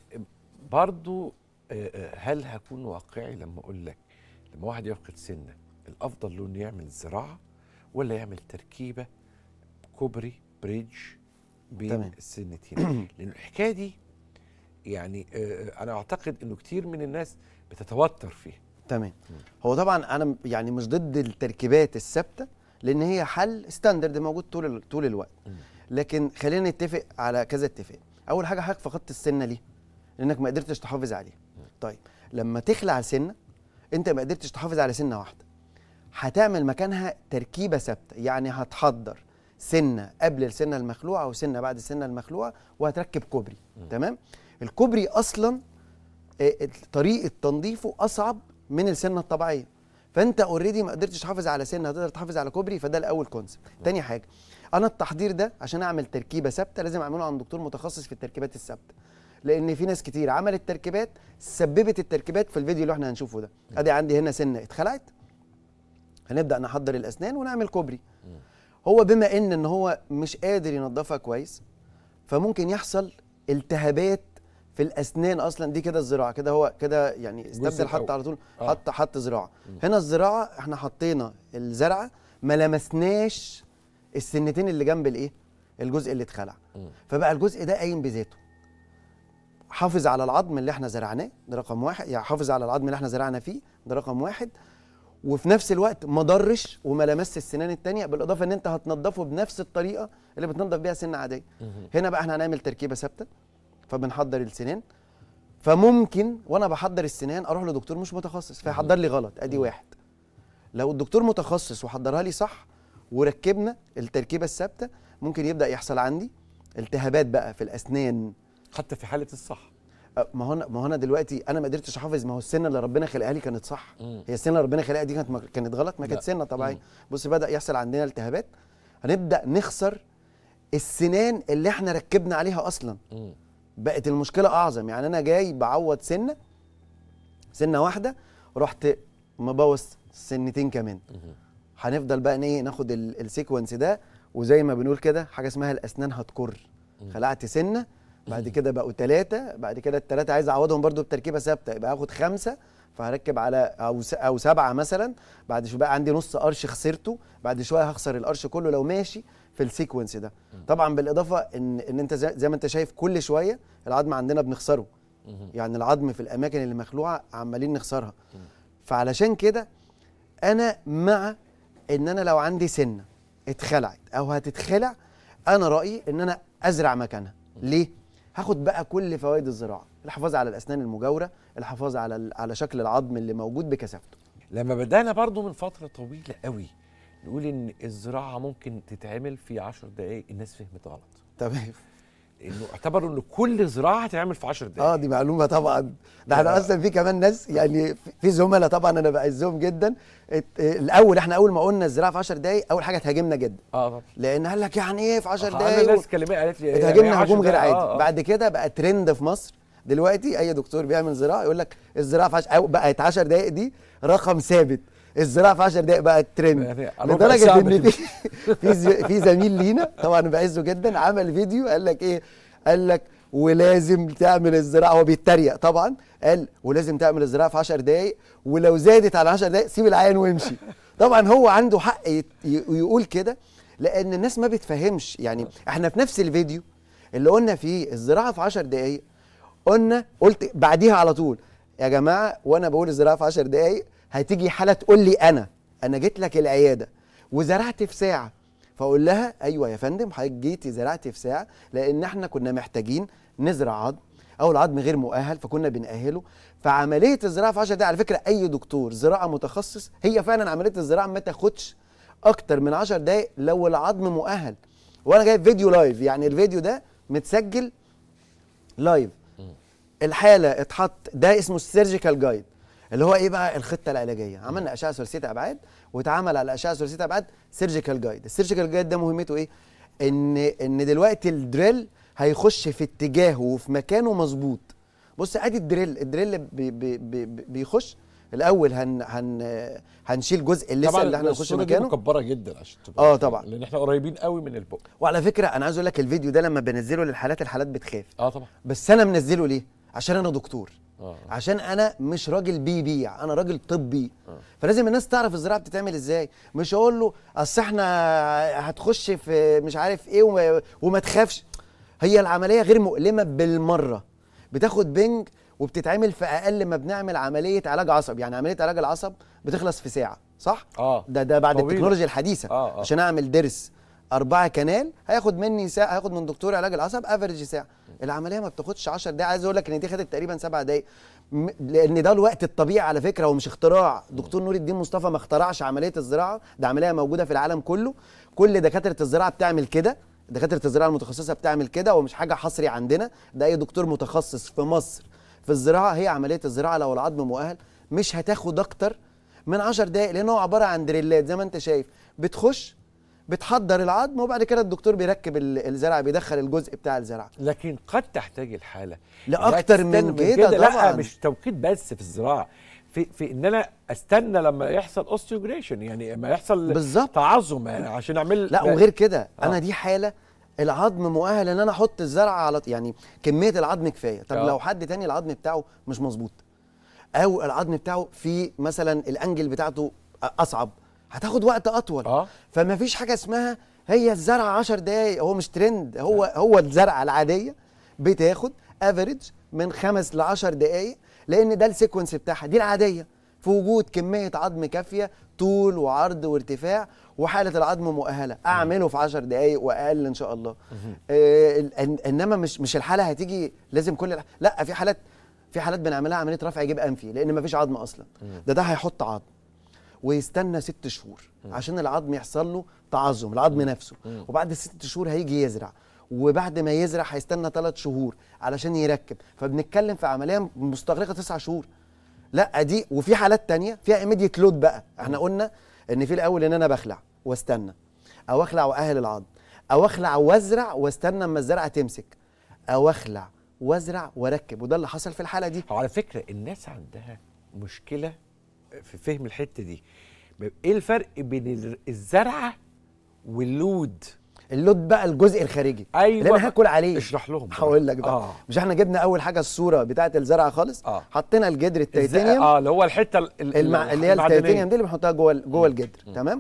برضو هل هكون واقعي لما اقول لك لما واحد يفقد سنه الافضل له انه يعمل زراعه ولا يعمل تركيبه كوبري بريدج بين تمام. السنتين؟ لان الحكايه دي يعني انا اعتقد انه كتير من الناس بتتوتر فيها. تمام. هو طبعا انا يعني مش ضد التركيبات الثابته، لان هي حل ستاندرد موجود طول طول الوقت. لكن خلينا نتفق على كذا اتفاق. اول حاجه، حضرتك فقدت السنه ليه؟ لانك ما قدرتش تحافظ عليها. طيب لما تخلع سنه انت ما قدرتش تحافظ على سنه واحده، هتعمل مكانها تركيبه ثابته، يعني هتحضر سنه قبل السنه المخلوعه وسنه بعد السنه المخلوعه وهتركب كوبري. م. تمام. الكوبري اصلا طريقه تنظيفه اصعب من السنه الطبيعيه، فانت اوريدي ما قدرتش تحافظ على سنه هتقدر تحافظ على كوبري، فده الاول كونسبت. تاني حاجه، انا التحضير ده عشان اعمل تركيبه ثابته لازم اعمله عند دكتور متخصص في التركيبات الثابته، لان في ناس كتير عملت تركيبات سببت التركيبات في الفيديو اللي احنا هنشوفه ده. ادي عندي هنا سنه اتخلعت، هنبدا نحضر الاسنان ونعمل كوبري. هو بما ان ان هو مش قادر ينظفها كويس، فممكن يحصل التهابات في الاسنان. اصلا دي كده الزراعه، كده هو كده يعني استبدل، حط على طول آه. حط حط زراعه. مم. هنا الزراعه احنا حطينا الزرعه ما لمسناش السنتين اللي جنب الايه الجزء اللي اتخلع، فبقى الجزء ده قايم بذاته. حافظ على العظم اللي احنا زرعناه، ده رقم واحد، يعني حافظ على العظم اللي احنا زرعنا فيه، ده رقم واحد. وفي نفس الوقت ما ضرش وما لمسش السنان الثانيه، بالاضافه ان انت هتنضفه بنفس الطريقه اللي بتنضف بيها سنه عاديه. هنا بقى احنا هنعمل تركيبه ثابته، فبنحضر السنان. فممكن وانا بحضر السنان اروح لدكتور مش متخصص فيحضر لي غلط، ادي واحد. لو الدكتور متخصص وحضرها لي صح وركبنا التركيبه الثابته، ممكن يبدا يحصل عندي التهابات بقى في الاسنان حتى في حاله الصح. ما هو ما هو انا دلوقتي انا ما قدرتش احافظ، ما هو السنه اللي ربنا خلقها لي كانت صح. مم. هي السنه اللي ربنا خلقها دي كانت كانت غلط، ما كانت سنه طبيعيه. بص بدا يحصل عندنا التهابات، هنبدا نخسر السنان اللي احنا ركبنا عليها اصلا. مم. بقت المشكله اعظم. يعني انا جاي بعوض سنه سنه واحده، رحت مبوظ سنتين كمان. مم. هنفضل بقى ايه ناخد السيكونس ده، وزي ما بنقول كده حاجه اسمها الاسنان هتكر. مم. خلعت سنه، بعد كده بقوا ثلاثة، بعد كده الثلاثة عايز اعوضهم برضو بتركيبة ثابتة، يبقى هاخد خمسة فهركب على او او سبعة مثلا. بعد شوية بقى عندي نص قرش خسرته، بعد شوية هخسر القرش كله لو ماشي في السيكونس ده. طبعا بالاضافة ان ان انت زي, زي ما انت شايف كل شوية العظم عندنا بنخسره. يعني العظم في الاماكن اللي مخلوعة عمالين نخسرها. فعلشان كده انا مع ان انا لو عندي سنة اتخلعت او هتتخلع، انا رأيي ان انا ازرع مكانها. ليه؟ هاخد بقى كل فوائد الزراعه، الحفاظ على الاسنان المجاوره، الحفاظ على على شكل العظم اللي موجود بكثافته. لما بدانا برضو من فتره طويله قوي نقول ان الزراعه ممكن تتعمل في عشر دقائق، الناس فهمت غلط. تمام. انه اعتبروا ان كل زراعه هتتعمل في عشر دقائق. اه دي معلومه طبعا. ده احنا اصلا في كمان ناس، يعني في زملاء طبعا انا بعزهم جدا. الاول احنا اول ما قلنا الزراعه في عشر دقائق اول حاجه تهاجمنا جدا. اه طبعا. لان قال لك يعني ايه في عشر دقائق؟ انا ناس كلمات قالت لي اتهاجمنا هجوم غير عادي. آه آه. بعد كده بقى ترند في مصر دلوقتي، اي دكتور بيعمل زراعه يقول لك الزراعه في عشر بقت عشر دقائق، دي رقم ثابت. الزراعه في عشر دقائق بقت ترند، لدرجه ان في في في زميل لينا طبعا بعزه جدا عمل فيديو قال لك ايه؟ قال لك ولازم تعمل الزراعه، هو بيتريق طبعا، قال ولازم تعمل الزراعه في عشر دقائق، ولو زادت على عشر دقائق سيب العيان وامشي. طبعا هو عنده حق يقول كده، لان الناس ما بتفهمش. يعني احنا في نفس الفيديو اللي قلنا فيه الزراعه في عشر دقائق، قلنا قلت بعديها على طول يا جماعه وانا بقول الزراعه في عشر دقائق هتيجي حاله تقول لي انا انا جيت لك العياده وزرعت في ساعه، فاقول لها ايوه يا فندم حضرتك جيتي زرعتي في ساعه، لان احنا كنا محتاجين نزرع عظم او العظم غير مؤهل فكنا بنأهله. فعمليه الزراعه في عشر دقائق على فكره اي دكتور زراعه متخصص، هي فعلا عمليه الزراعه ما تاخدش اكتر من عشر دقائق لو العظم مؤهل. وانا جايب فيديو لايف، يعني الفيديو ده متسجل لايف. الحاله اتحط، ده اسمه السيرجيكال جايد. اللي هو ايه بقى الخطه العلاجيه. عملنا اشعه ثلاثيه ابعاد، واتعمل على اشعه ثلاثيه ابعاد سيرجيكال جايد. السيرجيكال جايد ده مهمته ايه؟ ان ان دلوقتي الدريل هيخش في اتجاهه وفي مكانه مظبوط. بص ادي الدريل، الدريل بي بي بي بيخش الاول، هن هن هنشيل جزء اللثه اللي احنا هنخش مكانه. طبعا مكبره جدا عشان تبقى اه طبعا، لان احنا قريبين قوي من البق. وعلى فكره انا عايز اقول لك الفيديو ده لما بنزله للحالات، الحالات بتخاف. اه طبعا. بس انا منزله ليه؟ عشان انا دكتور. آه. عشان انا مش راجل بيبيع، انا راجل طبي. آه. فلازم الناس تعرف الزراعه بتتعمل ازاي. مش اقول له اصل احنا هتخش في مش عارف ايه وما, وما تخافش. هي العمليه غير مؤلمه بالمره، بتاخد بنج وبتتعمل في اقل ما بنعمل عمليه علاج عصب. يعني عمليه علاج العصب بتخلص في ساعه، صح؟ اه ده ده بعد طويلة. التكنولوجيا الحديثه. آه آه. عشان اعمل ضرس أربعة كنال هياخد مني ساعه، هياخد من دكتور علاج العصب افريج ساعه. العمليه ما بتاخدش عشر دقايق. عايز اقول لك ان دي خدت تقريبا سبع دقايق، لان ده الوقت الطبيعي على فكره، ومش اختراع. دكتور نور الدين مصطفى ما اخترعش عمليه الزراعه، ده عمليه موجوده في العالم كله. كل دكاتره الزراعه بتعمل كده، دكاتره الزراعه المتخصصه بتعمل كده، ومش حاجه حصري عندنا. ده اي دكتور متخصص في مصر في الزراعه، هي عمليه الزراعه لو العظم مؤهل مش هتاخد اكتر من عشر دقايق، لان هو عباره عن دريلات زي ما انت شايف. بتخش بتحضر العظم، وبعد كده الدكتور بيركب الزرعه، بيدخل الجزء بتاع الزرعه. لكن قد تحتاج الحاله لاكتر من كده طبعا. لا مش توقيت بس في الزراعه، في في ان انا استنى لما يحصل اوستيوجريشن، يعني لما يحصل بالظبط تعظم يعني عشان اعمل. لا وغير كده آه. انا دي حاله العظم مؤهل ان انا احط الزرعه على، يعني كميه العظم كفايه. طب آه. لو حد تاني العظم بتاعه مش مظبوط، او العظم بتاعه في مثلا الانجل بتاعته اصعب، هتاخد وقت اطول. اه فما فيش حاجه اسمها هي الزرعه عشر دقايق، هو مش ترند. هو آه. هو الزرعه العاديه بتاخد افريج من خمس ل عشر دقايق، لان ده السيكونس بتاعها، دي العاديه في وجود كميه عظم كافيه طول وعرض وارتفاع، وحاله العظم مؤهله. اعمله في عشر دقايق واقل ان شاء الله. آه انما مش مش الحاله هتيجي لازم كل الح... لا، في حالات في حالات بنعملها عمليه رفع جيب انفي لان ما فيش عظم اصلا. ده ده هيحط عظم ويستنى ست شهور عشان العظم يحصل له تعظم، العظم نفسه. وبعد الست شهور هيجي يزرع، وبعد ما يزرع هيستنى ثلاث شهور علشان يركب. فبنتكلم في عمليه مستغرقه تسع شهور. لا دي، وفي حالات تانية فيها ايميديت لود بقى. احنا قلنا ان في الاول ان انا بخلع واستنى، او اخلع واهل العظم، او اخلع وازرع واستنى اما الزرعه تمسك، او اخلع وازرع واركب. وده اللي حصل في الحاله دي. على فكره الناس عندها مشكله في فهم الحته دي. ايه الفرق بين الزرعه واللود؟ اللود بقى الجزء الخارجي. ايوه اللي انا هاكل عليه. اشرح لهم. هقول لك بقى. آه. مش احنا جبنا اول حاجه الصوره بتاعه الزرعه خالص؟ آه. حطينا الجدر التيتانيوم. اه اللي هو الحته المع... اللي هي التيتانيوم دي اللي بنحطها جوه جوه الجدر. م. تمام.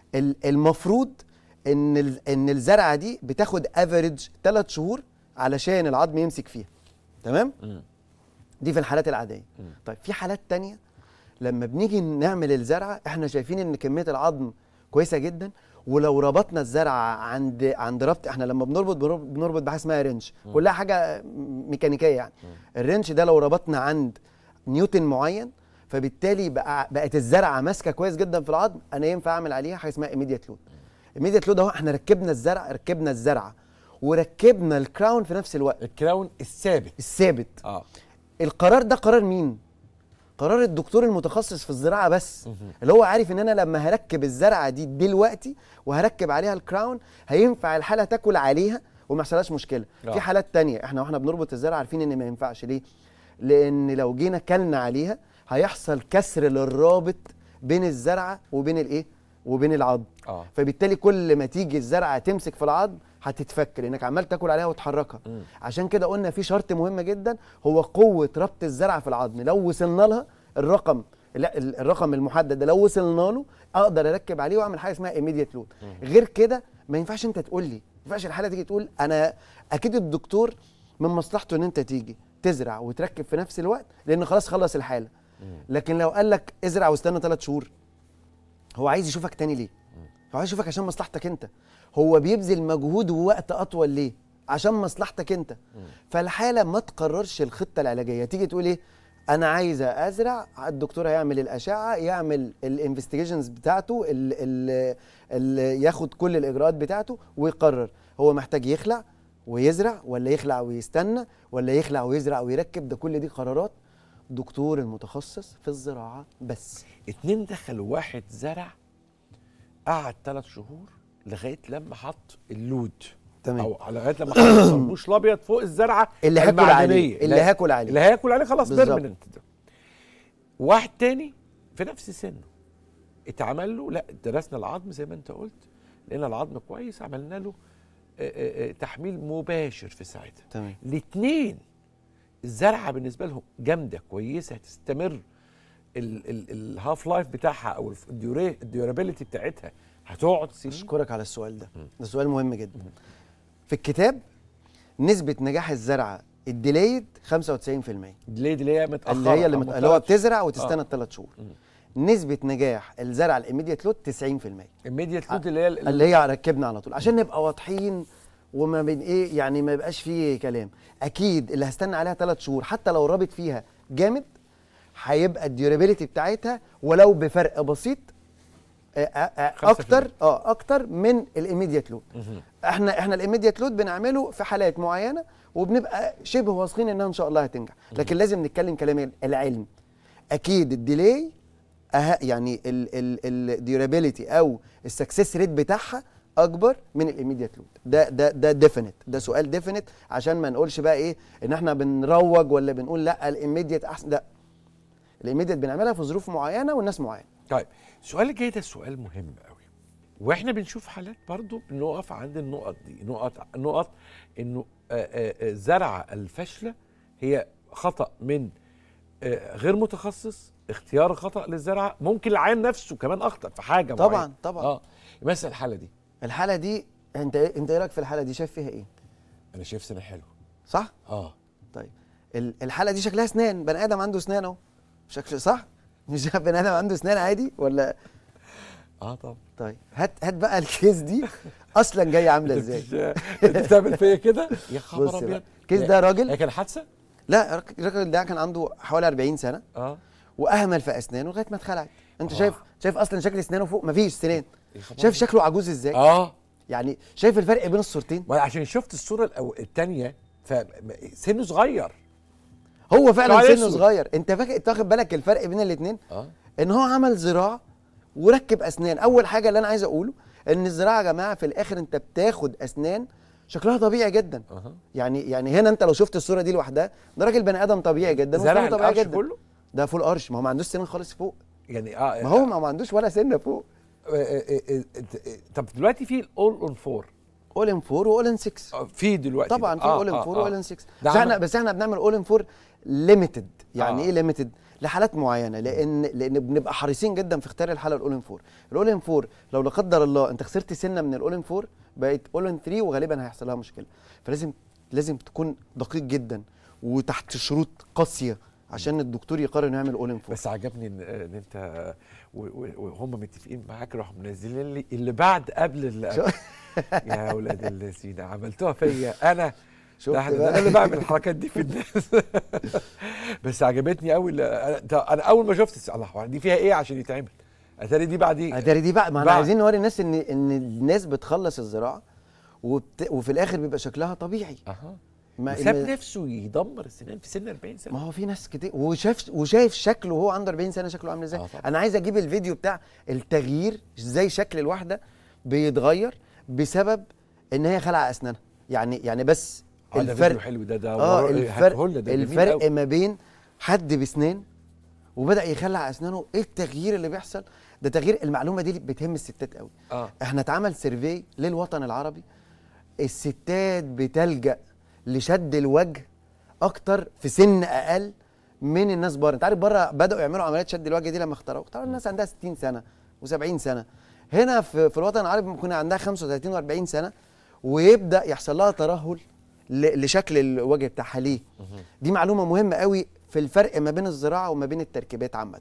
المفروض ان ال... ان الزرعه دي بتاخد افريج ثلاث شهور علشان العظم يمسك فيها. تمام؟ م. دي في الحالات العاديه. م. طيب في حالات تانية لما بنيجي نعمل الزرعه احنا شايفين ان كميه العظم كويسه جدا، ولو ربطنا الزرعه عند عند ربط، احنا لما بنربط بنربط بحاجه اسمها رنش، كلها حاجه ميكانيكيه يعني. الرنش ده لو ربطنا عند نيوتن معين، فبالتالي بقى بقت الزرعه ماسكه كويس جدا في العظم، انا ينفع اعمل عليها حاجه اسمها ايميديت لود. ايميديت لود اهو، احنا ركبنا الزرع ركبنا الزرعه وركبنا الكراون في نفس الوقت. الكراون الثابت الثابت اه القرار ده قرار مين؟ قرار الدكتور المتخصص في الزراعه بس، اللي هو عارف ان انا لما هركب الزرعه دي دلوقتي وهركب عليها الكراون هينفع الحاله تاكل عليها وما يحصلهاش مشكله. لا. في حالات تانية احنا واحنا بنربط الزرعه عارفين ان ما ينفعش. ليه؟ لان لو جينا كلنا عليها هيحصل كسر للرابط بين الزرعه وبين الايه؟ وبين العظم. اه فبالتالي كل ما تيجي الزرعه تمسك في العظم هتتفك لانك عمال تاكل عليها وتحركها. م. عشان كده قلنا في شرط مهم جدا هو قوه ربط الزرعه في العظم. لو وصلنا لها الرقم، لا الرقم المحدد ده لو وصلنا له اقدر اركب عليه واعمل حاجه اسمها ايميديت لود. غير كده ما ينفعش انت تقول لي، ما ينفعش الحاله تيجي تقول انا اكيد الدكتور من مصلحته ان انت تيجي تزرع وتركب في نفس الوقت لان خلاص خلص الحاله. لكن لو قال لك ازرع واستنى ثلاث شهور، هو عايز يشوفك تاني ليه؟ هو عايز يشوفك عشان مصلحتك انت. هو بيبذل مجهود ووقت اطول ليه؟ عشان مصلحتك انت. فالحاله ما تقررش الخطه العلاجيه، تيجي تقول ايه؟ انا عايزه ازرع، الدكتور هيعمل الاشعه، يعمل الانفستيجيشنز بتاعته، ال ال ال ياخد كل الاجراءات بتاعته ويقرر هو محتاج يخلع ويزرع ولا يخلع ويستنى ولا يخلع ويزرع ويركب. ده كل دي قرارات الدكتور المتخصص في الزراعه بس. اتنين دخلوا واحد زرع قعد ثلاث شهور لغايه لما حط اللود، تمام، او لغايه لما حط الصربوش الابيض فوق الزرعه اللي هاكل عليه، اللي هاكل عليه اللي هاكل عليه خلاص بالظبط. بيرمننت. واحد تاني في نفس سنه اتعمل له، لا درسنا العظم زي ما انت قلت، لقينا العظم كويس، عملنا له آآ آآ تحميل مباشر في ساعتها. تمام. الاثنين الزرعه بالنسبه لهم جامده كويسه، هتستمر، الهاف لايف بتاعها او الديورابيلتي بتاعتها هتقعد سنين. اشكرك على السؤال ده، ده سؤال مهم جدا. في الكتاب نسبه نجاح الزرعه الديليد خمسة وتسعين في المية، الديليد اللي هي متاخره، اللي هي اللي, مت... اللي هو بتزرع وتستنى آه. ثلاث شهور. م. نسبه نجاح الزرعه الاميديت لود تسعين في المية. الاميديت لود اللي هي اللي هي ركبنا على طول، عشان نبقى واضحين وما بين ايه يعني، ما يبقاش فيه كلام. اكيد اللي هستنى عليها ثلاث شهور حتى لو رابط فيها جامد هيبقى الديورابيلتي بتاعتها ولو بفرق بسيط اكتر اه اكتر من الاميديت لود. احنا احنا الاميديت لود بنعمله في حالات معينه وبنبقى شبه واثقين انها ان شاء الله هتنجح، لكن لازم نتكلم كلام العلم. اكيد الديلي أه يعني الديورابيلتي او السكسس ريت بتاعها اكبر من الاميديت لود. ده ده ده ديفينيت، ده سؤال ديفينيت، عشان ما نقولش بقى ايه ان احنا بنروج ولا بنقول لا الاميديت احسن. لا، الاميديت بنعملها في ظروف معينه والناس معينه. طيب السؤال الجاي ده سؤال مهم قوي، واحنا بنشوف حالات برضو بنقف عند النقط دي، نقط نقط انه الزرعه الفاشله هي خطا من غير متخصص، اختيار خطا للزرعه، ممكن العيان نفسه كمان اخطا في حاجه طبعا معينة. طبعا اه مثلا الحاله دي الحاله دي انت انت ايه رايك في الحاله دي؟ شايف فيها ايه؟ انا شايف سنه حلوه صح؟ اه طيب الحاله دي شكلها اسنان، بني ادم عنده اسنان اهو، شكل صح؟ مش بني ادم عنده اسنان عادي ولا؟ اه طبعا. طيب هات هات بقى الكيس دي اصلا جايه عامله ازاي؟ انت بتعمل فيا كده يا خبر ابيض. الكيس ده راجل، هي كان حادثه؟ لا، الراجل ده كان عنده حوالي أربعين سنه اه واهمل في اسنانه لغايه ما اتخلعت. انت آه. شايف شايف اصلا شكل اسنانه فوق مفيش سنان، شايف شكله عجوز ازاي؟ اه يعني شايف الفرق بين الصورتين؟ عشان شفت الصوره الثانيه فسنه صغير، هو فعلا سنه صغير. انت فاكر انت واخد بالك الفرق بين الاثنين؟ اه ان هو عمل زراعه وركب اسنان. اول حاجه اللي انا عايز اقوله ان الزراعه يا جماعه في الاخر انت بتاخد اسنان شكلها طبيعي جدا. أه. يعني يعني هنا انت لو شفت الصوره دي لوحدها ده راجل بني ادم طبيعي جدا، زرع طبيعي جدا كله؟ ده فول قرش، ما هو ما عندوش سنان خالص فوق يعني. اه ما هو ما عندوش ولا سنه فوق. طب دلوقتي في الاول اون فور، اول ان فور واول ان ستة في دلوقتي طبعا، في اول ان فور واول ان ستة، بس آه. احنا بس احنا بنعمل اول ان فور ليميتد. يعني آه. ايه ليميتد؟ لحالات معينه، لان لان بنبقى حريصين جدا في اختيار الحاله الاول ان فور. الاول ان فور لو لا قدر الله انت خسرت سنه من الاول ان فور بقت اول ان ثلاثة وغالبا هيحصل لها مشكله. فلازم لازم تكون دقيق جدا وتحت شروط قاسيه عشان الدكتور يقرر انه يعمل اول ان فور. بس عجبني ان, إن انت وهم متفقين معاك راحوا منزلين لي اللي بعد قبل اللي يا اولاد الذين عملتوها فيا انا. شفت ده انا اللي بعمل الحركات دي في الناس. بس عجبتني قوي. انا اول ما شفت الله دي فيها ايه عشان يتعمل، اتاري دي بعدين اتاري دي بقى. ما احنا عايزين نوري الناس ان ان الناس بتخلص الزراعه وبت... وفي الاخر بيبقى شكلها طبيعي. اها ما ساب نفسه يدمر السنان في سن أربعين سنه. ما هو في ناس كتير وشاف وشايف شكله وهو عنده أربعين سنه شكله عامل ازاي. آه انا عايز اجيب الفيديو بتاع التغيير ازاي شكل الواحده بيتغير بسبب ان هي خلع اسنانها. يعني يعني بس آه الفرق ده حلو ده ده اه الفرق ده الفرق ما بين حد بسنان وبدا يخلع اسنانه. ايه التغيير اللي بيحصل ده؟ تغيير. المعلومه دي بتهم الستات قوي. آه. احنا اتعمل سيرفي للوطن العربي، الستات بتلجأ لشد الوجه اكتر في سن اقل من الناس بره. انت عارف بره بداوا يعملوا عمليات شد الوجه دي لما اخترعوا طبعا الناس عندها ستين سنه وسبعين سنه. هنا في, في الوطن العربي ممكن عندها خمسة وثلاثين وأربعين سنه ويبدا يحصل لها ترهل لشكل الوجه بتاعها. ليه؟ دي معلومه مهمه قوي في الفرق ما بين الزراعه وما بين التركيبات عامه.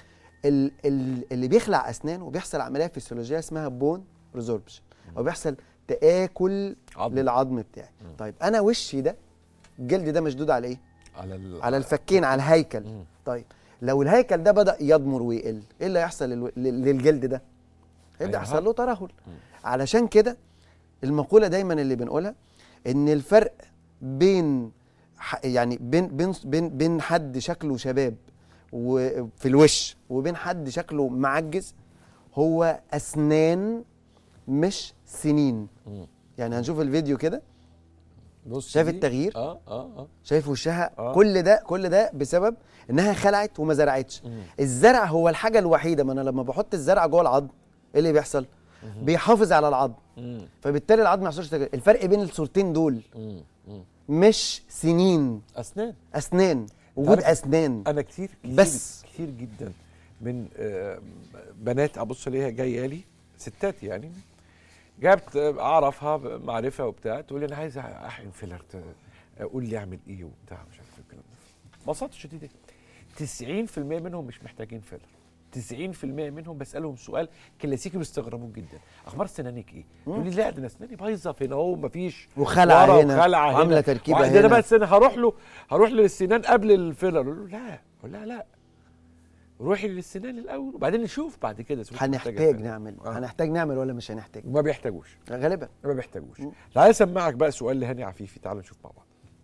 اللي بيخلع اسنان وبيحصل عمليه فيسيولوجيه اسمها بون ريزوربشن، او بيحصل تآكل عظم. للعظم بتاعي. مم. طيب انا وشي ده الجلد ده مشدود على ايه؟ على على الفكين، على الهيكل. مم. طيب لو الهيكل ده بدأ يضمر ويقل ايه اللي هيحصل للو... للجلد ده؟ هيبدأ يحصل له ترهل. علشان كده المقولة دايما اللي بنقولها ان الفرق بين يعني بين بين بين بين حد شكله شباب وفي الوش وبين حد شكله معجز هو اسنان مش سنين. مم. يعني هنشوف الفيديو كده، بص شايف دي. التغيير؟ اه اه اه شايف وشها؟ آه. كل ده كل ده بسبب انها خلعت وما زرعتش. مم. الزرع هو الحاجه الوحيده، ما انا لما بحط الزرع جوه العظم ايه اللي بيحصل؟ مم. بيحافظ على العظم، مم. فبالتالي العظم ما يحصلش تغيير. الفرق بين الصورتين دول مم. مم. مش سنين، اسنان. اسنان، وجود عارف اسنان. انا كتير كتير بس. كتير جدا من آه، بنات ابص ليها جايه لي ستات يعني جابت اعرفها معرفه وبتاع، تقول لي انا عايزه احقن فيلر، قول لي اعمل ايه وبتاع مش عارف الكلام ده. ببساطه شديده تسعين في المية منهم مش محتاجين فيلر. تسعين في المية منهم بسالهم سؤال كلاسيكي بيستغربوه جدا، اخبار سنانك ايه؟ تقول لي لا ده انا اسناني بايظه هنا اهو مفيش وخلع ورا هنا وخلع وعامله هنا تركيبه وعندنا هنا. بقى السنان هروح له هروح للسنان قبل الفيلر، اقول له لا اقول لها لا روحي للسنان الاول وبعدين نشوف بعد كده. هنحتاج نعمل آه. هنحتاج نعمل ولا مش هنحتاج؟ ما بيحتاجوش غالبا ما بيحتاجوش. تعالى اسمعك بقى سؤال لهاني عفيفي، تعالى نشوف مع بعض.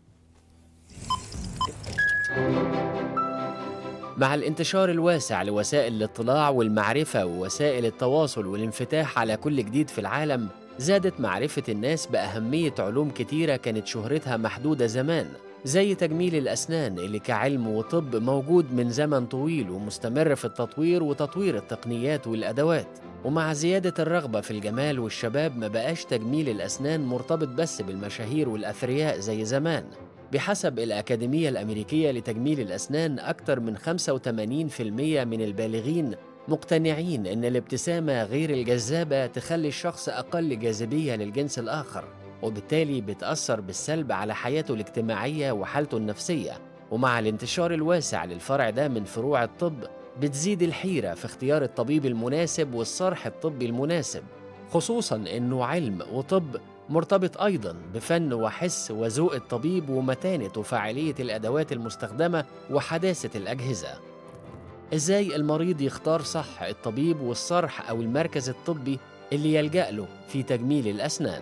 مع الانتشار الواسع لوسائل الاطلاع والمعرفة ووسائل التواصل والانفتاح على كل جديد في العالم، زادت معرفة الناس بأهمية علوم كتيرة كانت شهرتها محدودة زمان، زي تجميل الأسنان اللي كعلم وطب موجود من زمن طويل ومستمر في التطوير وتطوير التقنيات والأدوات. ومع زيادة الرغبة في الجمال والشباب ما بقاش تجميل الأسنان مرتبط بس بالمشاهير والأثرياء زي زمان. بحسب الأكاديمية الأمريكية لتجميل الأسنان، أكثر من خمسة وثمانين بالمئة من البالغين مقتنعين إن الابتسامة غير الجذابة تخلي الشخص أقل جاذبية للجنس الآخر، وبالتالي بتأثر بالسلب على حياته الاجتماعية وحالته النفسية. ومع الانتشار الواسع للفرع ده من فروع الطب، بتزيد الحيرة في اختيار الطبيب المناسب والصرح الطبي المناسب، خصوصاً إنه علم وطب مرتبط أيضاً بفن وحس وذوق الطبيب ومتانة وفاعلية الأدوات المستخدمة وحداثة الأجهزة. إزاي المريض يختار صح الطبيب والصرح أو المركز الطبي اللي يلجأ له في تجميل الأسنان؟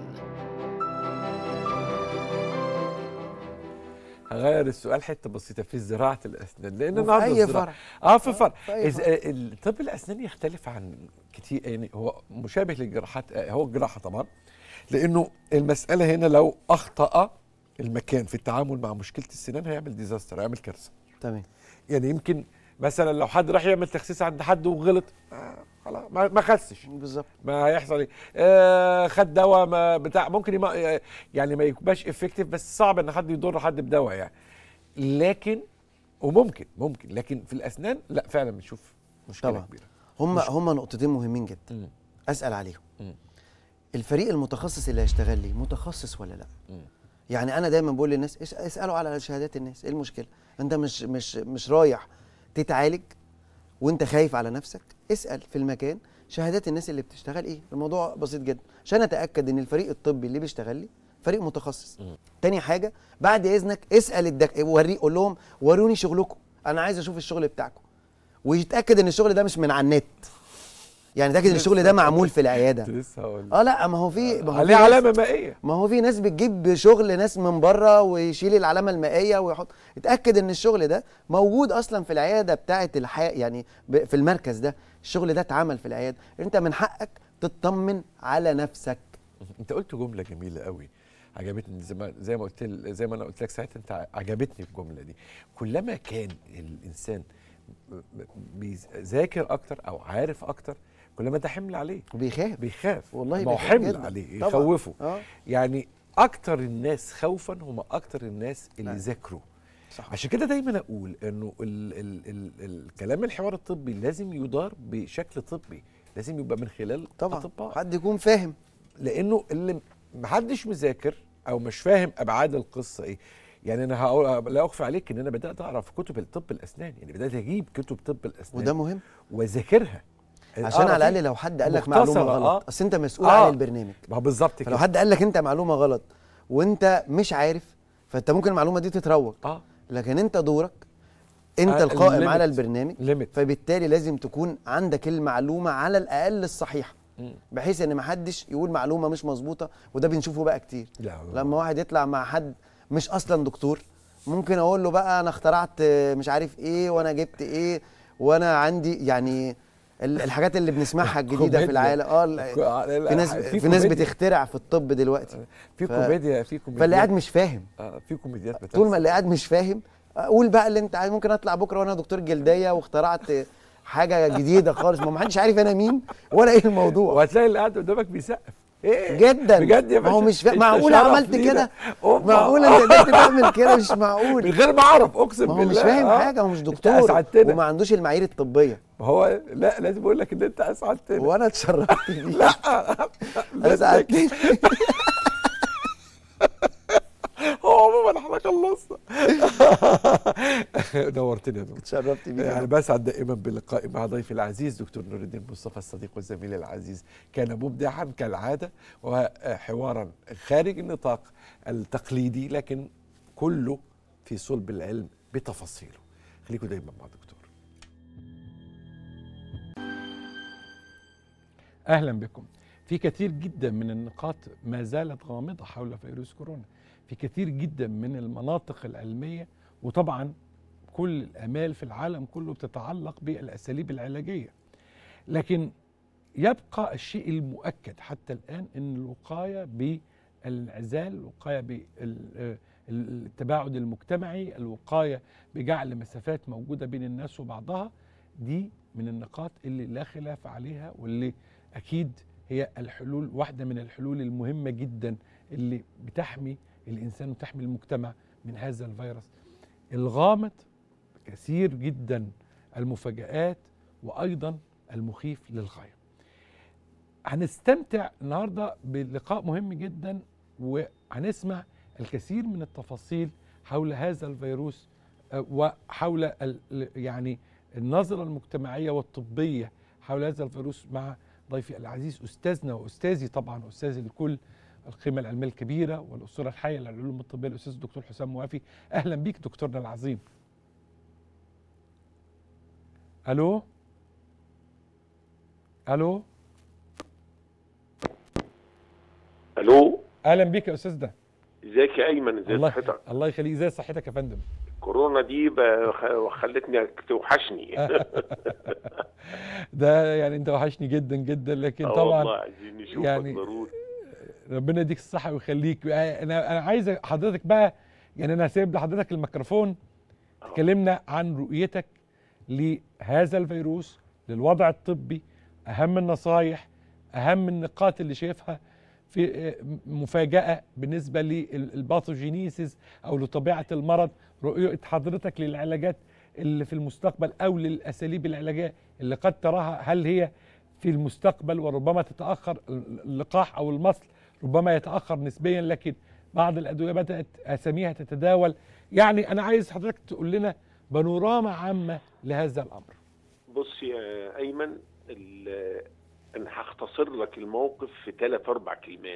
هغير السؤال حته بسيطه في زراعه الاسنان، لان وفي النهارده أي الزراعة- فرع. اه في فرع. في أي إز- الطب الاسنان يختلف عن كتير، يعني هو مشابه للجراحات، آه، هو الجراحه طبعا، لانه المساله هنا لو اخطا المكان في التعامل مع مشكله السنان هيعمل ديزاستر، هيعمل كارثه. تمام. يعني يمكن مثلا لو حد راح يعمل تخسيس عند حد وغلط، آه خلاص ما ما خسش، بالظبط. ما هيحصل ايه؟ آه خد دواء ما بتاع ممكن يما يعني ما يبقاش افكتيف، بس صعب ان حد يضر حد بدواء يعني. لكن وممكن ممكن لكن في الاسنان لا، فعلا بنشوف مشكله طبعا. كبيره. هم مش... هم نقطتين مهمين جدا مم. اسال عليهم. مم. الفريق المتخصص اللي هيشتغل لي متخصص ولا لا؟ مم. يعني انا دايما بقول للناس اس- اسالوا على شهادات الناس، ايه المشكله؟ انت مش مش مش رايح تتعالج وانت خايف على نفسك، اسال في المكان شهادات الناس اللي بتشتغل ايه. الموضوع بسيط جدا عشان اتاكد ان الفريق الطبي اللي بيشتغل لي فريق متخصص. مم. تاني حاجه، بعد اذنك اسال الدك وري قول لهم وروني شغلكم، انا عايز اشوف الشغل بتاعكم، ويتاكد ان الشغل ده مش من على النت، يعني تاكد ان الشغل ده معمول في العياده. لسه هقول اه لا، ما هو في ما هو عليه في ناس- علامه مائيه. ما هو في ناس بتجيب شغل ناس من بره ويشيل العلامه المائيه ويحط. اتاكد ان الشغل ده موجود اصلا في العياده بتاعه الحياه، يعني ب- في المركز ده الشغل ده اتعمل في العياده. انت من حقك تطمن على نفسك. انت قلت جمله جميله قوي عجبتني، زي ما زي ما قلت زي ما انا قلت لك ساعتها، انت عجبتني الجمله دي. كلما كان الانسان بيذاكر اكتر او عارف اكتر، كلما ده حمل عليه، وبيخاف بيخاف والله، ما هو بيخاف حمل جداً. عليه طبعاً. يخوفه. اه يعني اكتر الناس خوفا هم اكتر الناس اللي نعم. ذاكروا. صح. عشان كده دايما اقول انه ال ال ال الكلام الحوار الطبي لازم يدار بشكل طبي، لازم يبقى من خلال طبعا اطباء، حد يكون فاهم. لانه اللي محدش مذاكر او مش فاهم ابعاد القصه ايه. يعني انا هقول لا اخفي عليك ان انا بدات اقرا في كتب الطب الاسنان، يعني بدات اجيب كتب طب الاسنان وده مهم واذاكرها عشان على الاقل لو حد قال لك معلومه مختصرة، غلط، آه. اصل انت مسؤول آه. عن البرنامج. ما هو بالظبط فلو كده. حد قال لك انت معلومه غلط وانت مش عارف، فانت ممكن المعلومه دي تتروج. اه لكن انت دورك انت آه، القائم limit. على البرنامج، ليميت. فبالتالي لازم تكون عندك المعلومه على الاقل الصحيحه، مم. بحيث ان ما حدش يقول معلومه مش مظبوطه. وده بنشوفه بقى كتير لا لما واحد يطلع مع حد مش اصلا دكتور ممكن اقول له بقى انا اخترعت مش عارف ايه وانا جبت ايه وانا عندي يعني الحاجات اللي بنسمعها الجديده في العالم. اه في ناس في, في ناس بتخترع في الطب دلوقتي، في كوميديا في كوميديا فاللي قاعد مش فاهم. اه في كوميديات طول ما اللي قاعد مش فاهم اقول بقى اللي انت عايز. ممكن اطلع بكره وانا دكتور جلديه واخترعت حاجه جديده خالص، ما حدش عارف انا مين ولا ايه الموضوع، وهتلاقي اللي قاعد قدامك بيسقف إيه؟ جدا بجد يا ما هو باشا. مش فا... معقول عملت كده؟ معقول انت قدرت تعمل كده؟ مش معقول من غير ما اعرف، اقسم ما هو بالله مش فاهم آه. حاجه، هو مش دكتور وما عندوش المعايير الطبيه. ما هو لا لازم اقول لك ان انت اسعدتني وانا اتشرفت بيك. لا اسعدتني. هو عموما احنا خلصنا. نورتني يا دكتور، اتشرفت بيك. يعني بسعد دائما بلقائي مع ضيفي العزيز دكتور نور الدين مصطفى الصديق والزميل العزيز. كان مبدعا كالعاده وحوارا خارج النطاق التقليدي لكن كله في صلب العلم بتفاصيله. خليكم دايما مع دكتور. اهلا بكم. في كثير جدا من النقاط ما زالت غامضه حول فيروس كورونا، في كثير جدا من المناطق العلميه، وطبعا كل الامال في العالم كله بتتعلق بالاساليب العلاجيه. لكن يبقى الشيء المؤكد حتى الان ان الوقايه بالانعزال، الوقايه بالتباعد المجتمعي، الوقايه بجعل مسافات موجوده بين الناس وبعضها، دي من النقاط اللي لا خلاف عليها، واللي اكيد هي الحلول، واحده من الحلول المهمه جدا اللي بتحمي الانسان وتحمي المجتمع من هذا الفيروس الغامض كثير جدا المفاجآت وايضا المخيف للغايه. هنستمتع النهارده بلقاء مهم جدا وهنسمع الكثير من التفاصيل حول هذا الفيروس وحول يعني النظره المجتمعيه والطبيه حول هذا الفيروس مع ضيفي العزيز استاذنا واستاذي طبعا استاذي لكل القيمه العلميه الكبيره والاسره الحيه للعلوم الطبيه الاستاذ الدكتور حسام موافي. اهلا بيك دكتورنا العظيم. الو الو الو اهلا بيك يا استاذ. ده ازيك يا ايمن؟ ازي الله صحتك؟ الله يخليك. ازي صحتك يا فندم؟ كورونا دي خلتني توحشني. ده يعني انت وحشني جدا جدا، لكن اه طبعا والله عايزين نشوفك يعني ضروري. ربنا يديك الصحه ويخليك. انا انا عايز حضرتك بقى، يعني انا هسيب لحضرتك الميكروفون تكلمنا عن رؤيتك لهذا الفيروس، للوضع الطبي، اهم النصايح، اهم النقاط اللي شايفها في مفاجاه بالنسبه للباثوجينيسيس او لطبيعه المرض، رؤيه حضرتك للعلاجات اللي في المستقبل او للاساليب العلاجيه اللي قد تراها، هل هي في المستقبل وربما تتاخر اللقاح او المصل ربما يتاخر نسبيا، لكن بعض الادويه بدات اساميها تتداول. يعني انا عايز حضرتك تقول لنا بانوراما عامه لهذا الامر. بص يا ايمن، انا هختصر لك الموقف في ثلاث اربع كلمات.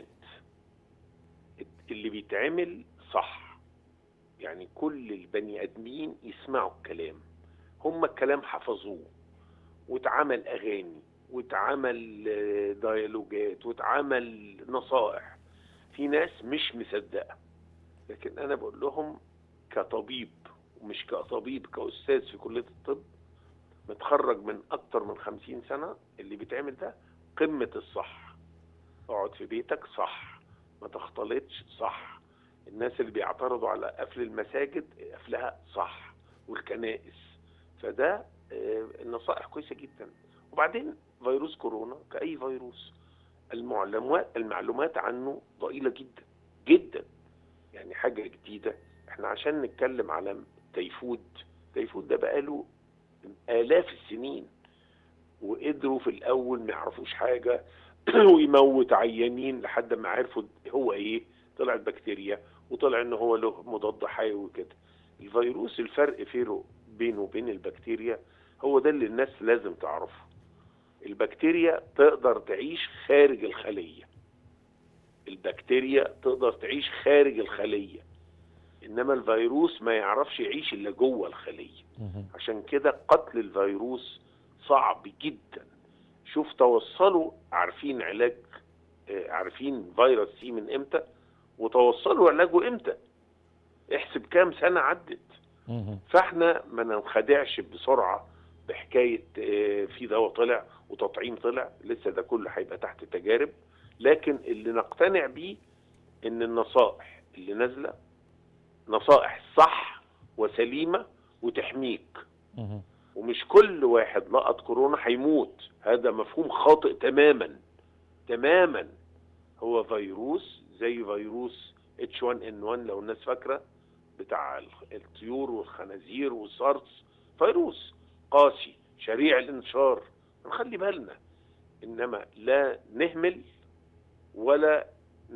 اللي بيتعمل صح، يعني كل البني ادمين يسمعوا الكلام، هم الكلام حفظوه واتعمل اغاني واتعمل ديالوجات واتعمل نصائح. في ناس مش مصدقه، لكن انا بقول لهم كطبيب، ومش كطبيب، كأستاذ في كلية الطب متخرج من اكتر من خمسين سنة، اللي بيتعمل ده قمة الصح. اقعد في بيتك صح، ما تختلطش صح. الناس اللي بيعترضوا على قفل المساجد قفلها صح، والكنائس، فده النصائح كويسة جدا. وبعدين فيروس كورونا كأي فيروس، المعلومات المعلومات عنه ضئيلة جدا جدا، يعني حاجة جديدة. احنا عشان نتكلم على تيفود، تيفود ده بقاله آلاف السنين، وقدروا في الأول ما يعرفوش حاجة ويموت عيانين لحد ما عرفوا هو ايه، طلعت بكتيريا وطلع ان هو له مضاد حيوي كده. الفيروس الفرق فيه بينه وبين البكتيريا هو ده اللي الناس لازم تعرفه. البكتيريا تقدر تعيش خارج الخلية، البكتيريا تقدر تعيش خارج الخلية، انما الفيروس ما يعرفش يعيش الا جوه الخلية. عشان كده قتل الفيروس صعب جدا. شوف توصلوا، عارفين علاج، عارفين فيروس سي من امتى، وتوصلوا علاجه امتى. احسب كام سنه عدت. فاحنا ما ننخدعش بسرعه بحكايه في دواء طلع وتطعيم طلع، لسه ده كله هيبقى تحت تجارب. لكن اللي نقتنع بيه ان النصائح اللي نازله نصائح صح وسليمه وتحميك، ومش كل واحد لقط كورونا هيموت. هذا مفهوم خاطئ تماما تماما. هو فيروس زي فيروس اتش واحد ان واحد لو الناس فاكره، بتاع الطيور والخنازير والسارس، فيروس قاسي سريع الانتشار، نخلي بالنا. انما لا نهمل ولا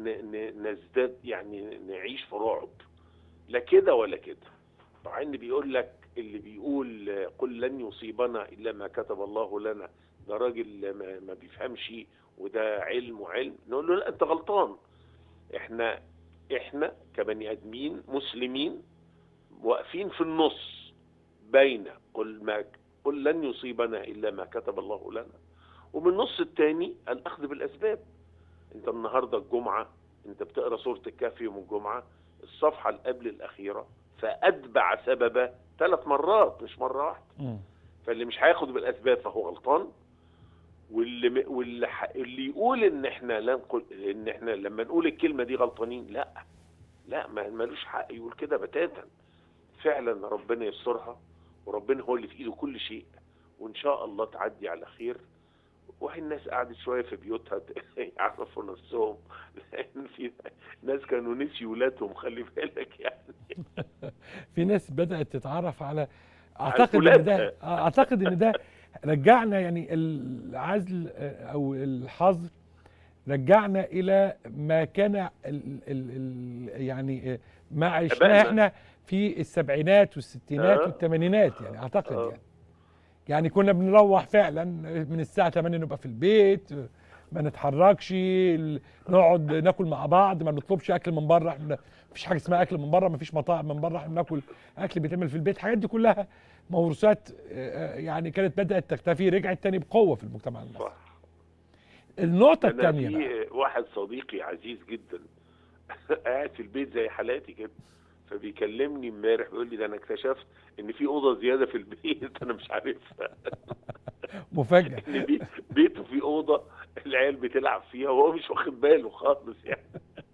نزداد يعني نعيش في رعب، لا كده ولا كده. مع ان بيقول لك اللي بيقول قل لن يصيبنا الا ما كتب الله لنا، ده راجل ما بيفهمش وده علم وعلم. نقول له لا انت غلطان. احنا احنا كبني ادمين مسلمين واقفين في النص بين قل ما قل لن يصيبنا الا ما كتب الله لنا، ومن النص الثاني الاخذ بالاسباب. انت النهارده الجمعه، انت بتقرا سوره الكهف يوم الجمعه الصفحه اللي قبل الاخيره، فاتبع سببا ثلاث مرات مش مره واحده. فاللي مش هياخد بالاسباب فهو غلطان، واللي واللي اللي يقول ان احنا لا نقول ان احنا لما نقول الكلمه دي غلطانين، لا لا ما مالوش حق يقول كده بتاتا. فعلا ربنا يسترها، وربنا هو اللي في ايده كل شيء، وان شاء الله تعدي على خير. وهي الناس قعدت شويه في بيوتها يعرفوا نفسهم، لان في ناس كانوا نسيوا ولادهم، خلي بالك يعني. في ناس بدات تتعرف على اعتقد ان ده اعتقد ان ده رجعنا يعني العزل او الحظر رجعنا الى ما كان ال ال ال يعني ما عشناه احنا في السبعينات والستينات آه. والثمانينات يعني اعتقد آه. يعني يعني كنا بنروح فعلا من الساعه ثمانية نبقى في البيت، ما نتحركش، نقعد ناكل مع بعض، ما نطلبش اكل من بره. احنا مفيش حاجه اسمها اكل من بره، مفيش مطاعم من بره، احنا بناكل اكل بيتعمل في البيت. الحاجات دي كلها موروثات يعني كانت بدات تختفي، رجعت تاني بقوه في المجتمع المصري. صح. النقطه الثانيه في واحد صديقي عزيز جدا قاعد في البيت زي حالاتي كده، فبيكلمني امبارح بيقول لي ده انا اكتشفت ان في اوضه زياده في البيت انا مش عارفها. مفاجاه ان بي بيته في اوضه العيال بتلعب فيها وهو مش واخد باله خالص يعني.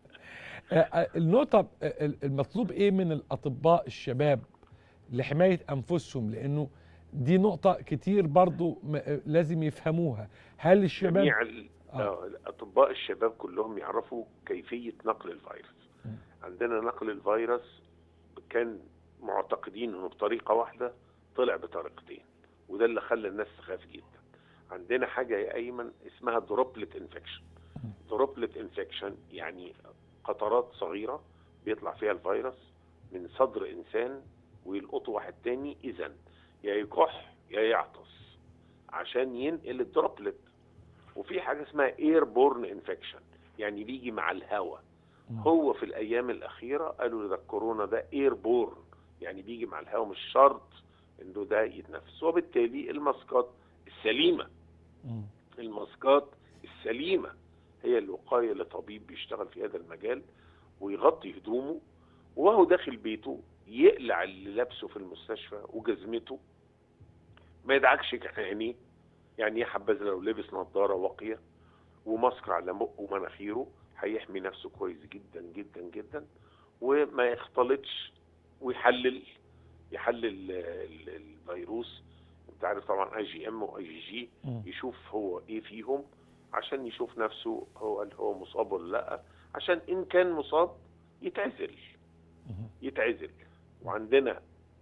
النقطه المطلوب ايه من الاطباء الشباب لحمايه انفسهم؟ لانه دي نقطه كتير برضو لازم يفهموها. هل الشباب جميع آه. اطباء الشباب كلهم يعرفوا كيفيه نقل الفيروس. م. عندنا نقل الفيروس كان معتقدين انه بطريقه واحده، طلع بطريقتين، وده اللي خلى الناس تخاف جدا. عندنا حاجه يا ايمن اسمها دروبلت انفكشن. دروبلت انفكشن يعني قطرات صغيره بيطلع فيها الفيروس من صدر انسان ويلقطه واحد تاني، اذا يا يكح يا يعطس عشان ينقل الدروبلت. وفي حاجه اسمها اير بورن انفكشن، يعني بيجي مع الهواء. هو في الايام الاخيره قالوا ده الكورونا ده اير بورن، يعني بيجي مع الهواء، مش شرط انه ده يتنفس. وبالتالي الماسكات السليمه الماسكات السليمه هي الوقايه لطبيب بيشتغل في هذا المجال، ويغطي هدومه وهو داخل بيته، يقلع اللي لابسه في المستشفى وجزمته، ما يدعكش عينيه. يعني يا حبذا لو لبس نظاره واقيه وماسك على بقه ومناخيره هيحمي نفسه كويس جدا جدا جدا، وما يختلطش، ويحلل يحلل الفيروس. انت عارف طبعا اي جي ام واي جي جي، يشوف هو ايه فيهم عشان يشوف نفسه هو هل هو مصاب ولا لا، عشان ان كان مصاب يتعزل يتعزل. وعندنا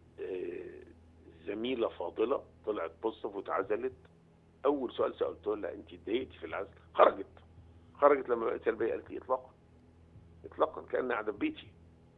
زميله فاضله طلعت بوزيتيف واتعزلت. اول سؤال سالته لها انت اتضايقتي في العزل؟ خرجت خرجت لما بقت سلبيه قالت لي اطلاقا اطلاقا كأني قاعده في بيتي،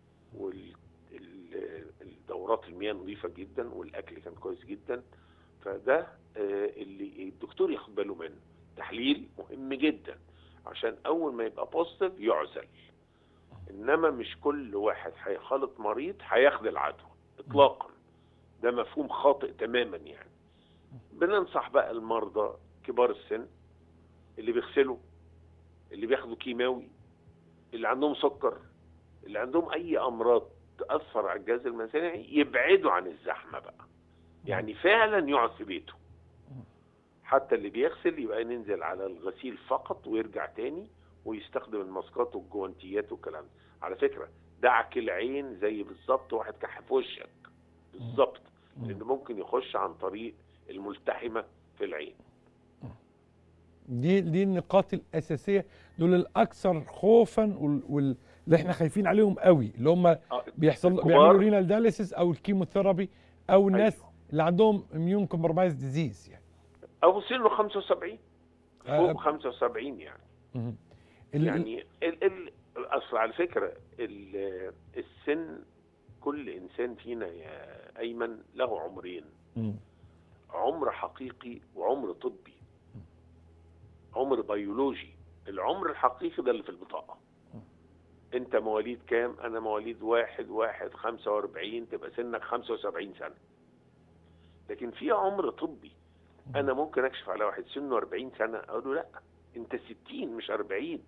والدورات المياه نظيفه جدا والاكل كان كويس جدا. فده اللي الدكتور ياخد باله منه. تحليل مهم جدا عشان اول ما يبقى بوزيتيف يعزل، انما مش كل واحد هيخالط مريض هياخد العدوى اطلاقا. ده مفهوم خاطئ تماما. يعني بننصح بقى المرضى كبار السن اللي بيغسلوا، اللي بياخدوا كيماوي، اللي عندهم سكر، اللي عندهم اي امراض تاثر على الجهاز المناعي يبعده عن الزحمه بقى، يعني فعلا يقعد في بيته. حتى اللي بيغسل يبقى ننزل على الغسيل فقط ويرجع تاني ويستخدم الماسكات والجوانتيات والكلام ده. على فكره دعك العين زي بالظبط واحد كحف وشك بالظبط، لان ممكن يخش عن طريق الملتحمه في العين. دي دي النقاط الاساسيه، دول الاكثر خوفا واللي احنا خايفين عليهم قوي، اللي هم بيحصل بيعملوا رينال داليسيس او الكيموثيرابي او الناس أيوه. اللي عندهم اميون كومبرمايز ديزيز يعني، او سنه خمسة وسبعين فوق أه خمسة وسبعين يعني. مم. يعني ال ال اصل على فكره السن كل انسان فينا يا ايمن له عمرين، مم. عمر حقيقي وعمر طبي، عمر بيولوجي. العمر الحقيقي ده اللي في البطاقه. انت مواليد كام؟ انا مواليد واحد واحد خمسة واربعين، تبقى سنك خمسة وسبعين سنه. لكن في عمر طبي، انا ممكن اكشف على واحد سنه اربعين سنه اقول له لا انت ستين مش اربعين.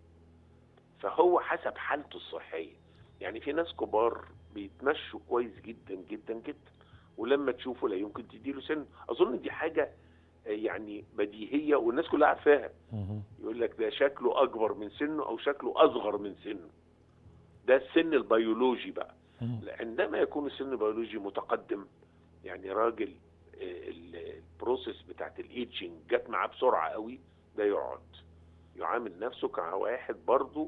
فهو حسب حالته الصحيه. يعني في ناس كبار بيتمشوا كويس جدا جدا جدا، ولما تشوفه لا يمكن تديله سن. اظن دي حاجه يعني بديهيه والناس كلها عارفاها. يقول لك ده شكله اكبر من سنه او شكله اصغر من سنه. ده السن البيولوجي بقى. عندما يكون السن البيولوجي متقدم، يعني راجل البروسيس بتاعت الايدجنج جت معاه بسرعه قوي، ده يقعد يعامل نفسه كواحد برضه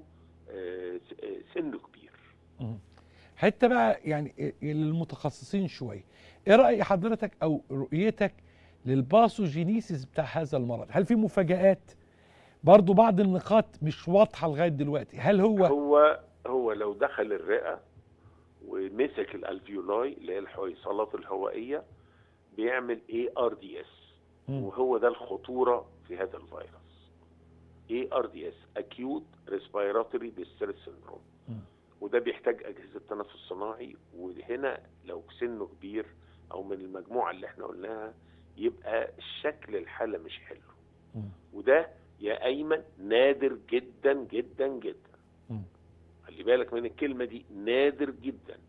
سنه كبير. حتى بقى يعني للمتخصصين شويه، ايه راي حضرتك او رؤيتك للباثوجينيسيس بتاع هذا المرض؟ هل في مفاجآت؟ برضو بعض النقاط مش واضحه لغايه دلوقتي. هل هو هو هو لو دخل الرئه ومسك الالفيولاي اللي هي الحويصلات الهوائيه بيعمل اي ار دي اس، وهو ده الخطوره في هذا الفيروس. اي ار دي اس acute respiratory distress syndrome، وده بيحتاج اجهزه تنفس صناعي. وهنا لو سنه كبير او من المجموعه اللي احنا قلناها يبقى شكل الحاله مش حلو. وده يا ايمن نادر جدا جدا جدا. خلي بالك من الكلمه دي، نادر جدا.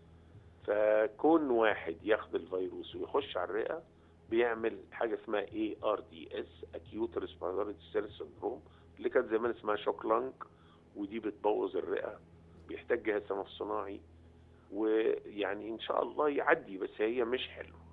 فكون واحد ياخد الفيروس ويخش على الرئه بيعمل حاجه اسمها اي ار دي اس acute respiratory distress syndrome، اللي كانت زمان اسمها شوك لانج، ودي بتبوظ الرئه، بيحتاج جهاز تنفس صناعي. ويعني ان شاء الله يعدي، بس هي مش حلوه.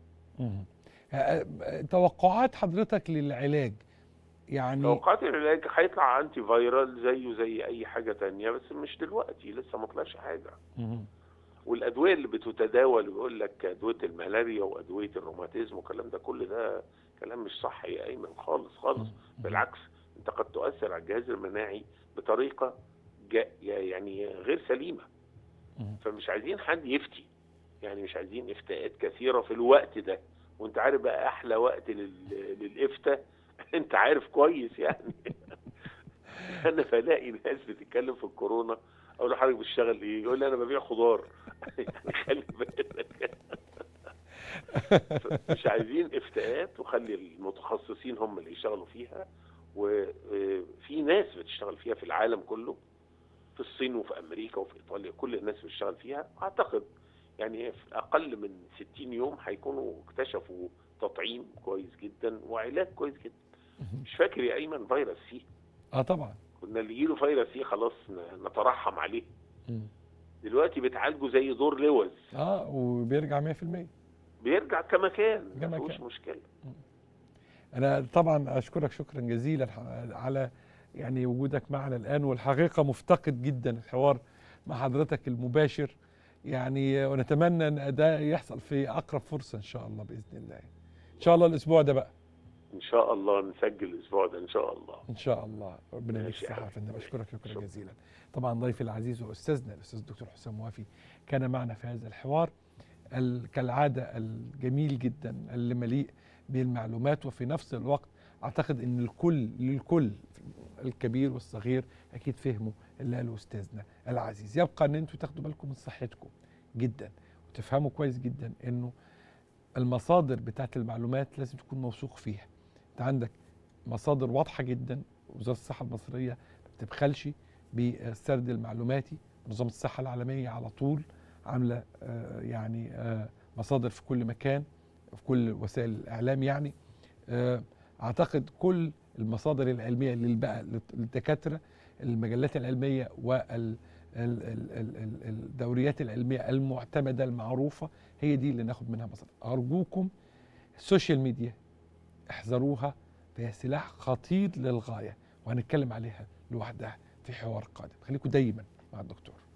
توقعات حضرتك للعلاج؟ يعني توقعات العلاج هيطلع انتي فايرال زيه زي اي حاجه تانية، بس مش دلوقتي، لسه ما طلعش حاجه. مم. والادويه اللي بتتداول ويقول لك ادويه الملاريا وادويه الروماتيزم والكلام ده، كل ده كلام مش صح يا ايمن خالص خالص. بالعكس، انت قد تؤثر على الجهاز المناعي بطريقه يعني غير سليمه. فمش عايزين حد يفتي، يعني مش عايزين افتاءات كثيره في الوقت ده. وانت عارف بقى احلى وقت للافتاء انت عارف كويس يعني. انا بلاقي ناس بتتكلم في الكورونا، اقول له حضرتك بتشتغل ايه؟ يقول لي انا ببيع خضار. يعني خلي بالك. مش عايزين افتاءات، وخلي المتخصصين هم اللي يشتغلوا فيها. وفي ناس بتشتغل فيها في العالم كله، في الصين وفي امريكا وفي ايطاليا، كل الناس بتشتغل فيها. اعتقد يعني في اقل من ستين يوم هيكونوا اكتشفوا تطعيم كويس جدا وعلاج كويس جدا. مش فاكر يا ايمن فيروس سي؟ اه طبعا. كنا اللي يجيله فيروس سي خلاص نترحم عليه. مم. دلوقتي بتعالجه زي دور لوز. اه وبيرجع مية في المية. بيرجع كما كان، ما فيهوش مشكله. مم. انا طبعا اشكرك شكرا جزيلا على يعني وجودك معنا الان، والحقيقه مفتقد جدا الحوار مع حضرتك المباشر يعني، ونتمنى ان ده يحصل في اقرب فرصه ان شاء الله باذن الله. ان شاء الله الاسبوع ده بقى ان شاء الله نسجل الاسبوع ده ان شاء الله. ان شاء الله. ربنا يديك الصحه يا فندم. بشكرك شكرا جزيلا. طبعا ضيفي العزيز واستاذنا الاستاذ الدكتور حسام وافي كان معنا في هذا الحوار كالعاده الجميل جدا اللي مليء بالمعلومات، وفي نفس الوقت اعتقد ان الكل للكل الكبير والصغير اكيد فهموا اللي قاله استاذنا العزيز. يبقى ان انتوا تاخدوا بالكم من صحتكم جدا، وتفهموا كويس جدا انه المصادر بتاعت المعلومات لازم تكون موثوق فيها. انت عندك مصادر واضحه جدا، وزاره الصحه المصريه ما بتبخلش بالسرد المعلوماتي، نظام الصحه العالميه على طول عامله آه يعني آه مصادر في كل مكان، في كل وسائل الاعلام يعني. آه اعتقد كل المصادر العلميه اللي بقى للدكاتره، المجلات العلميه والدوريات العلميه المعتمده المعروفه هي دي اللي ناخد منها مصادر. ارجوكم السوشيال ميديا احذروها، فهي سلاح خطير للغايه، وهنتكلم عليها لوحدها في حوار قادم. خليكم دايما مع الدكتور.